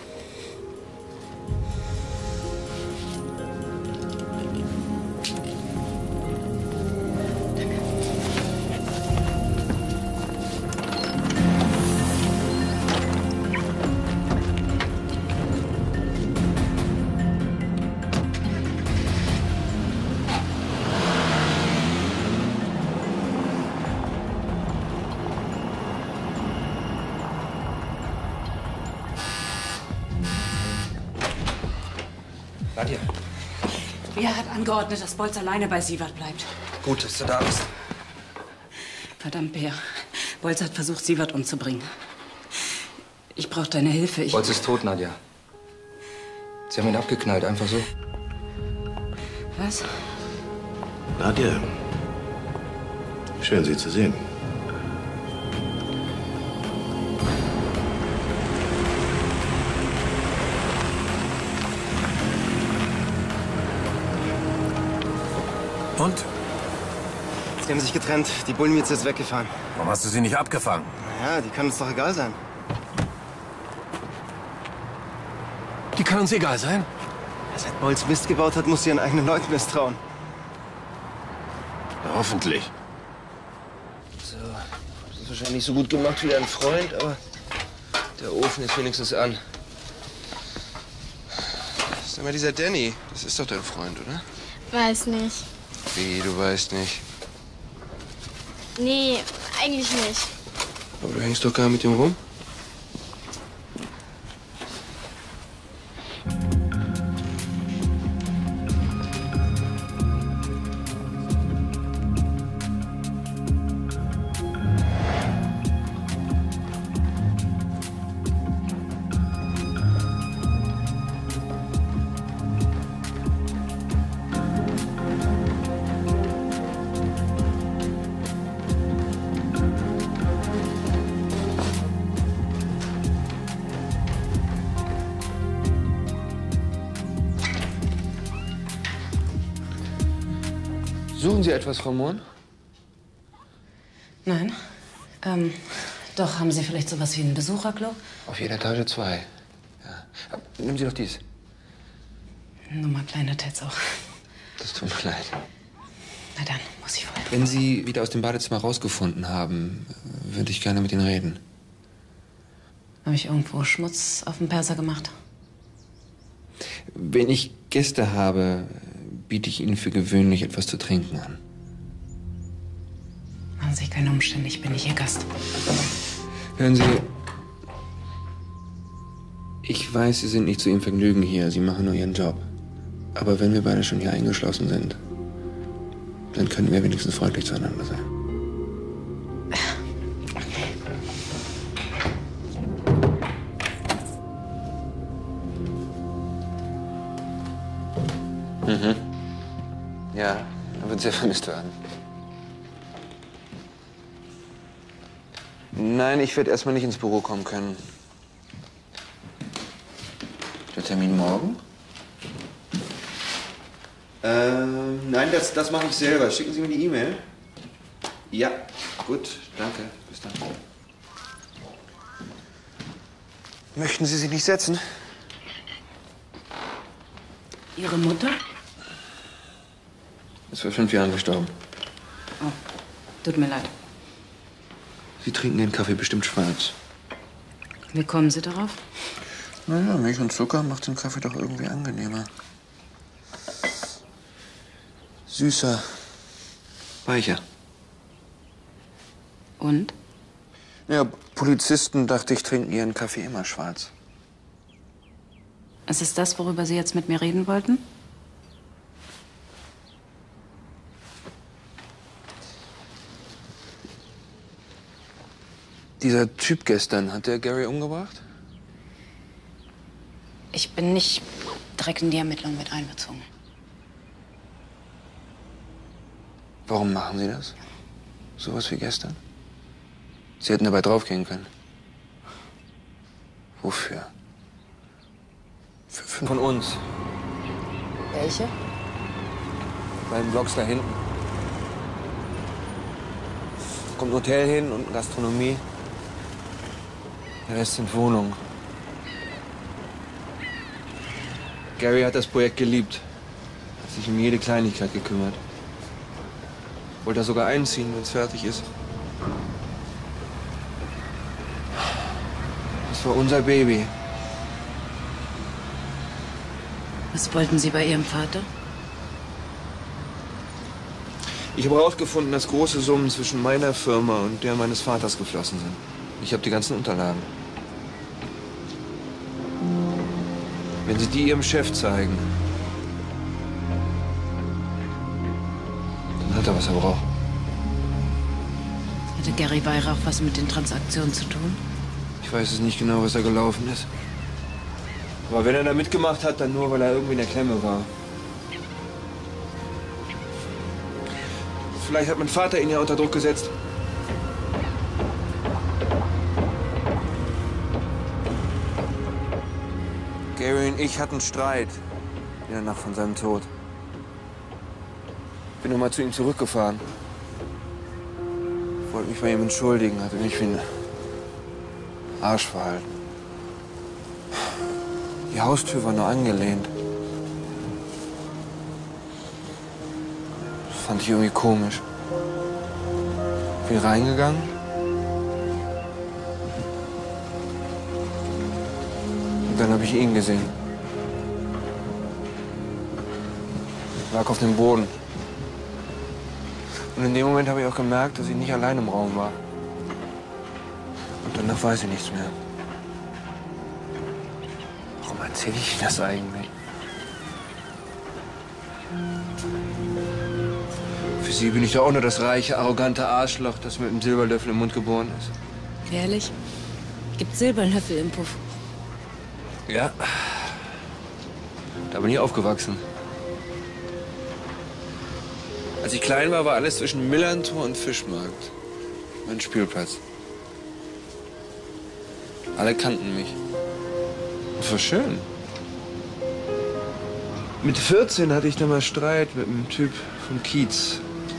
Nadja. Wer hat angeordnet, dass Bolz alleine bei Sievert bleibt? Gut, dass du da bist. Verdammt, Bär. Bolz hat versucht, Sievert umzubringen. Ich brauche deine Hilfe. Bolz ist tot, Nadja. Sie haben ihn abgeknallt, einfach so. Was? Nadja, schön, Sie zu sehen. Und? Sie haben sich getrennt. Die Bullenmietze ist weggefahren. Warum hast du sie nicht abgefangen? Ja, die kann uns doch egal sein. Die kann uns egal sein? Seit Bolz Mist gebaut hat, muss sie ihren eigenen Leuten misstrauen. Ja, hoffentlich. So, das ist wahrscheinlich nicht so gut gemacht wie dein Freund, aber der Ofen ist wenigstens an. Sag mal, dieser Danny, das ist doch dein Freund, oder? Weiß nicht. Wie, du weißt nicht? Nee, eigentlich nicht. Aber du hängst doch gar mit ihm rum? Suchen Sie etwas, Frau Mohn? Nein. Doch, haben Sie vielleicht sowas wie ein Besucherklo? Auf jeder Etage 2. Ja. Nehmen Sie doch dies. Nummer kleiner Tetz auch. Das tut mir leid. Na dann, muss ich wohl. Wenn Sie wieder aus dem Badezimmer rausgefunden haben, würde ich gerne mit Ihnen reden. Habe ich irgendwo Schmutz auf dem Perser gemacht? Wenn ich Gäste habe, biete ich Ihnen für gewöhnlich etwas zu trinken an. Machen Sie keine Umstände, ich bin nicht Ihr Gast. Hören Sie, ich weiß, Sie sind nicht zu Ihrem Vergnügen hier. Sie machen nur Ihren Job. Aber wenn wir beide schon hier eingeschlossen sind, dann könnten wir wenigstens freundlich zueinander sein. Mhm. Ja, er wird sehr vermisst werden. Nein, ich werde erstmal nicht ins Büro kommen können. Der Termin morgen? Nein, das mache ich selber. Schicken Sie mir die E-Mail. Ja, gut, danke. Bis dann. Möchten Sie sich nicht setzen? Ihre Mutter? Ist vor 5 Jahren gestorben. Oh, tut mir leid. Sie trinken den Kaffee bestimmt schwarz. Wie kommen Sie darauf? Naja, Milch und Zucker macht den Kaffee doch irgendwie angenehmer. Süßer. Weicher. Und? Ja, Polizisten, dachte ich, trinken ihren Kaffee immer schwarz. Ist es das, worüber Sie jetzt mit mir reden wollten? Dieser Typ gestern, hat der Gary umgebracht? Ich bin nicht direkt in die Ermittlungen mit einbezogen. Warum machen Sie das? Sowas wie gestern? Sie hätten dabei draufgehen können. Wofür? Von uns. Welche? Bei den Blocks da hinten. Kommt ein Hotel hin und Gastronomie. Der Rest sind Wohnungen. Gary hat das Projekt geliebt. Hat sich um jede Kleinigkeit gekümmert. Wollte er sogar einziehen, wenn es fertig ist. Das war unser Baby. Was wollten Sie bei Ihrem Vater? Ich habe herausgefunden, dass große Summen zwischen meiner Firma und der meines Vaters geflossen sind. Ich habe die ganzen Unterlagen. Wenn Sie die Ihrem Chef zeigen, dann hat er, was er braucht. Hatte Gary Weihrauch was mit den Transaktionen zu tun? Ich weiß es nicht genau, was da gelaufen ist. Aber wenn er da mitgemacht hat, dann nur, weil er irgendwie in der Klemme war. Vielleicht hat mein Vater ihn ja unter Druck gesetzt. Gary und ich hatten Streit in der Nacht von seinem Tod. Bin noch mal zu ihm zurückgefahren. Wollte mich bei ihm entschuldigen, hatte mich wie ein Arsch verhalten. Die Haustür war nur angelehnt. Das fand ich irgendwie komisch. Bin reingegangen. Und dann habe ich ihn gesehen. Er lag auf dem Boden. Und in dem Moment habe ich auch gemerkt, dass ich nicht allein im Raum war. Und danach weiß ich nichts mehr. Warum erzähle ich Ihnen das eigentlich? Für Sie bin ich doch auch nur das reiche, arrogante Arschloch, das mit einem Silberlöffel im Mund geboren ist. Ehrlich? Gibt Silberlöffel im Puff? Ja. Da bin ich aufgewachsen. Als ich klein war, war alles zwischen Millantor und Fischmarkt. Mein Spielplatz. Alle kannten mich. Das war schön. Mit 14 hatte ich dann mal Streit mit einem Typ vom Kiez.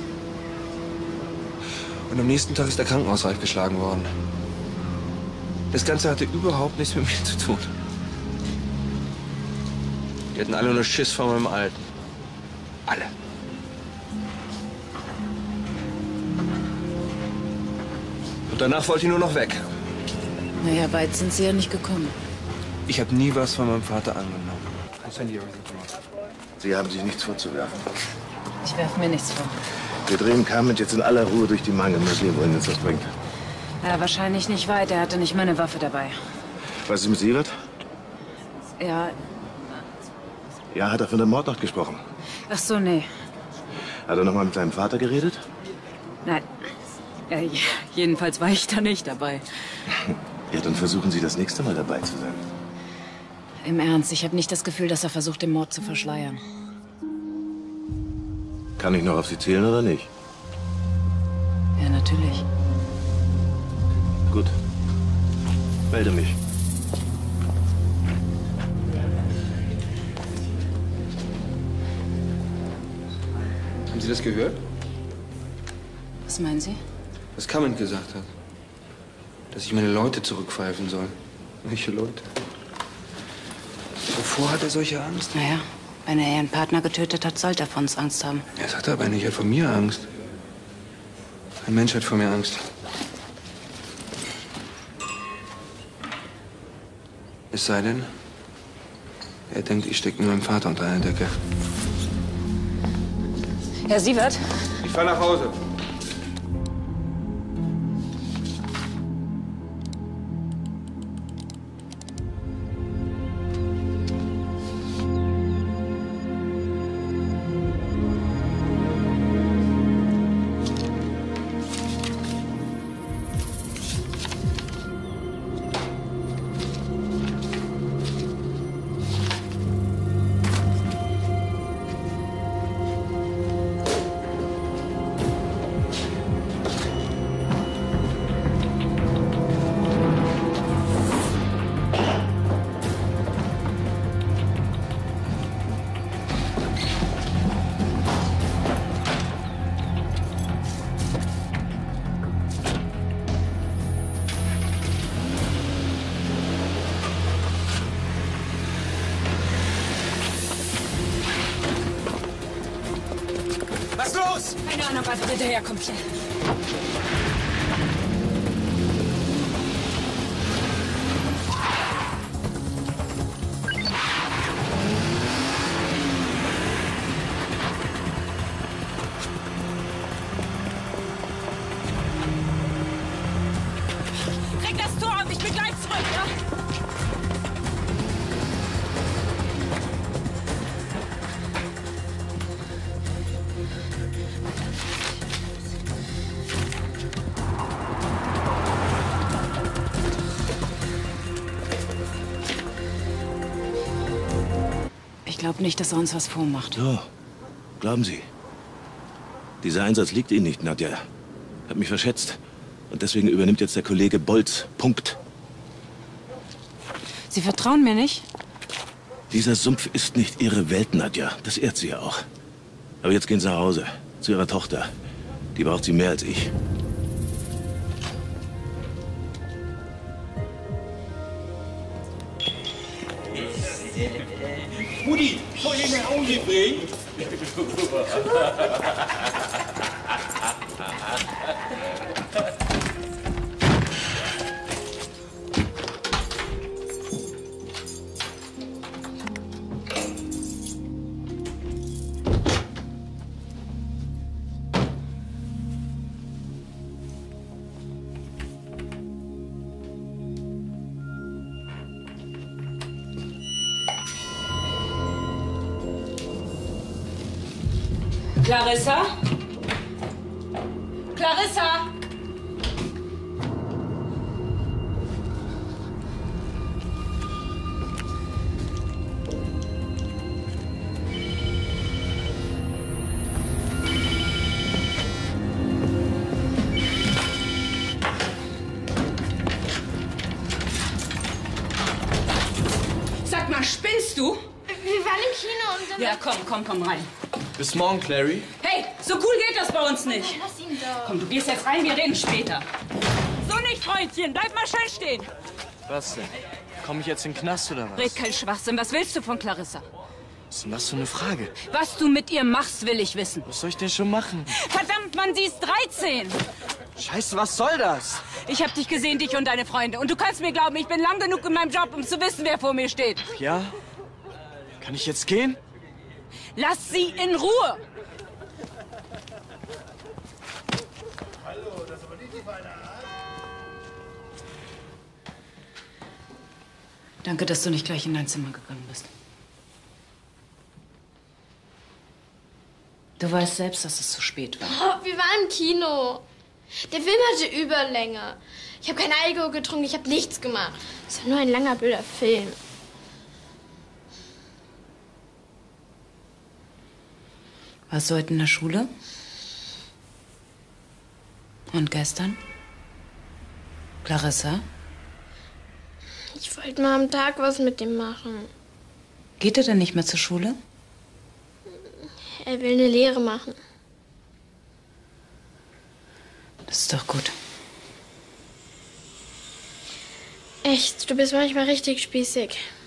Und am nächsten Tag ist der Krankenhausreif geschlagen worden. Das Ganze hatte überhaupt nichts mit mir zu tun. Die hatten alle nur Schiss vor meinem Alten. Alle. Und danach wollte ich nur noch weg. Naja, weit sind Sie ja nicht gekommen. Ich habe nie was von meinem Vater angenommen. Sie haben sich nichts vorzuwerfen. Ich werfe mir nichts vor. Wir drehen Carmen jetzt in aller Ruhe durch die Mangel. Mal sehen, wohin uns das bringt. Ja, wahrscheinlich nicht weit. Er hatte nicht meine Waffe dabei. Was ist mit Sievert? Ja, Ja, hat er von der Mordnacht gesprochen? ach so, nee. Hat er noch mal mit seinem Vater geredet? Nein. Jedenfalls war ich da nicht dabei. Ja, dann versuchen Sie das nächste Mal dabei zu sein. Im Ernst, ich habe nicht das Gefühl, dass er versucht, den Mord zu verschleiern. Kann ich noch auf Sie zählen oder nicht? Ja, natürlich. Gut. Melde mich. Haben Sie das gehört? Was meinen Sie? Was Carmen gesagt hat. Dass ich meine Leute zurückpfeifen soll. Welche Leute? Wovor hat er solche Angst? Naja, wenn er ihren Partner getötet hat, sollte er von uns Angst haben. Er sagt aber nicht, er hat vor mir Angst. Ein Mensch hat vor mir Angst. Es sei denn, er denkt, ich stecke mit meinem Vater unter einer Decke. Herr Sievert? Ich fahr nach Hause. Was ist los? Keine Ahnung, einfach hinterher, komm schnell. Krieg das Tor auf, ich bin gleich zurück, ja? Ich glaube nicht, dass er uns was vormacht. So, glauben Sie. Dieser Einsatz liegt Ihnen nicht, Nadja. Ich habe mich verschätzt. Und deswegen übernimmt jetzt der Kollege Bolz. Punkt. Sie vertrauen mir nicht? Dieser Sumpf ist nicht Ihre Welt, Nadja. Das ehrt Sie ja auch. Aber jetzt gehen Sie nach Hause. Zu Ihrer Tochter. Die braucht Sie mehr als ich. Mutti, soll ich nach Hause bringen? Clarissa? Clarissa? Sag mal, spinnst du? Wir waren im Kino und dann... Ja, komm rein. Bis morgen, Clary. Hey, so cool geht das bei uns nicht. Lass ihn doch. Komm, du gehst jetzt rein, wir reden später. So nicht, Freundchen, bleib mal schön stehen. Was denn? Komm ich jetzt in den Knast oder was? Red kein Schwachsinn, was willst du von Clarissa? Was ist denn das für eine Frage? Was du mit ihr machst, will ich wissen. Was soll ich denn schon machen? Verdammt, Mann, sie ist 13. Scheiße, was soll das? Ich hab dich gesehen, dich und deine Freunde. Und du kannst mir glauben, ich bin lang genug in meinem Job, um zu wissen, wer vor mir steht. Ja? Kann ich jetzt gehen? Lass sie in Ruhe. Danke, dass du nicht gleich in dein Zimmer gegangen bist. Du weißt selbst, dass es zu spät war. Oh, wir waren im Kino. Der Film hatte Überlänge. Ich habe kein Alkohol getrunken, ich habe nichts gemacht. Es war nur ein langer, blöder Film. Warst du heute in der Schule? Und gestern? Clarissa? Ich wollte mal am Tag was mit ihm machen. Geht er denn nicht mehr zur Schule? Er will eine Lehre machen. Das ist doch gut. Echt, du bist manchmal richtig spießig.